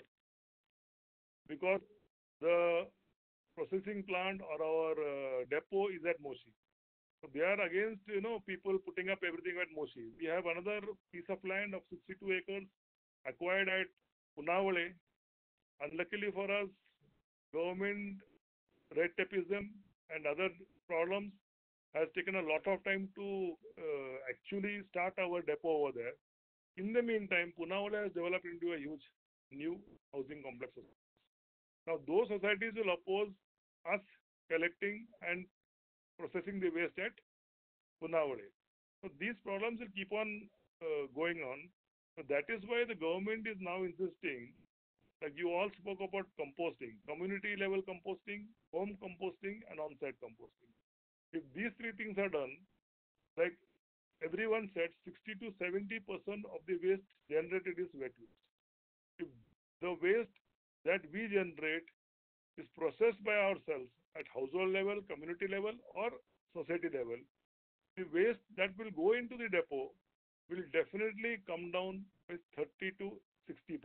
Because the processing plant or our depot is at Moshi. So they are against, people putting up everything at Moshi. We have another piece of land of 62 acres acquired at Punawale. Unluckily for us, government red tapeism and other problems has taken a lot of time to actually start our depot over there. In the meantime, Punawale has developed into a huge new housing complex. Now, those societies will oppose us collecting and processing the waste at Punawale. So these problems will keep on going on. So that is why the government is now insisting, like you all spoke about composting, community level composting, home composting, and on-site composting. If these three things are done, like everyone said, 60 to 70% of the waste generated is wet waste. If the waste that we generate is processed by ourselves at household level, community level, or society level, the waste that will go into the depot will definitely come down by 30 to 60%.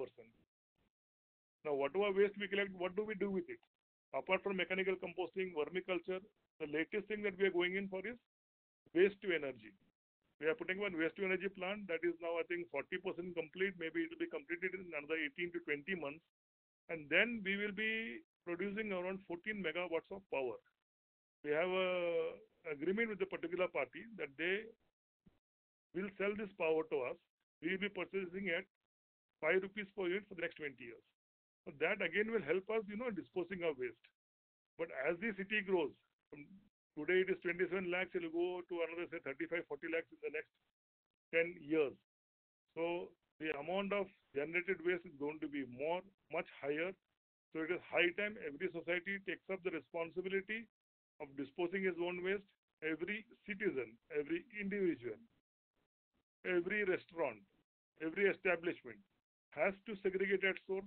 Now, whatever waste we collect, what do we do with it? Apart from mechanical composting, vermiculture, the latest thing that we are going in for is waste to energy. We are putting one waste to energy plant that is now, I think, 40% complete. Maybe it will be completed in another 18 to 20 months. And then we will be producing around 14 megawatts of power. We have an agreement with the particular party that they will sell this power to us. We will be purchasing at 5 rupees per unit for the next 20 years. So that again will help us, disposing of waste. But as the city grows, from today it is 27 lakhs, it will go to another, say, 35, 40 lakhs in the next 10 years. So the amount of generated waste is going to be much higher. So it is high time every society takes up the responsibility of disposing his own waste. Every citizen, every individual, every restaurant, every establishment has to segregate at source,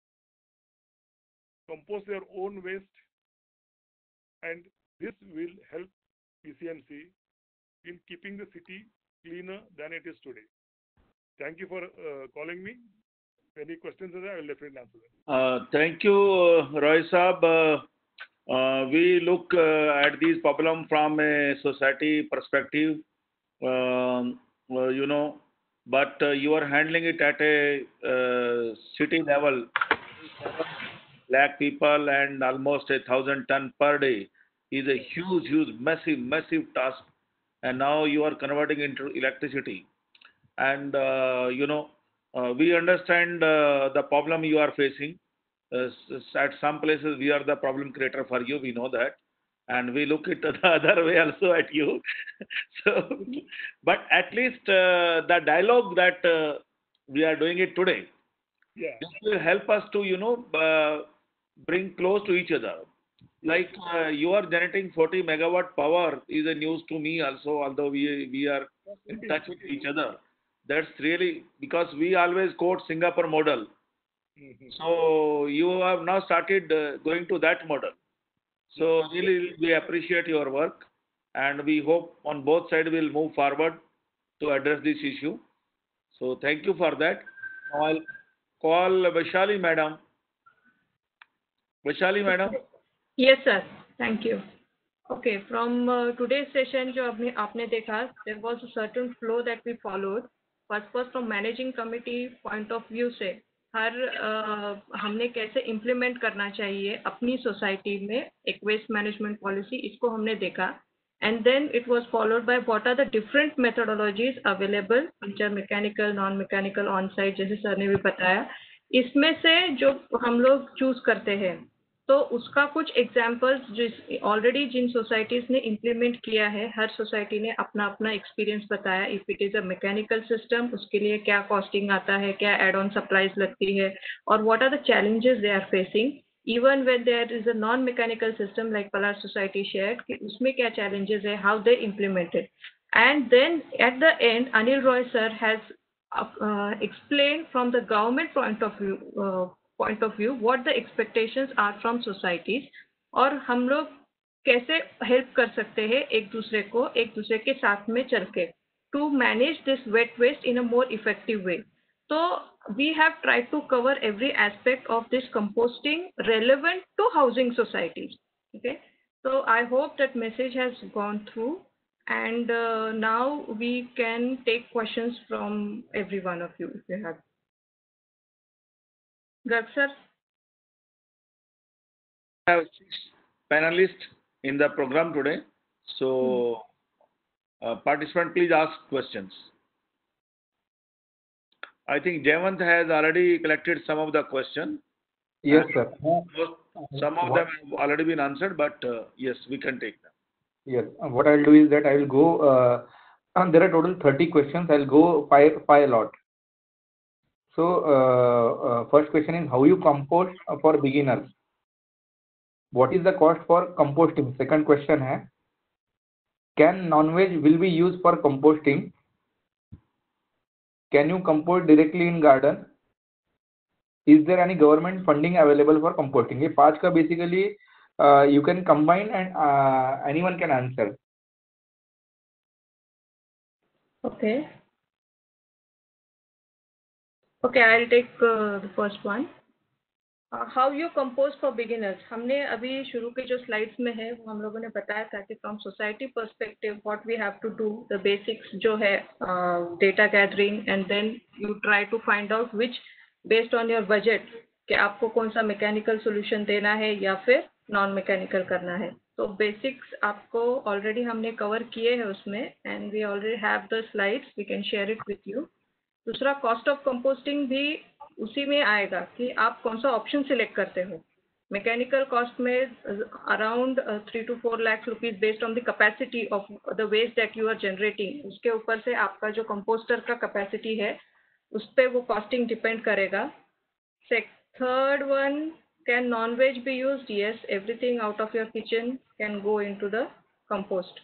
compost their own waste, and this will help PCMC in keeping the city cleaner than it is today. Thank you for calling me. Any questions are there, I will definitely answer them.
Thank you, Roy Saab. We look at these problems from a society perspective, but you are handling it at a city level. 7 lakh people and almost 1,000 tons per day is a huge, massive task. And now you are converting into electricity. And, we understand the problem you are facing. At some places, we are the problem creator for you. We know that. And we look at the other way also at you. So, but at least the dialogue that we are doing it today,
yeah,
this will help us to, bring close to each other. Like you are generating 40 megawatt power is a news to me also, although we are in touch with each other. That's really because we always quote Singapore model. So you have now started going to that model. So really we appreciate your work, and we hope on both sides we'll move forward to address this issue. So thank you for that. Now I'll call Vaishali madam. Vaishali madam.
Yes, sir. Thank you. Okay, from today's session, जो आपने देखा, there was a certain flow that we followed. First from managing committee point of view से हर हमने कैसे implement करना चाहिए अपनी society में एक waste management policy, इसको हमने देखा. And then it was followed by what are the different methodologies available, which are mechanical, non-mechanical, on-site, जैसे सर ने भी बताया. इसमें से जो हम लोग choose करते हैं, तो उसका कुछ एग्जाम्पल्स ऑलरेडी जिन सोसाइटीज ने इम्प्लीमेंट किया है, हर सोसाइटी ने अपना अपना एक्सपीरियंस बताया. If it is a mechanical system, उसके लिए क्या कॉस्टिंग आता है, क्या एड ऑन सप्लाईज लगती है, और what are the challenges they are facing. Even when there is a non mechanical system like Palash society shared, कि उसमें क्या चैलेंजेस है, how they implemented. And then at the end Anil Roy sir has explained from the government point of view what the expectations are from societies, और हम लोग कैसे help कर सकते हैं एक दूसरे के साथ में चल के to manage this wet waste in a more effective way. So we have tried to cover every aspect of this composting relevant to housing societies. Okay, so I hope that message has gone through, and now we can take questions from every one of you if you have. Garg sir.
I have 6 panelists in the program today. So participant, please ask questions. I think Jayant has already collected some of the questions.
Yes, sir.
Some of them have already been answered, but yes, we can take them.
Yes. What I'll do is that I will go, there are total 30 questions. I'll go five lot. So first question is, how you compost for beginners? What is the cost for composting? Second question है, can non-veg will be used for composting? Can you compost directly in garden? Is there any government funding available for composting? ये 5 का basically you can combine and anyone can answer.
Okay. Okay, I'll take the first one. How you compose for beginners? हमने अभी शुरू के जो slides में है वो हम लोगों ने बताया था कि from society perspective what we have to do, the basics जो है data gathering, and then you try to find out which based on your budget कि आपको कौन सा मैकेनिकल सोल्यूशन देना है या फिर नॉन मैकेनिकल करना है. तो बेसिक्स आपको ऑलरेडी हमने कवर किए हैं उसमें, and we already have the slides, we can share it with you. दूसरा, कॉस्ट ऑफ कंपोस्टिंग भी उसी में आएगा कि आप कौन सा ऑप्शन सिलेक्ट करते हो. मैकेनिकल कॉस्ट में around 3 to 4 lakh rupees based on the capacity of the waste that you are generating. उसके ऊपर से आपका जो कंपोस्टर का कैपेसिटी है उस पर वो कॉस्टिंग डिपेंड करेगा. Third one, can non veg be used? Yes, everything out of your kitchen can go into the compost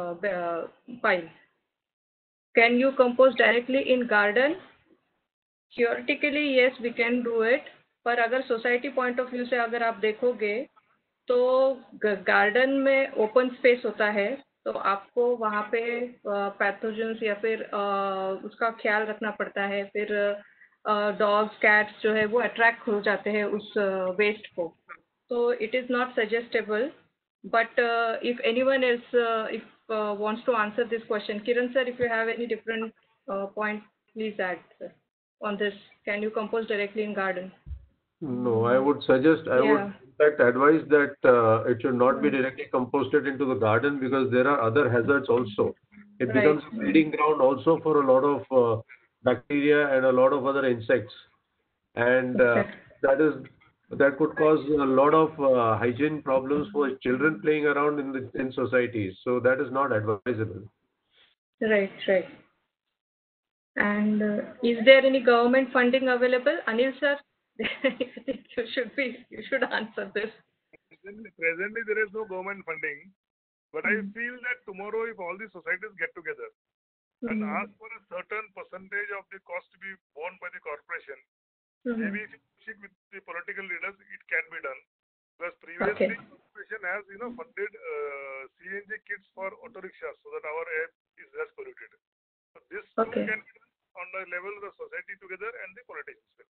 pile. Can you compost directly in garden? Theoretically, yes, we can do it. पर अगर society point of view से अगर आप देखोगे तो garden में open space होता है, तो आपको वहाँ पे पैथोजेंस या फिर उसका ख्याल रखना पड़ता है. फिर डॉग्स कैट्स जो है वो अट्रैक्ट हो जाते हैं उस वेस्ट को. तो it is not suggestable. But if anyone else wants to answer this question, Kiran sir, if you have any different point, please add sir, on this. Can you compost directly in garden?
No, I would suggest, I would in fact advise that it should not be directly composted into the garden, because there are other hazards also. It becomes a breeding ground also for a lot of bacteria and a lot of other insects, and that could cause a lot of hygiene problems for children playing around in societies. So that is not advisable.
Right. And is there any government funding available? Anil sir, You should answer this.
Presently, there is no government funding, but I feel that tomorrow, if all the societies get together and ask for a certain percentage of the cost to be borne by the corporation, maybe if you speak with the political leaders, it can be done. Because previously, corporation has funded CNG kits for auto rickshaws so that our air is less polluted. So this too can be done on the level of the society together and the politicians.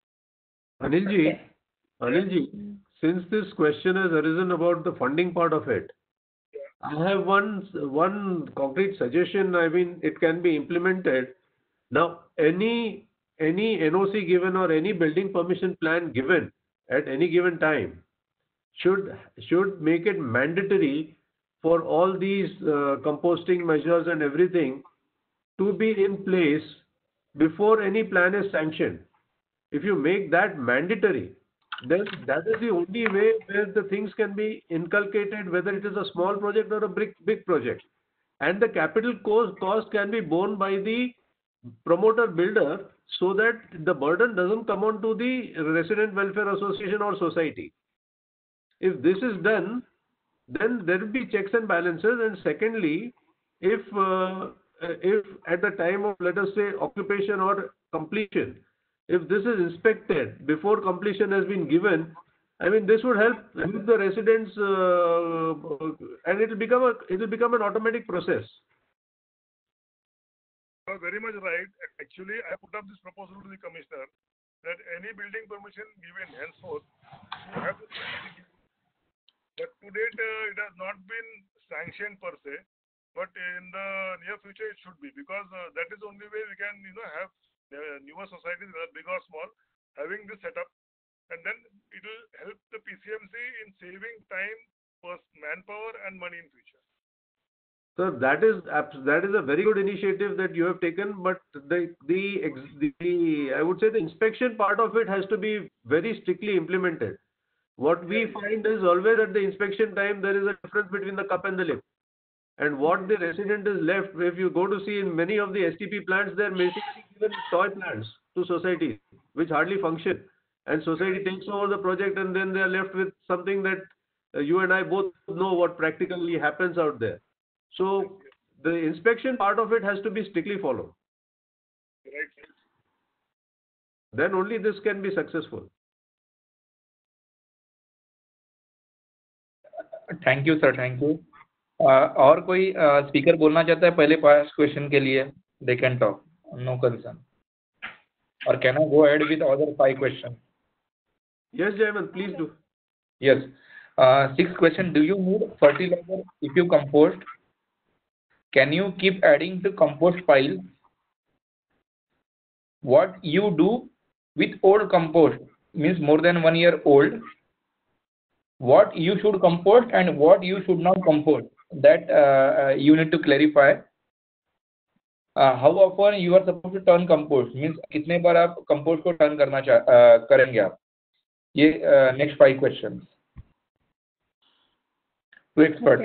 Anilji, since this question has arisen about the funding part of it, I have one concrete suggestion. I mean, it can be implemented. Now, any NOC given or any building permission plan given at any given time should make it mandatory for all these composting measures and everything to be in place before any plan is sanctioned. If you make that mandatory, then that is the only way where the things can be inculcated, whether it is a small project or a big project. And the capital cost can be borne by the promoter builder so that the burden doesn't come on to the resident welfare association or society. If this is done, then there will be checks and balances. And secondly, if at the time of, let us say, occupation or completion, if this is inspected before completion has been given, I mean, this would help the residents, and it will become an automatic process.
You are very much right. Actually, I put up this proposal to the commissioner that any building permission given henceforth you have to. But to date, it has not been sanctioned per se. But in the near future, it should be, because that is the only way we can, have newer societies, whether big or small, having this setup, and then it will help the PCMC in saving time, manpower, and money in future.
So that is a very good initiative that you have taken, but the I would say the inspection part of it has to be very strictly implemented. What we find is always at the inspection time there is a difference between the cup and the lip. And what the resident is left, if you go to see in many of the STP plants, they are basically given toy plants to society, which hardly function. And society takes over the project, and then they are left with something that you and I both know what practically happens out there. So the inspection part of it has to be strictly followed.
Right.
Then only this can be successful.
Thank you sir, thank you. और कोई speaker बोलना चाहता है पहले पास question के लिए? They can talk, no concern. और can I go ahead with other 5 question?
Yes, Jayant, please do.
Yes. 6th question, do you need fertilizer if you compost? Can you keep adding to compost pile? What you do with old compost, means more than 1 year old? What you should compost and what you should not compost, that you need to clarify. How often you are supposed to turn compost, means कितने बार आप compost को turn करेंगे आप? ये next 5 questions to expert.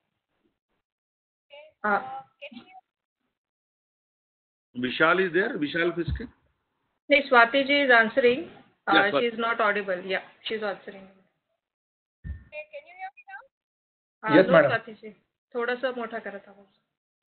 Vishal is there? Vishal Fiske?
No, Swati ji is answering.
Yes,
she is not audible. Yeah, she is answering.
Can you hear me now?
Yes,
no,
madam.
Swati ji, थोड़ा सा मोटा करा था बस.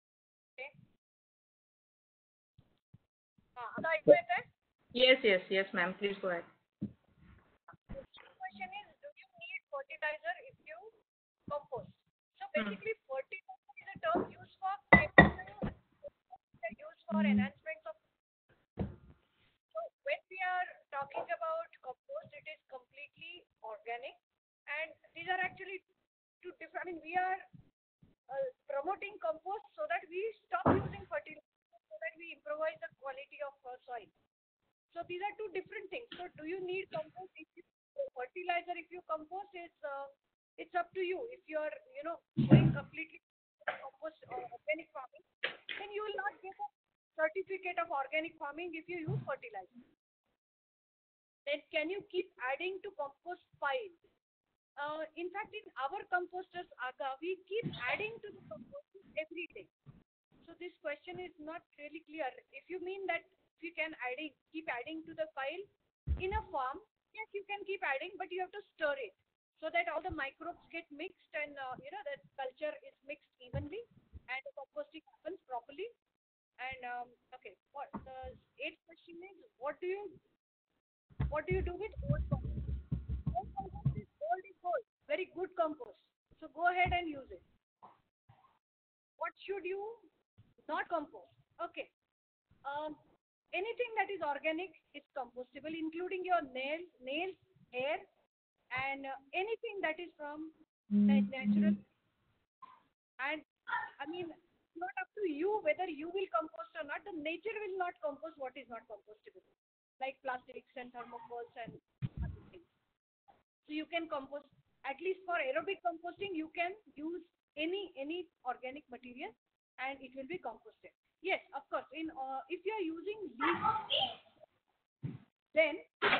आता ऐकू येत आहे?
Yes, ma'am. Please go ahead.
Question is, do you need fertilizer if you compost? So basically, fertilizer is a term used for chemicals, used for enhancements of. So when we are talking about compost, it is completely organic, and these are actually two different. I mean, we are promoting compost so that we stop using fertilizer, so that we improvise the quality of soil. So these are two different things. So do you need compost? If you fertilizer, if you compost, it's up to you. If you are going completely compost or organic farming, then you will not get a certificate of organic farming if you use fertilizer. Then can you keep adding to compost pile? In fact, in our composters, Aga, we keep adding to the compost every day. So this question is not really clear. If you mean that if you can keep adding to the pile, In a farm, yes, you can keep adding, but you have to stir it so that all the microbes get mixed and that culture is mixed evenly and the composting happens properly. And okay, what the eighth question is, what do you do with old compost? Old compost is old is gold, very good compost. So go ahead and use it. What should you not compost? Okay. Anything that is organic is compostable, including your nails, hair, and anything that is from natural. And I mean, it's not up to you whether you will compost or not. The nature will not compost what is not compostable, like plastics and thermocols and other things. So you can compost, at least for aerobic composting, you can use any organic material and it will be composted. Yes, of course. If you are using leaves, then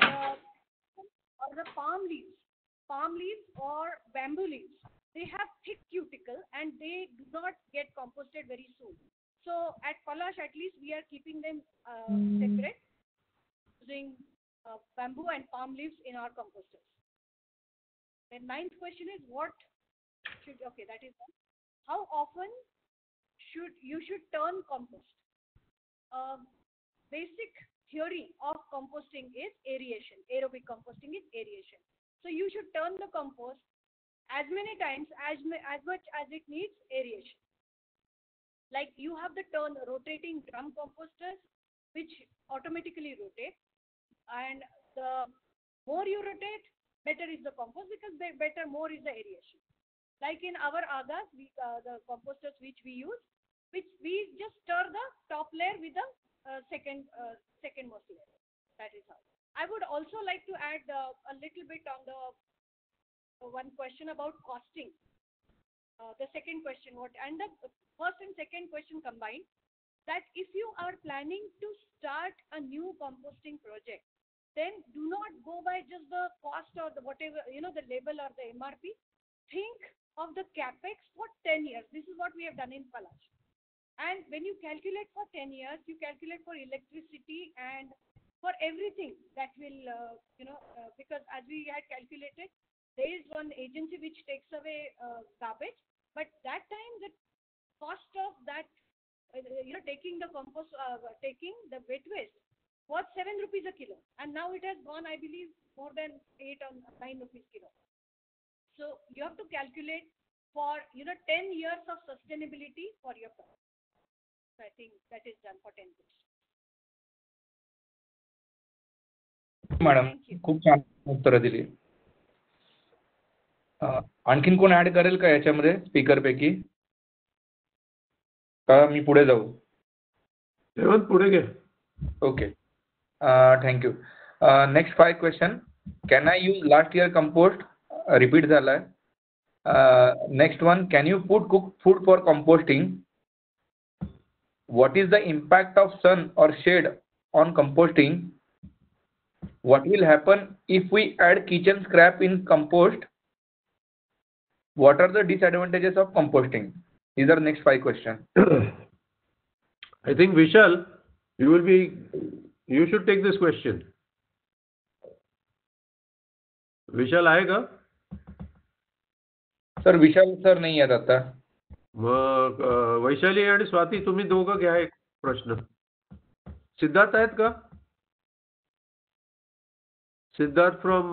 or the palm leaves or bamboo leaves, they have thick cuticle and they do not get composted very soon. So at Palash, at least we are keeping them separate, using bamboo and palm leaves in our composters. The ninth question is that is one. How often should turn compost? Basic theory of composting is aeration. Aerobic composting is aeration. So you should turn the compost as many times as much as it needs aeration. Like you have the rotating drum composters, which automatically rotate, and the more you rotate, better is the compost, because more is the aeration. Like in our agas, the composters which we use, which we just stir the top layer with the second most layer. That is how. I would also like to add a little bit on the one question about costing. The second question, and the first and second question combined, that if you are planning to start a new composting project, then do not go by just the cost or the whatever, the label or the MRP. Think of the capex for 10 years. This is what we have done in Palash. And when you calculate for 10 years, you calculate for electricity and for everything that will, because as we had calculated, there is one agency which takes away garbage, but that time the cost of that, taking the compost, taking the wet waste was 7 rupees a kilo, and now it has gone, I believe, more than 8 or 9 rupees kilo. So you have to calculate for 10 years of sustainability for your product. So I think that is done for 10 years.
Madam खूप छान उत्तरं दिली. आणखीन कोण add करेल का याच्यामध्ये speaker पैकी? का मी पुढे जाऊ?
रेवंत पुढे घे.
Okay, thank you. Next 5 question. Can I use last year compost? Repeat झालाय. Next one, can you put cook food for composting? What is the impact of sun or shade on composting? What will happen if we add kitchen scrap in compost? What are the disadvantages of composting? These are next 5 questions.
I think Vishal, you should take this question. Vishal आएगा?
Sir Vishal sir नाही आहेत आता.
मग वैशाली आणि स्वाती तुम्ही दोघं घ्या एक प्रश्न. सिद्धार्थ आहेत का? सिद्धार्थ फ्रॉम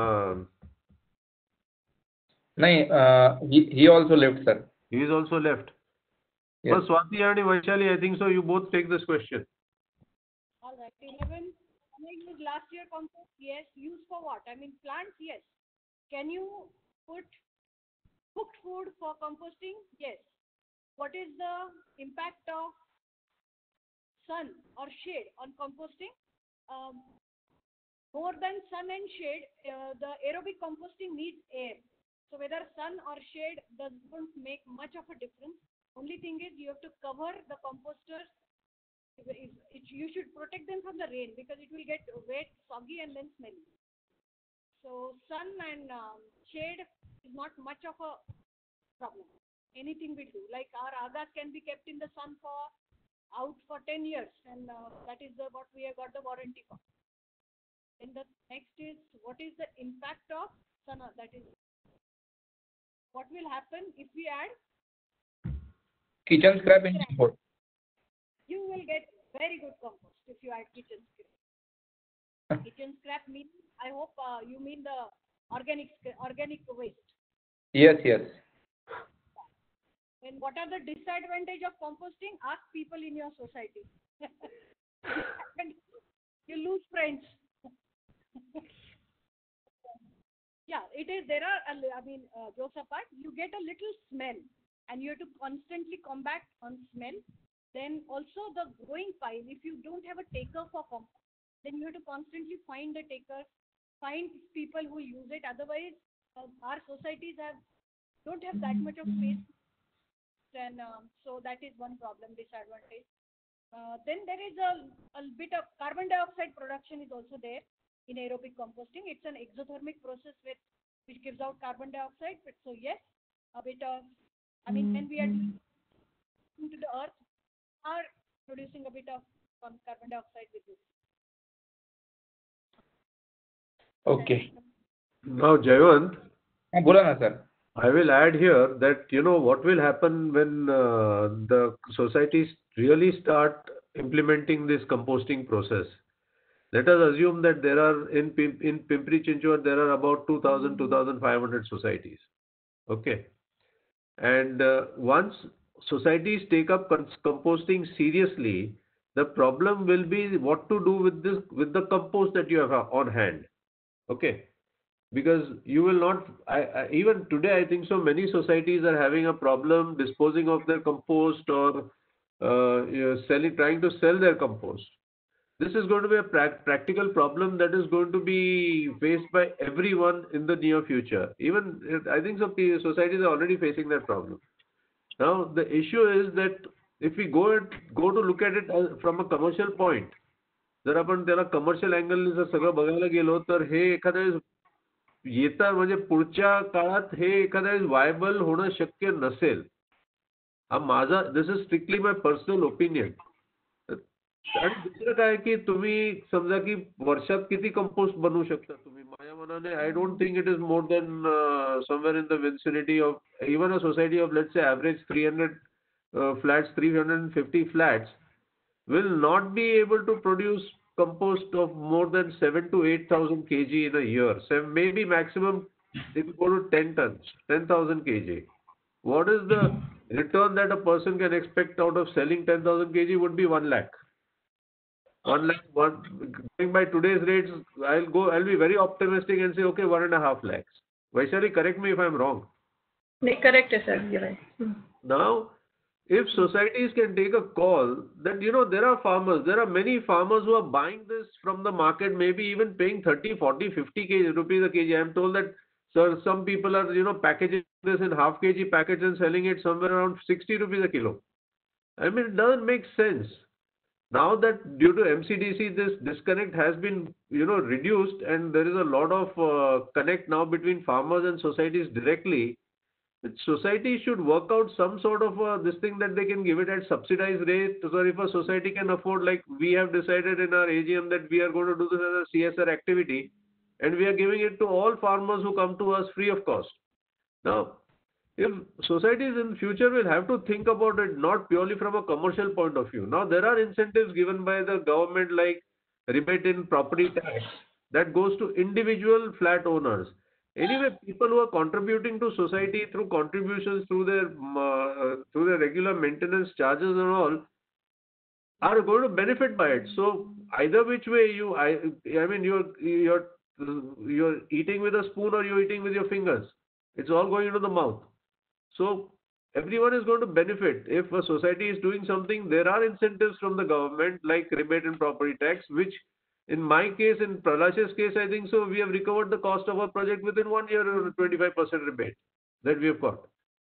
नाही, he also left sir.
He is also left.
Yes.
But Swati and Vaishali, I think so you both take this question.
All right. 11. Can I use last year compost? Yes. Use for what? I mean plants? Yes. Can you put cooked food for composting? Yes. What is the impact of sun or shade on composting? More than sun and shade, the aerobic composting needs air. So whether sun or shade doesn't make much of a difference. Only thing is you have to cover the composters. You should protect them from the rain because it will get wet, soggy, and then smelly. So sun and shade is not much of a problem. Anything will do. Like our agas can be kept in the sun out for 10 years, and that is what we have got the warranty for.
And the next is, what is the impact of Sana? That is, what will happen if we add
kitchen scrap in compost.
You will get very good compost if you add kitchen scrap. Kitchen scrap means, I hope you mean the organic waste.
Yes, yes.
And what are the disadvantage of composting? Ask people in your society. And you lose friends. Yeah, it is. There are, jokes apart, you get a little smell and you have to constantly combat on smell. Then also the growing pile, if you don't have a taker for compost, then you have to constantly find the takers, find people who use it. Otherwise, our societies don't have that much of space. And so that is one problem, disadvantage. Then there is a bit of carbon dioxide production is also there in aerobic composting. It's an exothermic process which gives out carbon dioxide. But so yes, a bit of, when we are into the earth, are producing a bit of carbon dioxide with this.
Okay.
Now, Jayant.
बोला ना sir.
I will add here that, what will happen when the societies really start implementing this composting process. Let us assume that there are in Pimpri-Chinchwad, there are about 2,000, 2,500 societies. Okay. And once societies take up composting seriously, the problem will be what to do with the compost that you have on hand. Okay. Because you will not, even today, I think so many societies are having a problem disposing of their compost or trying to sell their compost. This is going to be a practical problem that is going to be faced by everyone in the near future. Even, I think some societies are already facing that problem. Now, the issue is that if we go to look at it from a commercial point, जर आपण त्याला commercial अँगलने जर सगळं बघायला गेलो तर हे एखाद्या येता म्हणजे पुढच्या काळात हे एखाद्या वायबल होणं शक्य नसेल. हा माझा, this is strictly my personal opinion. आणि दुसरं काय की तुम्ही समजा की वर्षात किती कंपोस्ट बनवू शकता तुम्ही. माझ्या मनाने I don't think it is more than somewhere in the vicinity of even a society of let's say average 300 flats, 350 flats will not be able to produce compost of more than 7,000 to 8,000 kg in a year. So maybe maximum if you go to 10,000 kg. What is the return that a person can expect out of selling 10,000 kg would be 1 lakh. 1 lakh, going by today's rates, I'll be very optimistic and say, okay, 1.5 lakhs. Vaishali, correct me if I'm wrong.
No, correct, sir. You're right.
Now, if societies can take a call that, there are farmers, there are many farmers who are buying this from the market, maybe even paying 30, 40, 50 rupees a kg. I am told that, sir, some people are, packaging this in half kg packets and selling it somewhere around 60 rupees a kilo. I mean, it doesn't make sense. Now that due to MCDC, this disconnect has been, reduced and there is a lot of connect now between farmers and societies directly. Society should work out some sort of this thing that they can give it at subsidized rate. So if a society can afford, like we have decided in our AGM that we are going to do this as a CSR activity and we are giving it to all farmers who come to us free of cost. Now, if societies in future will have to think about it not purely from a commercial point of view. Now, there are incentives given by the government like rebate in property tax that goes to individual flat owners. Anyway, people who are contributing to society through contributions through their regular maintenance charges and all are going to benefit by it. So either which way you're eating with a spoon or you're eating with your fingers. It's all going into the mouth. So everyone is going to benefit. If a society is doing something, there are incentives from the government like rebate and property tax, which in my case, in Pralash's case, I think so, we have recovered the cost of our project within 1 year, 25% rebate that we have got.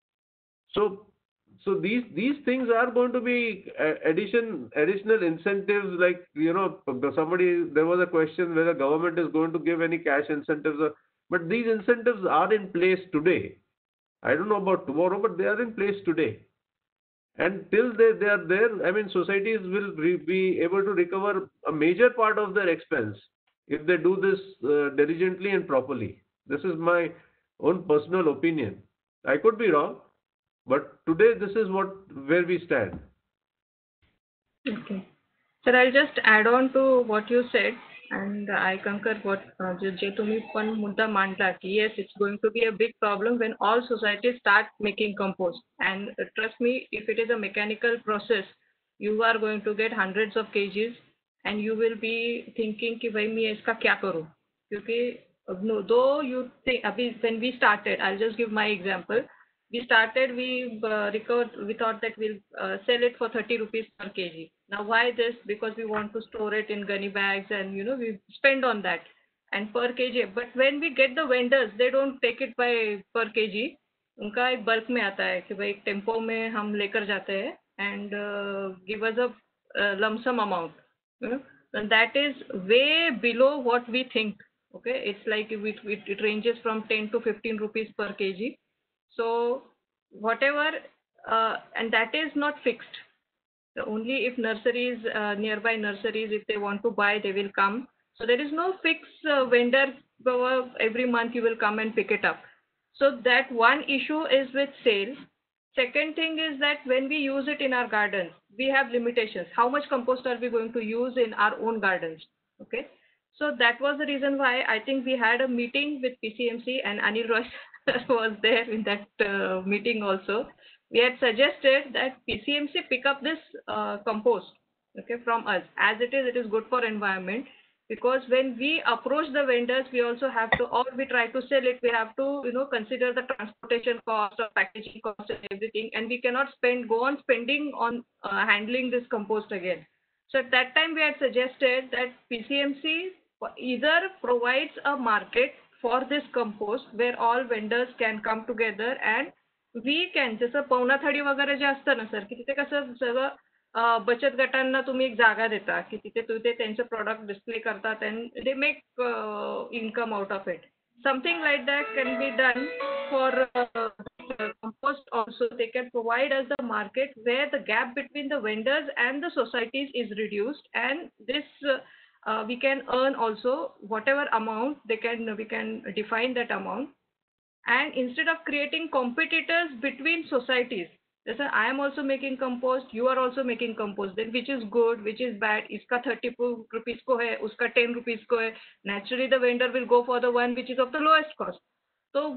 So these things are going to be additional incentives, like, there was a question whether government is going to give any cash incentives, but these incentives are in place today. I don't know about tomorrow, but they are in place today. And till they are there, I mean, societies will be able to recover a major part of their expense if they do this diligently and properly. This is my own personal opinion. I could be wrong, but today this is where we stand.
Okay. Sir, I'll just add on to what you said, and I concur what जे तुम्ही पण मुद्दा मांडला की yes, it's going to be a big problem when all societies start making compost. And trust me, if it is a mechanical process, you are going to get hundreds of kgs, and you will be thinking कि भाई मैं इसका क्या करूँ? क्योंकि though you think अभी when we started, I'll just give my example. We started, we thought that we'll sell it for 30 rupees per kg. Now why this? Because we want to store it in gunny bags, and we spend on that and per kg. But when we get the vendors, they don't take it by per kg. उनका एक bulk में आता है कि भाई एक tempo में हम लेकर जाते हैं and give us a lump sum amount. And that is way below what we think. Okay, it's like it ranges from 10 to 15 rupees per kg. So whatever, and that is not fixed. Only if nurseries, nearby nurseries, if they want to buy, they will come. So there is no fixed vendor every month you will come and pick it up. So that one issue is with sales. Second thing is that when we use it in our gardens, we have limitations. How much compost are we going to use in our own gardens? Okay. So that was the reason why I think we had a meeting with PCMC, and Anil Roy was there in that meeting also. We had suggested that PCMC pick up this compost, okay, from us. As it is good for environment, because when we approach the vendors, we also have to, or we try to sell it, we have to, consider the transportation cost or packaging cost and everything, and we cannot go on spending on handling this compost again. So at that time, we had suggested that PCMC either provides a market for this compost where all vendors can come together and we can, जसं पवना थाळी वगैरे जे असतं ना sir, की तिथे कसं सगळं बचत गटांना तुम्ही एक जागा देता की तिथे त्यांचे प्रोडक्ट डिस्प्ले करतात and they make income out of it. Something like that can be done for compost also. They can provide us the market where the gap between the vendors and the societies is reduced, and this we can earn also whatever amount we can define that amount. And instead of creating competitors between societies, listen, I am also making compost, you are also making compost, then which is good, which is bad, iska 30 rupees ko hai, uska 10 rupees ko hai, naturally the vendor will go for the one which is of the lowest cost. So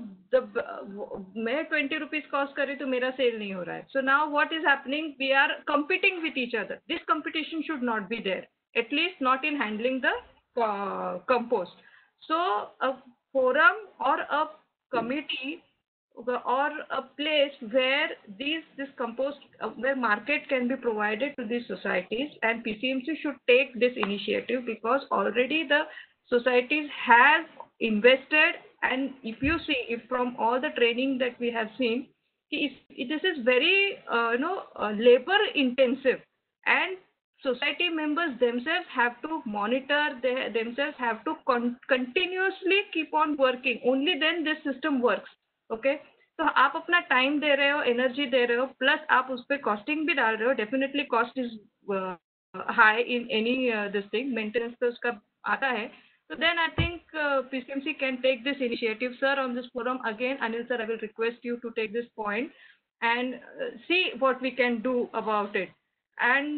मैं 20 rupees cost कर रही तो मेरा sale नहीं हो रहा है. So now what is happening? We are competing with each other. This competition should not be there, at least not in handling the compost. So a forum or a committee or a place where this compost, where market can be provided to these societies, and PCMC should take this initiative, because already the societies have invested. And if you see, if from all the training that we have seen, this is very labor intensive, and society members themselves have to monitor, they themselves have to continuously keep on working. Only then this system works. Okay, तो आप अपना time दे रहे हो, energy दे रहे हो, plus आप उस पर कॉस्टिंग भी डाल रहे हो. Definitely cost is high in any this thing, maintenance पे उसका आता है. So then I think PCMC can take this initiative, sir, on this forum. Again, Anil sir, I will request you to take this point and see what we can do about it. And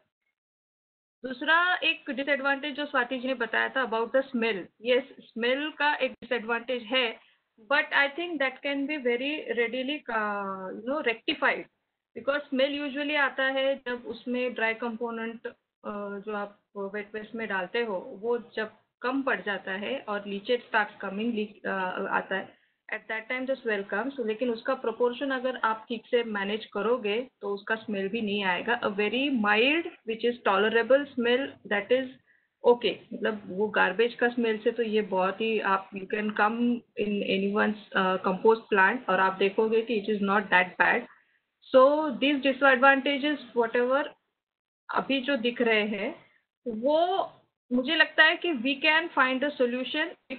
दूसरा एक disadvantage जो स्वाति जी ने बताया था about the smell. Yes, smell का एक disadvantage है, but I think that can be very readily rectified, because smell usually आता है जब उसमें ड्राई कंपोनेंट जो आप वेट वेस्ट में डालते हो वो जब कम पड़ जाता है और लीचेज स्टार्ट कमिंग आता है, at that time the smell comes. लेकिन उसका प्रोपोर्शन अगर आप ठीक से मैनेज करोगे तो उसका स्मेल भी नहीं आएगा. A very mild which is tolerable smell, that is okay. मतलब वो गार्बेज का स्मेल से तो ये बहुत ही, आप you can come in anyone's compost plant और आप देखोगे कि it is not that bad. So this disadvantages whatever अभी जो दिख रहे हैं, वो मुझे लगता है कि we can find a solution if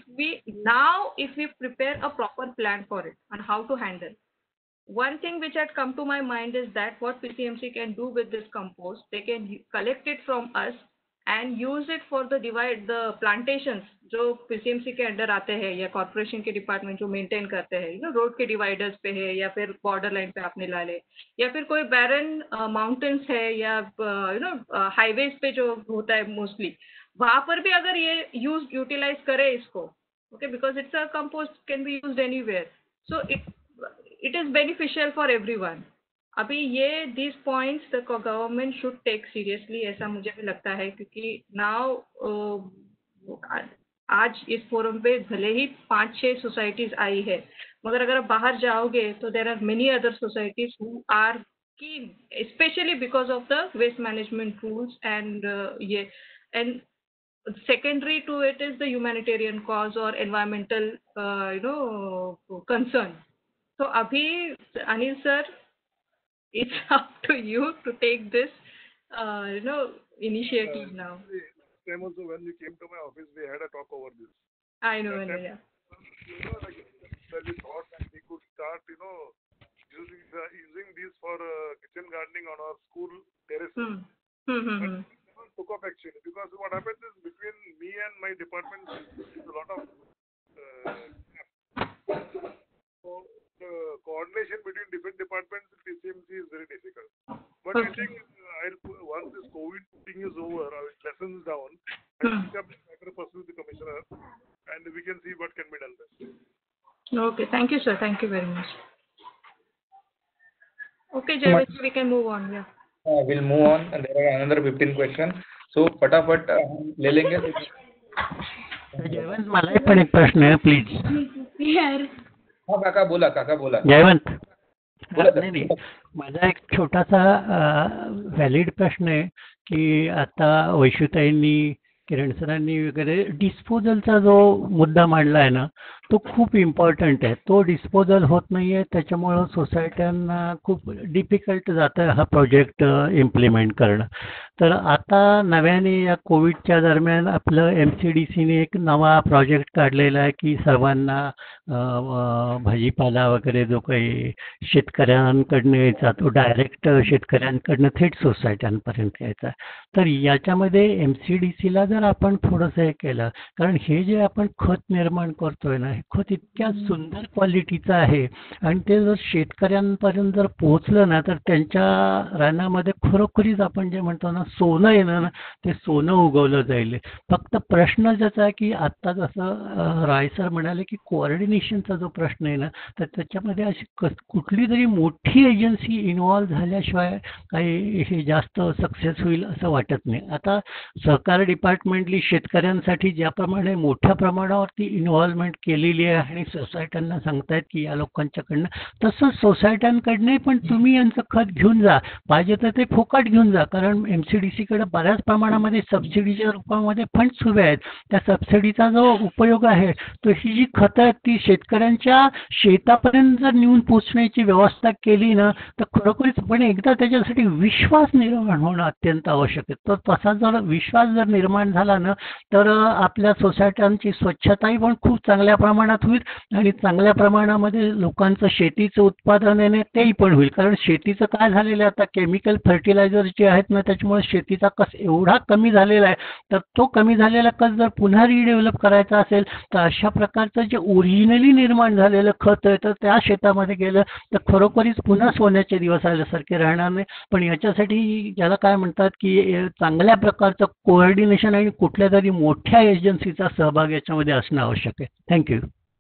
we prepare a proper plan for it and how to handle. One thing which had come to my mind is that what PCMC can do with this compost, they can collect it from us and use it for the plantations जो PCMC के under आते हैं या corporation के department जो maintain करते हैं, road के डिवाइडर्स पे है या फिर बॉर्डर लाइन पे आपने ला ले, या फिर कोई बैरन माउंटेन्स है या हाईवेज पे जो होता है मोस्टली, वहां पर भी अगर ये यूटिलाइज करे इसको, okay, because it's a compost can be used anywhere, so it is beneficial for everyone. अभी ये this points the government should take seriously, ऐसा मुझे भी लगता है, क्योंकि नाउ आज इस फोरम पे भले ही 5-6 सोसाइटीज आई है, मगर अगर आप बाहर जाओगे तो there are many other societies who are keen, specially because of the waste management rules and secondary to it is the humanitarian cause or environmental concern. So abhi Anil sir, it's up to you to take this initiative now.
Time also when we came to my office we had a talk over this.
I know, yeah.
We thought that we could start using these for kitchen gardening on our school terraces. But took up actually, because what happens is between me and my department is a lot of so the coordination between different departments in PCMC is very difficult. But I think once this COVID thing is over, lessons down, I'll pick up this matter first with the commissioner and we can see what can be done best.
Okay, thank you sir, thank you very much. Okay Jayveer, we can move on. Yeah,
we'll move on, and there are another 15 questions, so फटाफट ले लेंगे.
जयवंत, मला पण एक प्रश्न आहे please.
हाँ काका बोला.
जयवंत, नाही, माझा एक छोटासा व्हॅलिड प्रश्न आहे की आता वैशुताईंनी, किरण सरांनी वगैरे डिस्पोजलचा जो मुद्दा मांडला आहे ना, तो खूप इम्पॉर्टंट आहे. तो डिस्पोजल होत नाही आहे, त्याच्यामुळं सोसायट्यांना खूप डिफिकल्ट जातं हा प्रोजेक्ट इम्प्लिमेंट करणं. तर आता नव्याने या कोविडच्या दरम्यान आपलं MCDCने एक नवा प्रोजेक्ट काढलेला आहे की सर्वांना भाजीपाला वगैरे जो काही शेतकऱ्यांकडनं यायचा तो डायरेक्ट शेतकऱ्यांकडनं थेट सोसायट्यांपर्यंत यायचा. तर याच्यामध्ये MCDCला जर आपण थोडंसं हे केलं, कारण हे जे आपण खत निर्माण करतोय ना, हे खत इतक्या सुंदर क्वालिटीचं आहे आणि ते जर शेतकऱ्यांपर्यंत जर पोहोचलं ना, तर त्यांच्या रानामध्ये खरोखरीच आपण जे म्हणतो ना सोनं येणं ना, ते सोनं उगवलं जाईल. फक्त प्रश्न ज्याचा आहे की आत्ता जसं राय सर म्हणाले की कोऑर्डिनेशनचा जो प्रश्न आहे ना, तर त्याच्यामध्ये अशी कुठली तरी मोठी एजन्सी इन्व्हॉल्व झाल्याशिवाय काही हे जास्त सक्सेस होईल असं वाटत नाही. आता सहकार डिपार्टमेंटली शेतकऱ्यांसाठी ज्याप्रमाणे मोठ्या प्रमाणावरती इन्व्हॉल्वमेंट केलेली आहे आणि सोसायट्यांना सांगतायत की या लोकांच्याकडनं, तसंच सोसायट्यांकडनं पण तुम्ही यांचं खत घेऊन जा, पाहिजे तर ते फुकट घेऊन जा, कारण MCDCकडे बऱ्याच प्रमाणामध्ये सबसिडीच्या रूपामध्ये फंड्स उभे आहेत. त्या सबसिडीचा जो उपयोग आहे तो ही जी खतं आहेत ती शेतकऱ्यांच्या शेतापर्यंत जर नेऊन पोचण्याची व्यवस्था केली ना, तर खरोखरीच पण एकदा त्याच्यासाठी विश्वास निर्माण होणं अत्यंत आवश्यक आहे. तर तसा जर विश्वास जर निर्माण झाला ना, तर आपल्या सोसायट्यांची स्वच्छताही पण खूप चांगल्या प्रमाणात होईल आणि चांगल्या प्रमाणामध्ये लोकांचं शेतीचं उत्पादन आहे तेही पण होईल. कारण शेतीचं काय झालेलं आहे आता, केमिकल फर्टिलायझर जे आहेत ना, त्याच्यामुळे शेतीचा कस एवढा कमी झालेला आहे. तर तो कमी झालेला कस जर पुन्हा रिडेव्हलप करायचा असेल तर अशा प्रकारचं जे ओरिजिनली निर्माण झालेलं खत आहे तर त्या शेतामध्ये गेलं तर खरोखरीच पुन्हा सोन्याचे दिवस आल्यासारखे राहणार नाही. पण याच्यासाठी ज्याला काय म्हणतात की चांगल्या प्रकारचं कोऑर्डिनेशन आणि कुठल्या तरी मोठ्या एजन्सीचा सहभाग याच्यामध्ये असणं आवश्यक आहे. थँक्यू.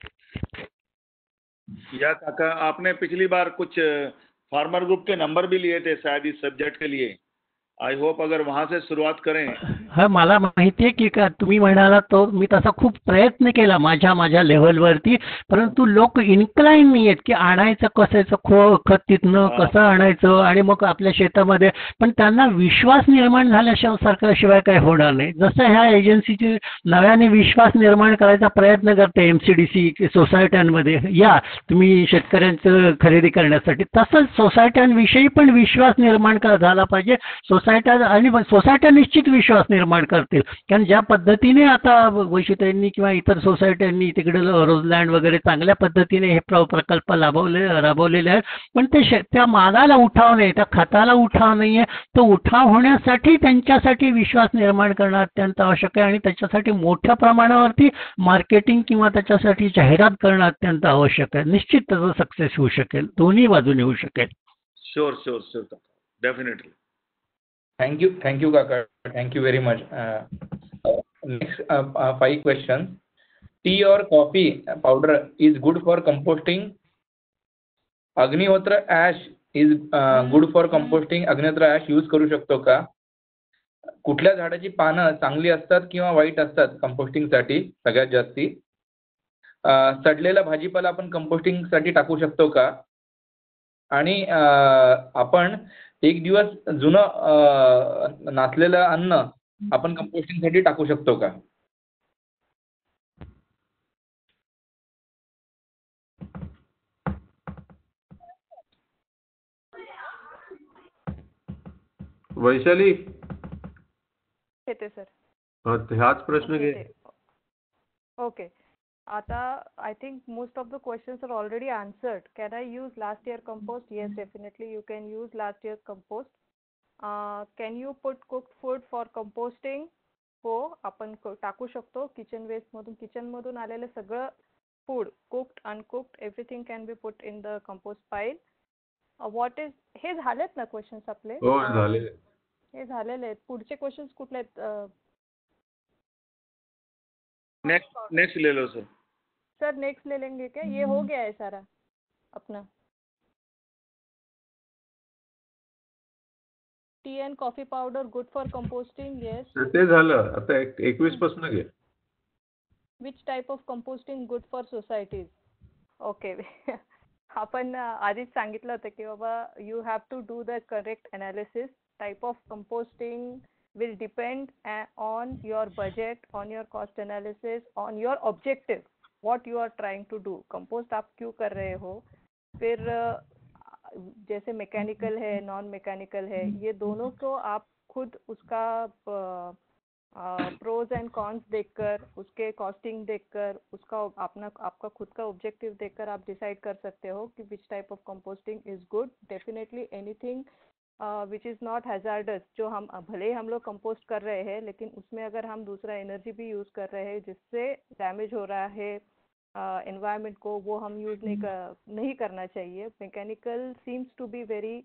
या काका, आपने पिछली बार कुछ फार्मर ग्रुप के नंबर भी लिए थे शायद इस सब्जेक्ट के लिए. आई होप अगर वहां से शुरुआत करें.
हा, मला माहिती आहे की का तुम्ही म्हणाला तो मी तसा खूप प्रयत्न केला माझ्या लेव्हलवरती, परंतु लोक इन्क्लाइन नाही आहेत की आणायचं कसायचं खत तिथनं कसं आणायचं आणि मग आपल्या शेतामध्ये. पण त्यांना विश्वास निर्माण झाल्याशिवाय सरकारशिवाय काही होणार नाही. जसं ह्या एजन्सीची नव्याने विश्वास निर्माण करायचा प्रयत्न करते MCDC सोसायट्यांमध्ये, या तुम्ही शेतकऱ्यांचं खरेदी करण्यासाठी, तसंच सोसायट्यांविषयी पण विश्वास निर्माण झाला पाहिजे. सोसायट्या निश्चित विश्वास निर्माण निर्माण करतील. कारण ज्या पद्धतीने आता वैशिष्ट्यांनी किंवा इतर सोसायट्यांनी तिकडे रोजलँड वगैरे चांगल्या पद्धतीने हे प्रकल्प राबवलेले आहेत, पण ते त्या मालाला उठाव नाही, त्या खताला उठाव नाहीये. तो उठाव होण्यासाठी त्यांच्यासाठी विश्वास निर्माण करणं अत्यंत आवश्यक आहे आणि त्याच्यासाठी मोठ्या प्रमाणावरती मार्केटिंग किंवा त्याच्यासाठी जाहिरात करणं अत्यंत आवश्यक आहे. निश्चित त्याचा सक्सेस होऊ शकेल, दोन्ही बाजूने होऊ शकेल.
Sure sure sure definitely.
Thank you, Kaka. Thank you very much. Next, 5 questions. Tea or coffee powder is good for composting? Agnihotra ash is good for composting. Agnihotra ash use करू शकतो का? कुठल्या झाडाची पानं चांगली असतात किंवा वाईट असतात कंपोस्टिंग साठी सगळ्यात जास्ती? सडलेला भाजीपाला आपण कंपोस्टिंग साठी टाकू शकतो का? आणि आपण एक दिवस जुनं नासलेलं अन्न आपण कंपोस्टिंग साठी टाकू शकतो का?
वैशाली
येते सर.
हाच प्रश्न घे.
ओके. आता I think most of the questions are already answered. Can I use last year compost? Yes, definitely you can use last year compost. Can you put cooked food for composting? हो, आपण टाकू शकतो. Kitchen मधून आलेले सगळं food, cooked, uncooked, everything can be put in the compost pile. What is हे झालेत ना क्वेश्चन्स आपले?
हो झाले.
हे झालेले आहेत. पुढचे क्वेश्चन्स कुठले आहेत?
नेक्स्ट ले लो
सर नेक्स्ट ले लेंगे क्या? ये हो गया है सारा अपना. Tea and coffee powder good for composting? Yes.
ते झालं. आता 21 पासून घे.
Which type of composting good for societies? Okay. आपण आधीच सांगितलं होतं की बाबा you have to do the correct analysis. Type of composting will depend on your budget, on your cost analysis, on your objective, what you are trying to do. Compost आप क्यों कर रहे हो? फिर जैसे मैकेनिकल है, नॉन मैकेनिकल है, ये दोनों को आप खुद उसका प्रोज एंड कॉन्स देखकर, उसके कॉस्टिंग देखकर, उसका आपका खुद का ऑब्जेक्टिव देखकर आप डिसाइड कर सकते हो कि which type of composting is good. Definitely anything which is not hazardous, जो हम भले हम लोग कंपोस्ट कर रहे हैं लेकिन उसमें अगर हम दूसरा एनर्जी भी यूज़ कर रहे हैं जिससे डैमेज हो रहा है एनवायरनमेंट को, वो हम यूज़ नहीं करना चाहिए. Mechanical seems to be very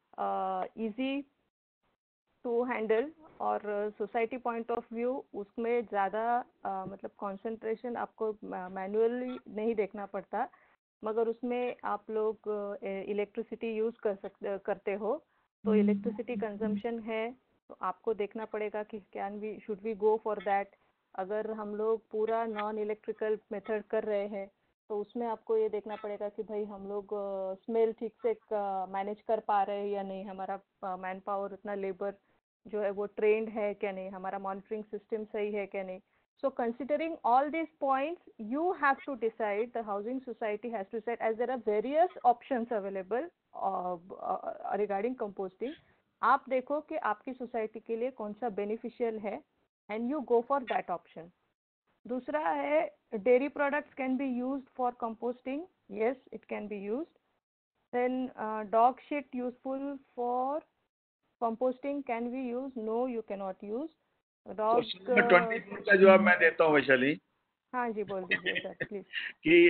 easy to handle और सोसाइटी पॉइंट ऑफ व्यू उसमें ज़्यादा मतलब कंसंट्रेशन आपको मैनुअली नहीं देखना पड़ता, मगर उसमें आप लोग इलेक्ट्रिसिटी यूज़ करते हो तो इलेक्ट्रिसिटी कंजम्पशन है तो आपको देखना पड़ेगा कि should we go for that. अगर हम लोग पूरा नॉन इलेक्ट्रिकल मेथड कर रहे हैं तो उसमें आपको ये देखना पड़ेगा कि भाई हम लोग स्मेल ठीक से मैनेज कर पा रहे हैं या नहीं, हमारा मैन पावर उतना लेबर जो है वो ट्रेंड है क्या नहीं, हमारा मॉनिटरिंग सिस्टम सही है क्या नहीं. So considering all these points, you have to decide, the housing society has to decide, as there are various options available regarding composting. आप देखो कि आपकी सोसाइटी के लिए कौन सा बेनिफिशियल है and you go for that option. दूसरा है dairy products can be used for composting. Yes, it can be used. Then dog shit useful for composting can be used? No, you cannot use.
तो 24 का जवाब मैं देता हूँ वैशाली.
हाँ जी बोल दीजिए सर प्लीज.
कि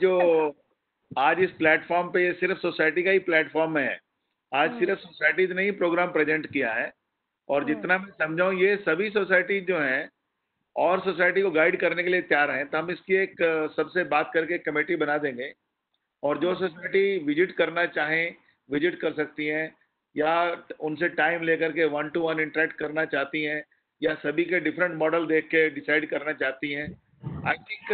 आज इस प्लेटफॉर्म पे ये सिर्फ सोसाइटी का ही प्लेटफॉर्म है. आज सिर्फ सोसाइटीज ने ही प्रोग्राम प्रेजेंट किया है और जितना मैं समझाऊँ ये सभी सोसाइटी जो हैं और सोसाइटी को गाइड करने के लिए तैयार हैं. तो हम इसकी एक सबसे बात करके कमेटी बना देंगे और जो सोसाइटी विजिट करना चाहें विजिट कर सकती हैं या उनसे टाइम लेकर के 1-to-1 इंटरेक्ट करना चाहती हैं या सभी के डिफरेंट मॉडल देख के डिसाइड करना चाहती हैं. आई थिंक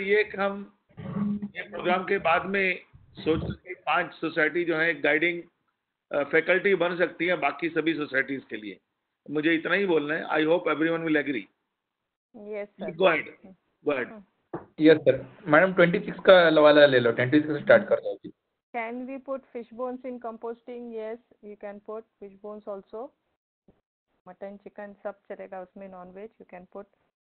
ये प्रोग्राम के बाद में सोच के 5 सोसाइटी जो है गाइडिंग फैकल्टी बन सकती है बाकी सभी सोसाइटीज के लिए. मुझे इतना ही बोलना है. I hope everyone will agree.
Yes sir.
Go ahead.
Yes sir. Madam 26 का वाला ले लो. 26 से स्टार्ट कर दो.
Can we put fish bones in composting? Yes, you can put fish bones also. Mutton chicken सब चलेगा उसमें, non veg you can put.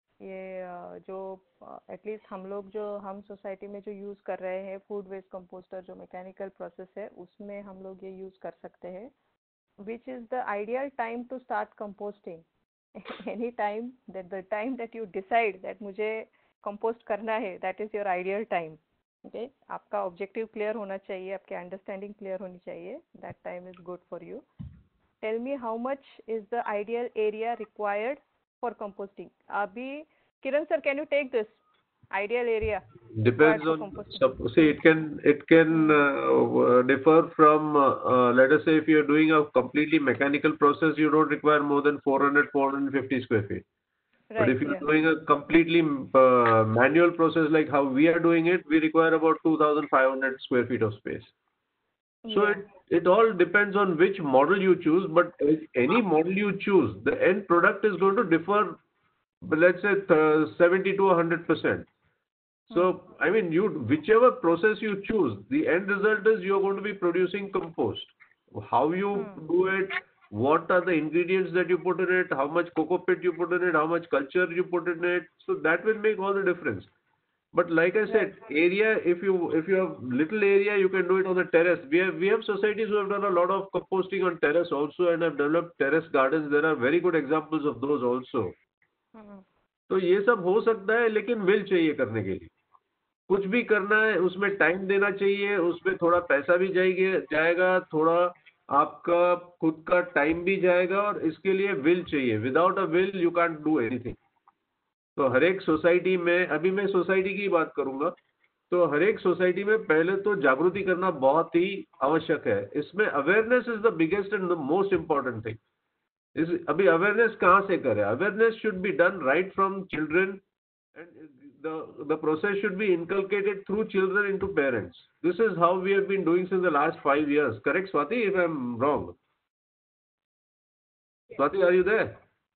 ये जो एटलीस्ट हम सोसाइटी में जो यूज़ कर रहे हैं फूड वेस्ट कंपोस्टर जो मैकेनिकल प्रोसेस है उसमें हम लोग ये यूज़ कर सकते हैं। Which is the ideal time to start composting? Any time the time that you decide that मुझे कंपोस्ट करना है, that is your ideal time. Okay, आपका ऑब्जेक्टिव क्लियर होना चाहिए, आपकी अंडरस्टैंडिंग क्लियर होनी चाहिए, that time is good for you. Tell me how much is the ideal area required for composting? Abhi, Kiran sir, can you take this ideal area?
Depends on, see, it can differ from, let us say if you're doing a completely mechanical process, you don't require more than 450 square feet. Right, but if you're doing a completely manual process like how we are doing it, we require about 2,500 square feet of space. So it all depends on which model you choose, but any model you choose, the end product is going to differ, let's say 70 to 100%. So I mean, whichever process you choose, the end result is you're going to be producing compost. How you do it, what are the ingredients that you put in it, how much coco pit you put in it, how much culture you put in it, so that will make all the difference. But like I said, area, if you have little area, you can do it on the terrace. We have societies who have done a lot of composting on terrace also and have developed terrace gardens. There are very good examples of those also. तो ये सब हो सकता है, लेकिन will चाहिए करने के लिए। कुछ भी करना है उसमें टाइम देना चाहिए, उसमें थोड़ा पैसा भी जाएगा, थोड़ा आपका खुद का टाइम भी जाएगा, और इसके लिए विल चाहिए। Without a will you can't do anything. तो हर एक सोसाइटी में, अभी मैं सोसाइटी की बात करूंगा, तो हर एक सोसाइटी में पहले तो जागृति करना बहुत ही आवश्यक है। इसमें awareness is the biggest and the most important thing. अभी अवेयरनेस कहाँ से करें? Awareness should be done right from children, and the process should be inculcated through children into parents. This is how we have been doing since the last 5 years. Correct Swati, if I am wrong? Swati, are you there?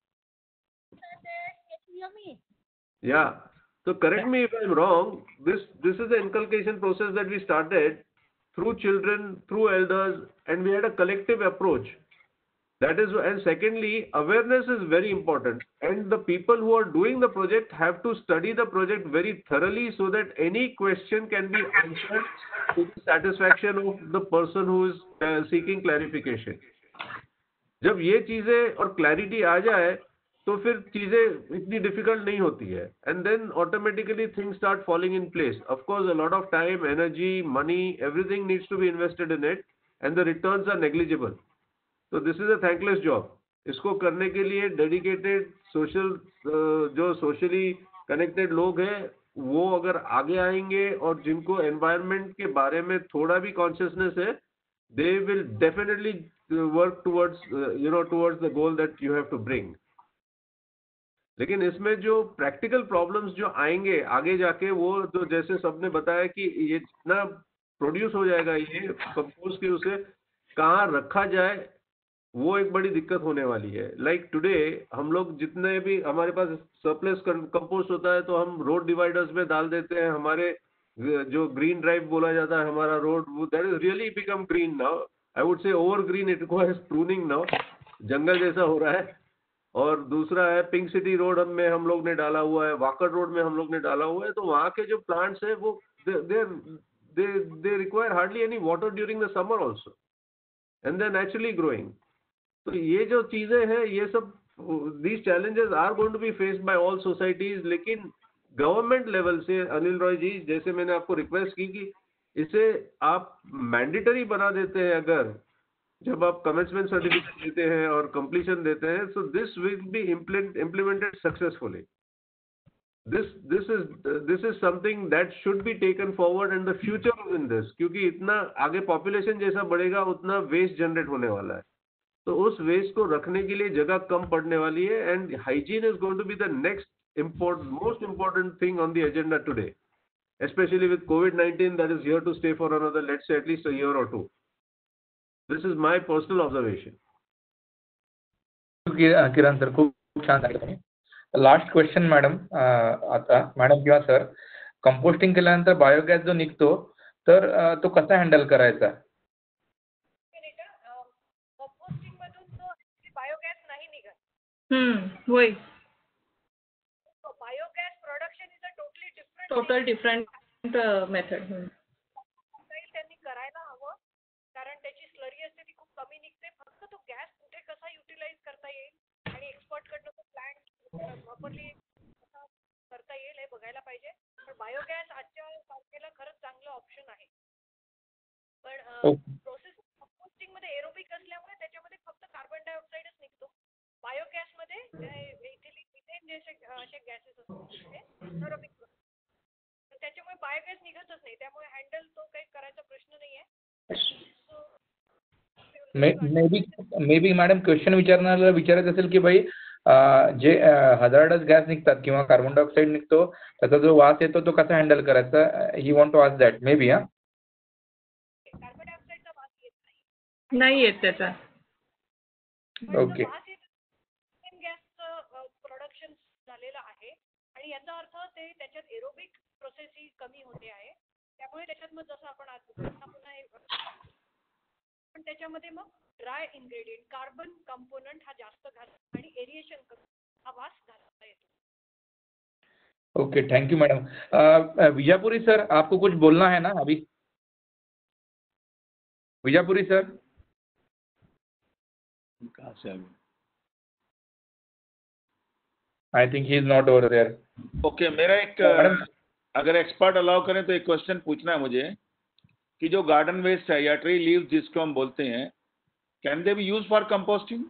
Yeah. So correct me if I'm wrong. This is the inculcation process that we started through children, through elders, and we had a collective approach. That is, and secondly, awareness is very important. And the people who are doing the project have to study the project very thoroughly so that any question can be answered to the satisfaction of the person who is seeking clarification. जब ये चीजें और clarity आ जाए, तो फिर चीजें इतनी difficult नहीं होती है, and then automatically things start falling in place. Of course a lot of time, energy, money, everything needs to be invested in it, and the returns are negligible. तो this is a thankless job. इसको करने के लिए dedicated जो socially connected लोग हैं, वो अगर आगे आएंगे और जिनको एनवायरनमेंट के बारे में थोड़ा भी कॉन्शियसनेस है, they will definitely work towards the goal that you have to bring. लेकिन इसमें जो प्रैक्टिकल प्रॉब्लम्स जो आएंगे आगे जाके, वो तो जैसे सबने बताया कि ये जितना प्रोड्यूस हो जाएगा ये कंपोस्ट के, उसे कहाँ रखा जाए, वो एक बड़ी दिक्कत होने वाली है। लाइक टुडे हम लोग जितने भी हमारे पास सरप्लस कंपोस्ट होता है, तो हम रोड डिवाइडर्स में डाल देते हैं। हमारे जो ग्रीन ड्राइव बोला जाता है हमारा road, that is really become green now. I would say over green, it requires pruning now, जंगल जैसा हो रहा है। और दूसरा है पिंक सिटी रोड में हम लोग ने डाला हुआ है, वाकड़ रोड में हम लोग ने डाला हुआ है। तो वहाँ के जो प्लांट्स है वो they require hardly any water during the summer also, and they naturally growing. तो ये जो चीजें हैं, ये सब, these challenges are going to be faced by all societies. लेकिन गवर्नमेंट लेवल से, अनिल रॉय जी, जैसे मैंने आपको रिक्वेस्ट की कि इसे आप मैंडेटरी बना देते हैं, अगर जब आप कमेंसमेंट सर्टिफिकेट देते हैं और कंप्लीशन देते हैं, so this will be implemented successfully. This is something that should be taken forward and the future in this, क्योंकि इतना आगे पॉपुलेशन जैसा बढ़ेगा उतना वेस्ट जनरेट होने वाला है। तो उस वेस्ट को रखने के लिए जगह कम पड़ने वाली है, and hygiene is going to be the next most important thing on the agenda today, especially with COVID-19 that is here to stay for another, let's say, at least a year or two. This is my personal observation.
Kiran sir, खूप छान सांगितलं. Last question madam, आता madam किंवा sir, composting केल्यानंतर biogas जो निघतो, तर तो कसा हँडल करायचा?
कंपोस्टिंग मधून तो बायोगॅस नाही निघत.
वही
biogas production is a totally
total different method.
त्यांनी करायला हवं, कारण त्याची स्लरी असते ती खूप कमी निघते. फक्त तो गॅस कुठे कसा युटिलाइज करता येईल आणि एक्सपर्ट कडनं तो प्लांट प्रॉपरली कसा करता येईल हे बघायला पाहिजे. पण बायोगॅस आजच्या तारखेला खरंच चांगलं ऑप्शन आहे. पण प्रोसेस कंपोस्टिंग मध्ये एरोबिक असल्यामुळे त्याच्यामध्ये फक्त कार्बन डायऑक्साईडच निघतो. बायोगॅस मध्ये इथेन असे गॅसेस असतात एरोबिक, त्याच्यामुळे बायोगॅस निघतच नाही. त्यामुळे हँडल तो काही करायचा प्रश्न नाहीये.
मे बी मॅडम क्वेश्चन विचारणाऱ्याला विचारायचं असेल की भाई जे हजार्डस गॅस निघतात किंवा कार्बन डायऑक्साईड निघतो त्याचा जो वास येतो तो कसा हँडल करायचा. He want to ask that maybe.
Carbon डायऑक्साईडचा वास येत
नाही येत त्याचा.
ओके.
गॅसचं प्रोडक्शन झालेलं आहे आणि याचा अर्थ ते त्याच्यात एरोबिक प्रोसेस ही कमी होते आहे. त्यामुळे त्याच्यात मग जसं आपण पुन्हा पण त्याच्यामध्ये मग ड्राय इन्ग्रेडियंट कार्बन कंपोनंट हा जास्त घालतो आणि एरिएशन कमी, हा वास घालता येतो.
Okay, thank you madam. Vijapuri sir, आपको कुछ बोलना है ना अभी? विजापुरी सर.
कहाँ से अभी?
I think he is not over there.
Okay, मेरा एक अगर एक्सपर्ट अलाउ करें तो एक क्वेश्चन पूछना है मुझे कि जो गार्डन वेस्ट है या ट्री लीव्स जिसको हम बोलते हैं, can they be use for composting?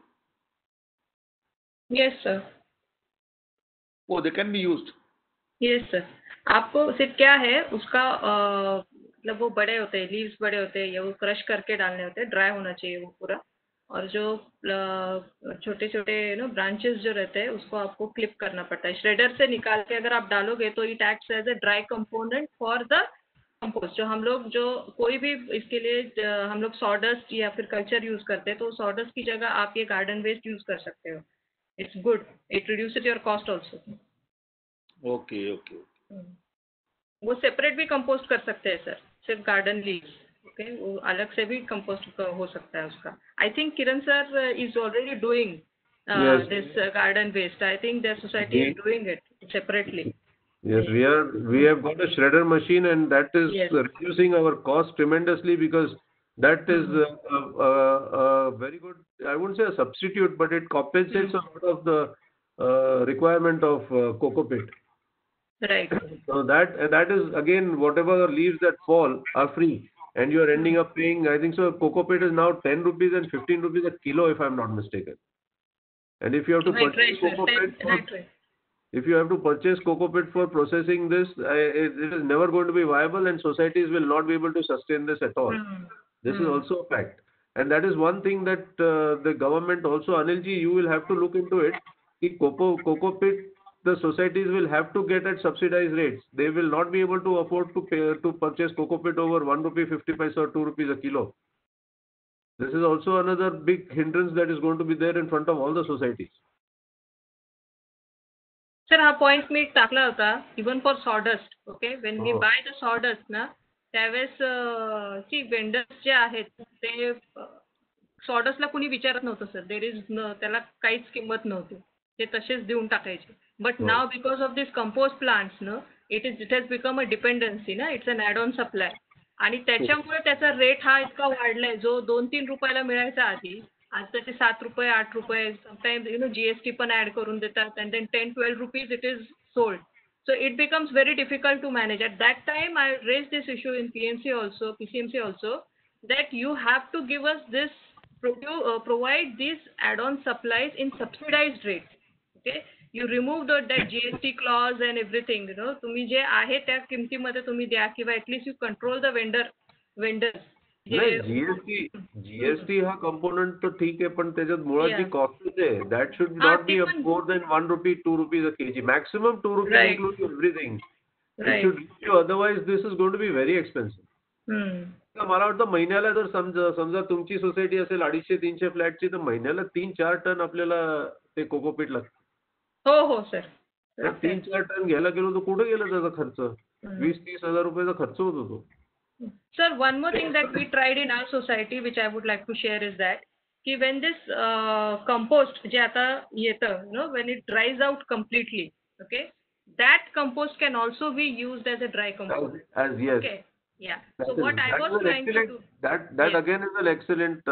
Yes sir.
वो they can be used.
Yes sir. आपको सिर्फ क्या है उसका मतलब वो बड़े होते हैं, लीव्स बड़े होते हैं, या वो क्रश करके डालने होते हैं. ड्राई होना चाहिए वो पूरा. और जो छोटे छोटे ब्रांचेस जो रहते हैं उसको आपको क्लिप करना पड़ता है. श्रेडर से निकाल के अगर आप डालोगे तो it acts as a dry component for the compost. जो कोई भी इसके लिए हम लोग सॉडस्ट या फिर कल्चर यूज करते हैं तो सॉडस्ट की जगह आप ये गार्डन वेस्ट यूज कर सकते हो. It's good. It reduces your cost also.
Okay okay.
वो सेपरेट भी कंपोस्ट कर सकते हैं सर, सिर्फ गार्डन लीव्स. ओके, वो अलग से भी कंपोस्ट हो सकता है उसका. I think Kiran sir is already doing this garden waste. I think their society is doing it separately.
Yes, we have got a shredder machine and that is reducing our cost tremendously, because that is a very good, I wouldn't say a substitute, but it compensates a lot of the requirement of coco pit.
Right.
So that is again, whatever leaves that fall are free and you are ending up paying, I think so, coco pit is now 10 rupees and 15 rupees a kilo if I am not mistaken. And if you have to purchase coco pit, if you have to purchase coco pit for processing this, it is never going to be viable and societies will not be able to sustain this at all. This is also a fact. And that is one thing that the government also, Anilji, you will have to look into it. Coco pit, the societies will have to get at subsidized rates. They will not be able to afford to purchase coco pit over 1 rupee 50 paisa or 2 rupees a kilo. This is also another big hindrance that is going to be there in front of all the societies.
Sir, हा point मी टाकला होता even for sawdust. Okay, when we buy the sawdust ना, त्यावेळेस ची vendors जे आहेत ते सॉडस्टला कुणी विचारत नव्हतं सर. देर इज त्याला काहीच किंमत नव्हती, ते तसेच देऊन टाकायचे. But now because of this compost plants ना, it has become a dependency ना, it's an add on supply. आणि त्याच्यामुळे त्याचा रेट हा इतका वाढलाय, जो 2-3 रुपयाला मिळायचा आधी, आज त्याचे 7 रुपये 8 रुपये, समटाइम्स GST पण ऍड करून देतात, and then 10-12 rupees it is sold. So it becomes very difficult to manage. At that time, I raised this issue in PCMC also, that you have to give us this, provide these add-on supplies in subsidized rates. Okay, you remove that GST clause and everything. तुम्ही जे आहे त्या किमतीमध्ये तुम्ही द्या, किंवा at least you control the vendors.
GST हा component तो ठीक आहे, पण त्याच्यात मुळात जी कॉस्ट आहे that should not be more than 1 rupee 2 rupees a kg. Maximum 2 rupees include everything. It should reach you, otherwise this is going to be very expensive. मला वाटतं महिन्याला जर समजा तुमची सोसायटी असेल 250-300 फ्लॅटची, तर महिन्याला 3-4 टन आपल्याला ते कोकोपीट लागतं.
हो सर.
3-4 टन घ्यायला गेलो तर कुठे गेला त्याचा खर्च? 20-30 हजार रुपयाचा खर्च होतो तो.
Sir, one more thing that we tried in our society, which I would like to share, is that की वेन दिस कंपोस्ट जे आता येतं no when it dries out completely okay that compost can also be used as a dry compost.
As yes.
Okay. Yeah. So what I was trying to do.
That yes. Again is an excellent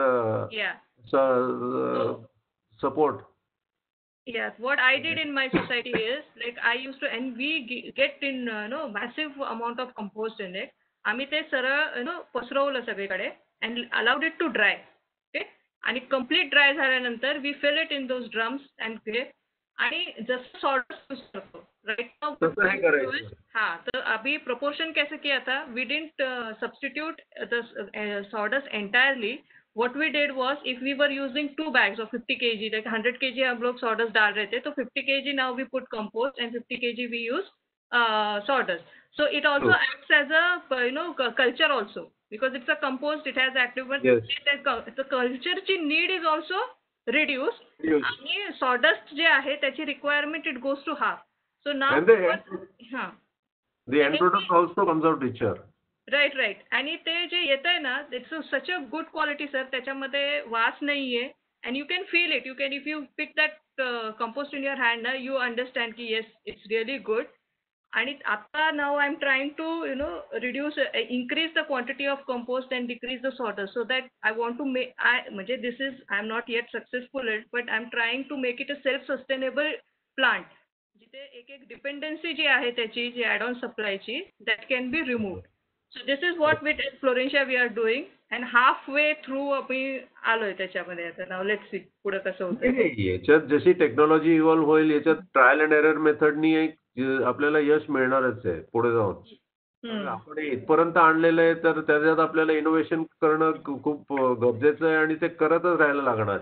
support.
Yes. What I did in my society is like I used to, and we get in massive amount of compost in it. आम्ही ते सरळ पसरवलं सगळीकडे and allowed it to dry. Okay. आणि complete dry झाल्यानंतर we fill it in those drums and आणि जसं sawdust use करतो right now हाँ तो अभी प्रोपोर्शन कैसे किया था we didn't substitute the sawdust entirely what we did was if we were using 2 bags of 50 kg like 100 kg हम लोग सॉर्डस्ट डाल रहे थे तो 50 kg now we put compost and 50 kg we use sawdust. So it also acts as a culture also because it's a compost, it has active, but the culture ची need is also reduced. आणि sawdust जे आहे त्याची requirement it goes to half. So now
the end product also comes out richer.
Right. आणि ते जे येतंय ना it's such a good quality sir. त्याच्यामध्ये वास नाहीये and you can feel it. You can if you pick that compost in your hand ना you understand की yes it's really good. आणि आता now I'm trying to reduce increase the quantity of compost and decrease the sawdust so that I want to make म्हणजे this is I'm not yet successful at but I'm trying to make it a self sustainable plant जिथे एक dependency जी आहे त्याची जी add on supply ची that can be removed. So this is what with Florentia we are doing and halfway through आम्ही आलोय त्याच्यामध्ये आता now let's see पुढे कसं होतं.
याच्यात जशी टेक्नॉलॉजी इव्हॉल्व होईल याच्यात ट्रायल अँड एरर मेथडनी एक आपल्याला यश मिळणारच आहे पुढे जाऊन. आपण इथपर्यंत आणलेलं आहे तर त्याच्यात आपल्याला इनोव्हेशन करणं खूप गरजेचं आहे आणि ते करतच राहायला लागणार.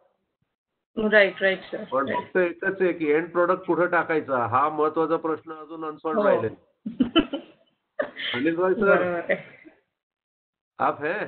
Right sir.
पण फक्त एकच आहे की एंड प्रोडक्ट कुठे टाकायचा हा महत्वाचा प्रश्न अजून अनसॉल्व राहिलेला. अनिल भाई सर आप हैं?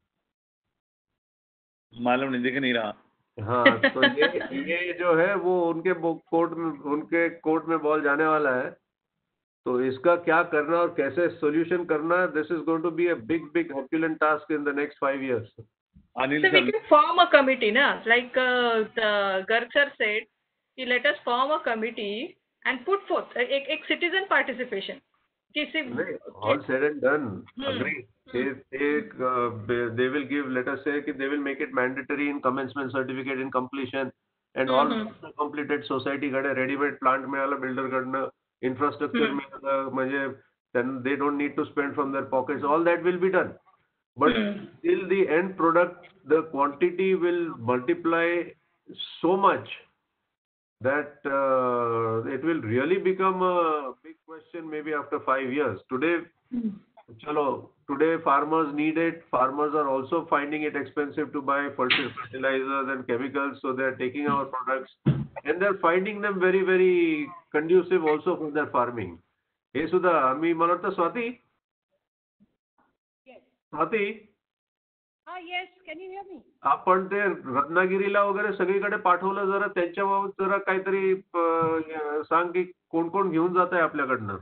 मालूम नहीं, दिख नहीं रहा.
हाँ तो ये जो है वो उनके कोर्ट में बॉल जाने वाला है तो इसका क्या करना और कैसे सॉल्यूशन करना this is going to be a big herculean task in the next 5 years.
Anil
so we can form a committee na like Garg sir said कि let us form a committee and put forth एक citizen participation.
All said and done. Agree. They will give, let us say, they will make it mandatory in commencement certificate in completion and all completed society कडे ready-made plant मिळाला builder कडनं infrastructure मिळालं म्हणजे then they don't need to spend from their pockets. All that will be done. But till the end product, the quantity will multiply so much that it will really become a big question maybe after 5 years. Today farmers need it. Farmers are also finding it expensive to buy fertilizers and chemicals, so they are taking our products and they are finding them very, very conducive also for their farming. Hey Sudha, मला वाटतं Swati. Swati.
Yes, can you hear me?
आपण ते रत्नागिरीला वगैरे सगळीकडे पाठवलं जरा त्यांच्याबाबत जरा काहीतरी सांग की कोण कोण घेऊन जात आहे आपल्याकडनं.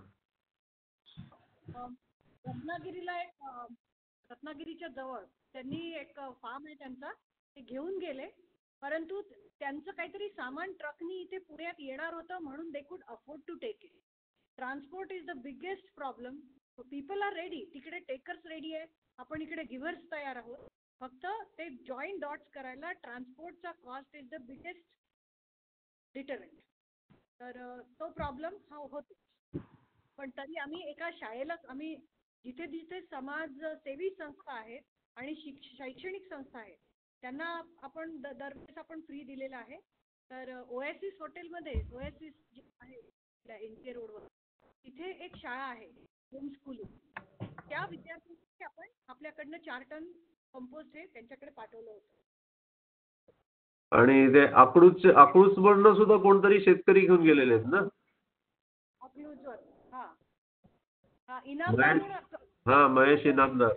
रत्नागिरीला रत्नागिरीच्या जवळ त्यांनी एक फार्म आहे त्यांचा ते घेऊन गेले परंतु त्यांचं काहीतरी सामान ट्रकनी इथे पुण्यात येणार होतं म्हणून they could afford to take it. Transport is the biggest problem. People are ready. तिकडे टेकर्स रेडी आहे आपण इकडे गिव्हर्स तयार आहोत. फक्त ते जॉईंट डॉट्स करायला ट्रान्सपोर्टचा cost is the biggest deterrent. तर तो प्रॉब्लेम हा होतो. पण तरी आम्ही एका शाळेला आम्ही जिथे जिथे समाज सेवी संस्था आहेत आणि शैक्षणिक संस्था आहेत त्यांना आपण दरवेळेस आपण फ्री दिलेला आहे. तर ओएसिस हॉटेलमध्ये ओएसिस जे आहे एनके रोडवर तिथे एक शाळा आहे होम स्कूलिंग. त्या विद्यार्थ्यांसाठी आपण आपल्याकडनं 4 टन कंपोस्ट हे त्यांच्याकडे पाठवलं होतं.
आणि ते अकळूच वरनं सुद्धा कोणतरी शेतकरी घेऊन गेलेले आहेत ना.
अकळूजवर इनामदार.
हा महेश इनामदार.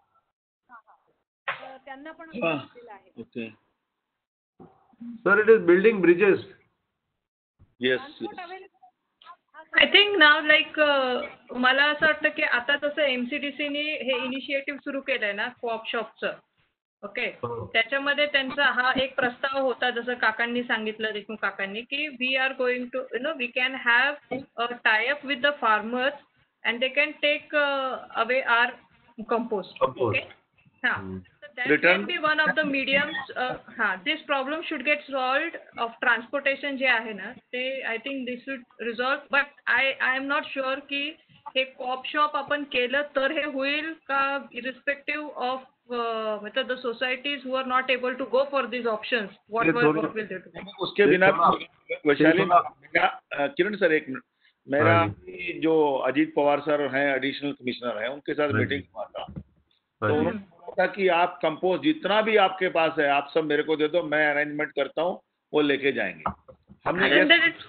त्यांना पण दिलेलं आहे.
Okay
sir it is building bridges.
Yes
I think now like मला असं वाटतं की आता जसं MCDC ने हे इनिशिएटिव्ह सुरू केलंय ना कोऑप शॉपचं ओके, त्याच्यामध्ये त्यांचा हा एक प्रस्ताव होता, जसं काकांनी सांगितलं, देशमुख काकांनी, की we are going to we can have a tie up with the farmers and they can take away our compost. Okay, हा, that can be one of the mediums. This problem should get solved of transportation जे आहे ना, ते I think this should resolve, but I am not sure की हे corp shop आपण केलं तर हे होईल का, irrespective of the societies who are not able to go for these options, what will they do?
उसके बिना वैशाली, किरण सर एक मिनट, मेरा जो अजीत पवार सर हैं, एडिशनल कमिश्नर हैं, उनके साथ मीटिंग हुआ था, तो उन्होंने कहा कि आप कंपोस्ट जितना भी आपके पास है आप सब मेरे को दे दो, मैं अरेंजमेंट करता हूँ, वो लेके जाएंगे. हमने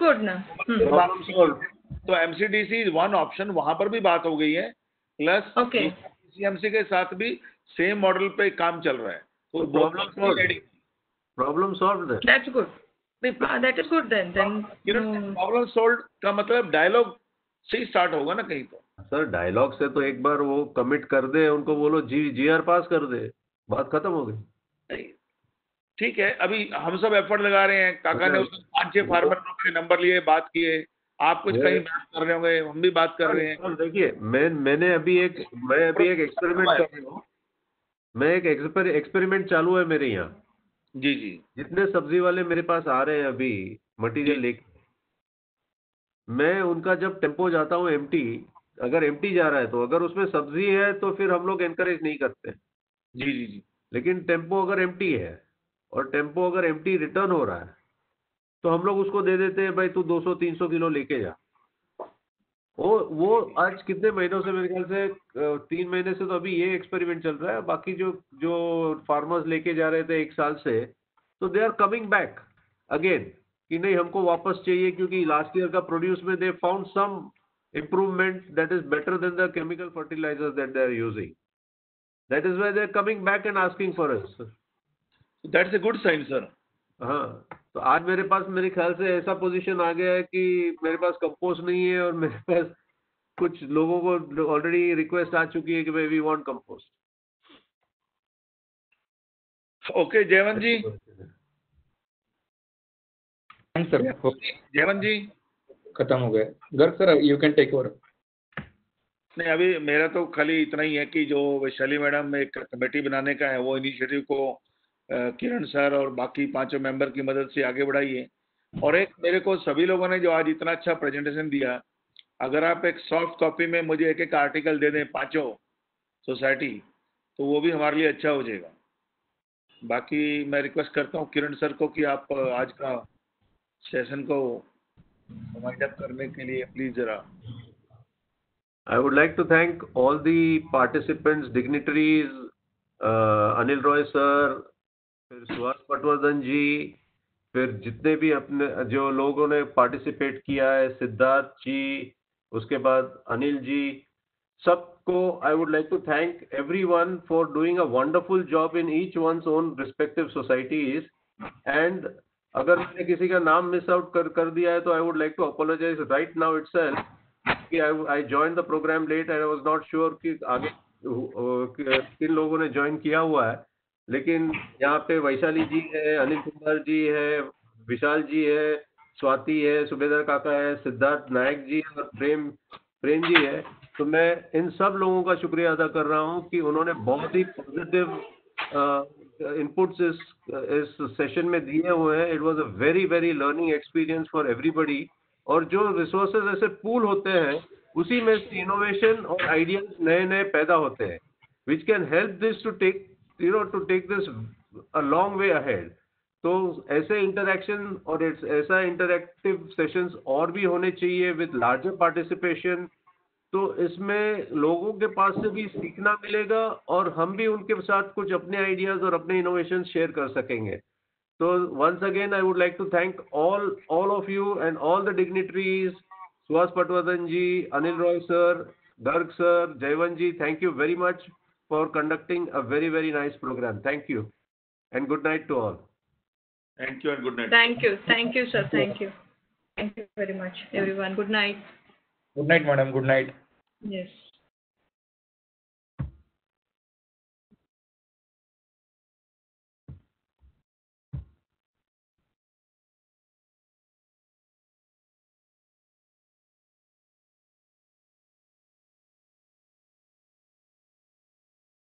तो एमसीडीसी इज वन ऑप्शन, वहां पर भी बात हो गई है, प्लस सीएमसी के साथ भी सेम मॉडल पे काम चल रहा है. तो
प्रॉब्लम सॉल्व है.
That's good, that is good. Then
problem solve का मतलब डायलॉग से ही स्टार्ट होगा ना कहीं तो.
सर डायलॉग से तो एक बार वो कमिट कर दे, उनको बोलो जीआर पास कर दे, बात खत्म हो गई.
ठीक है, अभी हम सब एफर्ट लगा रहे हैं. काका ने उसमें 5-6 फार्मर के नंबर लिए, बात किए, आप कुछ कहीं बात कर रहे होंगे, हम भी बात कर रहे हैं.
देखिए मैं अभी एक एक्सपेरिमेंट कर रहा हूँ. मैं एक एक्सपेरिमेंट चालू है मेरे यहाँ.
जी.
जितने सब्जी वाले मेरे पास आ रहे हैं अभी मटेरियल लेके, मैं उनका जब टेम्पो जाता हूँ एम्प्टी, अगर एम्प्टी जा रहा है तो अगर उसमें सब्जी है तो फिर हम लोग एनकरेज नहीं करते.
जी.
लेकिन टेम्पो अगर एम्प्टी है और टेम्पो अगर एम्प्टी रिटर्न हो रहा है तो हम लोग उसको दे देते हैं, भाई तू 200-300 किलो लेके जा. वो आज कितने महीनों से, मेरे ख्याल से 3 महीने से तो अभी ये एक्सपेरिमेंट चल रहा है. बाकी जो फार्मर्स लेके जा रहे थे 1 साल से, तो they are coming back again कि नहीं हमको वापस चाहिए, क्योंकि लास्ट ईयर का प्रोड्यूस में they found some improvement that is better than the chemical fertilizers that they are using. That is why they are coming back and asking for us.
That's a good sign, sir.
हाँ, तो आज मेरे पास मेरे ख्याल से ऐसा position आ गया है कि मेरे पास कंपोस्ट नहीं है और मेरे पास कुछ लोगों को ऑलरेडी रिक्वेस्ट आ चुकी है कि भाई we want compost.
Okay Jaywant ji.
Thanks sir.
Jaywant ji
खत्म हो गए. Garg sir you can take over.
नहीं, अभी मेरा तो खाली इतना ही है कि जो वैशाली मैडम एक कमेटी बनाने का है, वो इनिशिएटिव को किरण सर और बाकी 5 मेंबर की मदद से आगे बढ़ाइए. और एक मेरे को सभी लोगों ने जो आज इतना अच्छा प्रेजेंटेशन दिया, अगर आप एक सॉफ्ट कॉपी में मुझे एक आर्टिकल दे दें 5 सोसाइटी, तो वो भी हमारे लिए अच्छा हो जाएगा. बाकी मैं रिक्वेस्ट करता हूँ किरण सर को कि आप आज का सेशन को वाइंड अप करने के लिए प्लीज जरा.
I would like to thank all the participants, dignitaries, Anil Roy sir, फिर सुहास पटवर्धन जी, फिर जितने भी अपने जो लोगों ने पार्टिसिपेट किया है, सिद्धार्थ जी, उसके बाद अनिल जी, सबको I would like to thank everyone for doing a wonderful job in each one's own respective societies. And अगर मैंने किसी का नाम मिस आउट कर दिया है तो I would like to apologize right now itself कि I join the program late and I was not sure कि आगे किन लोगों ने ज्वाइन किया हुआ है. लेकिन यहाँ पे वैशाली जी है, अनिल कुमार जी है, विशाल जी है, स्वाति है, सुबेदार काका है, सिद्धार्थ नायक जी और प्रेम जी है. तो मैं इन सब लोगों का शुक्रिया अदा कर रहा हूँ कि उन्होंने बहुत ही पॉजिटिव इनपुट्स इस सेशन में दिए हुए हैं. It was a very learning experience for everybody. और जो रिसोर्सेज ऐसे पूल होते हैं उसी में इनोवेशन और आइडियाज नए पैदा होते हैं, which can help this to take this a long way ahead. तो ऐसे इंटरेक्शन और ऐसा इंटरेक्टिव सेशंस और भी होने चाहिए विद लार्जर पार्टिसिपेशन. तो इसमें लोगों के पास से भी सीखना मिलेगा और हम भी उनके साथ कुछ अपने आइडियाज और अपने इनोवेशन शेयर कर सकेंगे. तो once again I would like to thank all of you and all the dignitaries, Suhas Patwardhan ji, Anil Roy sir, Garg sir, Jayvant ji, thank you very much for conducting a very nice program. Thank you and good night to all.
Thank you and good night.
Thank you sir. Thank you very much everyone. Good night.
Good night madam. Good night.
Yes.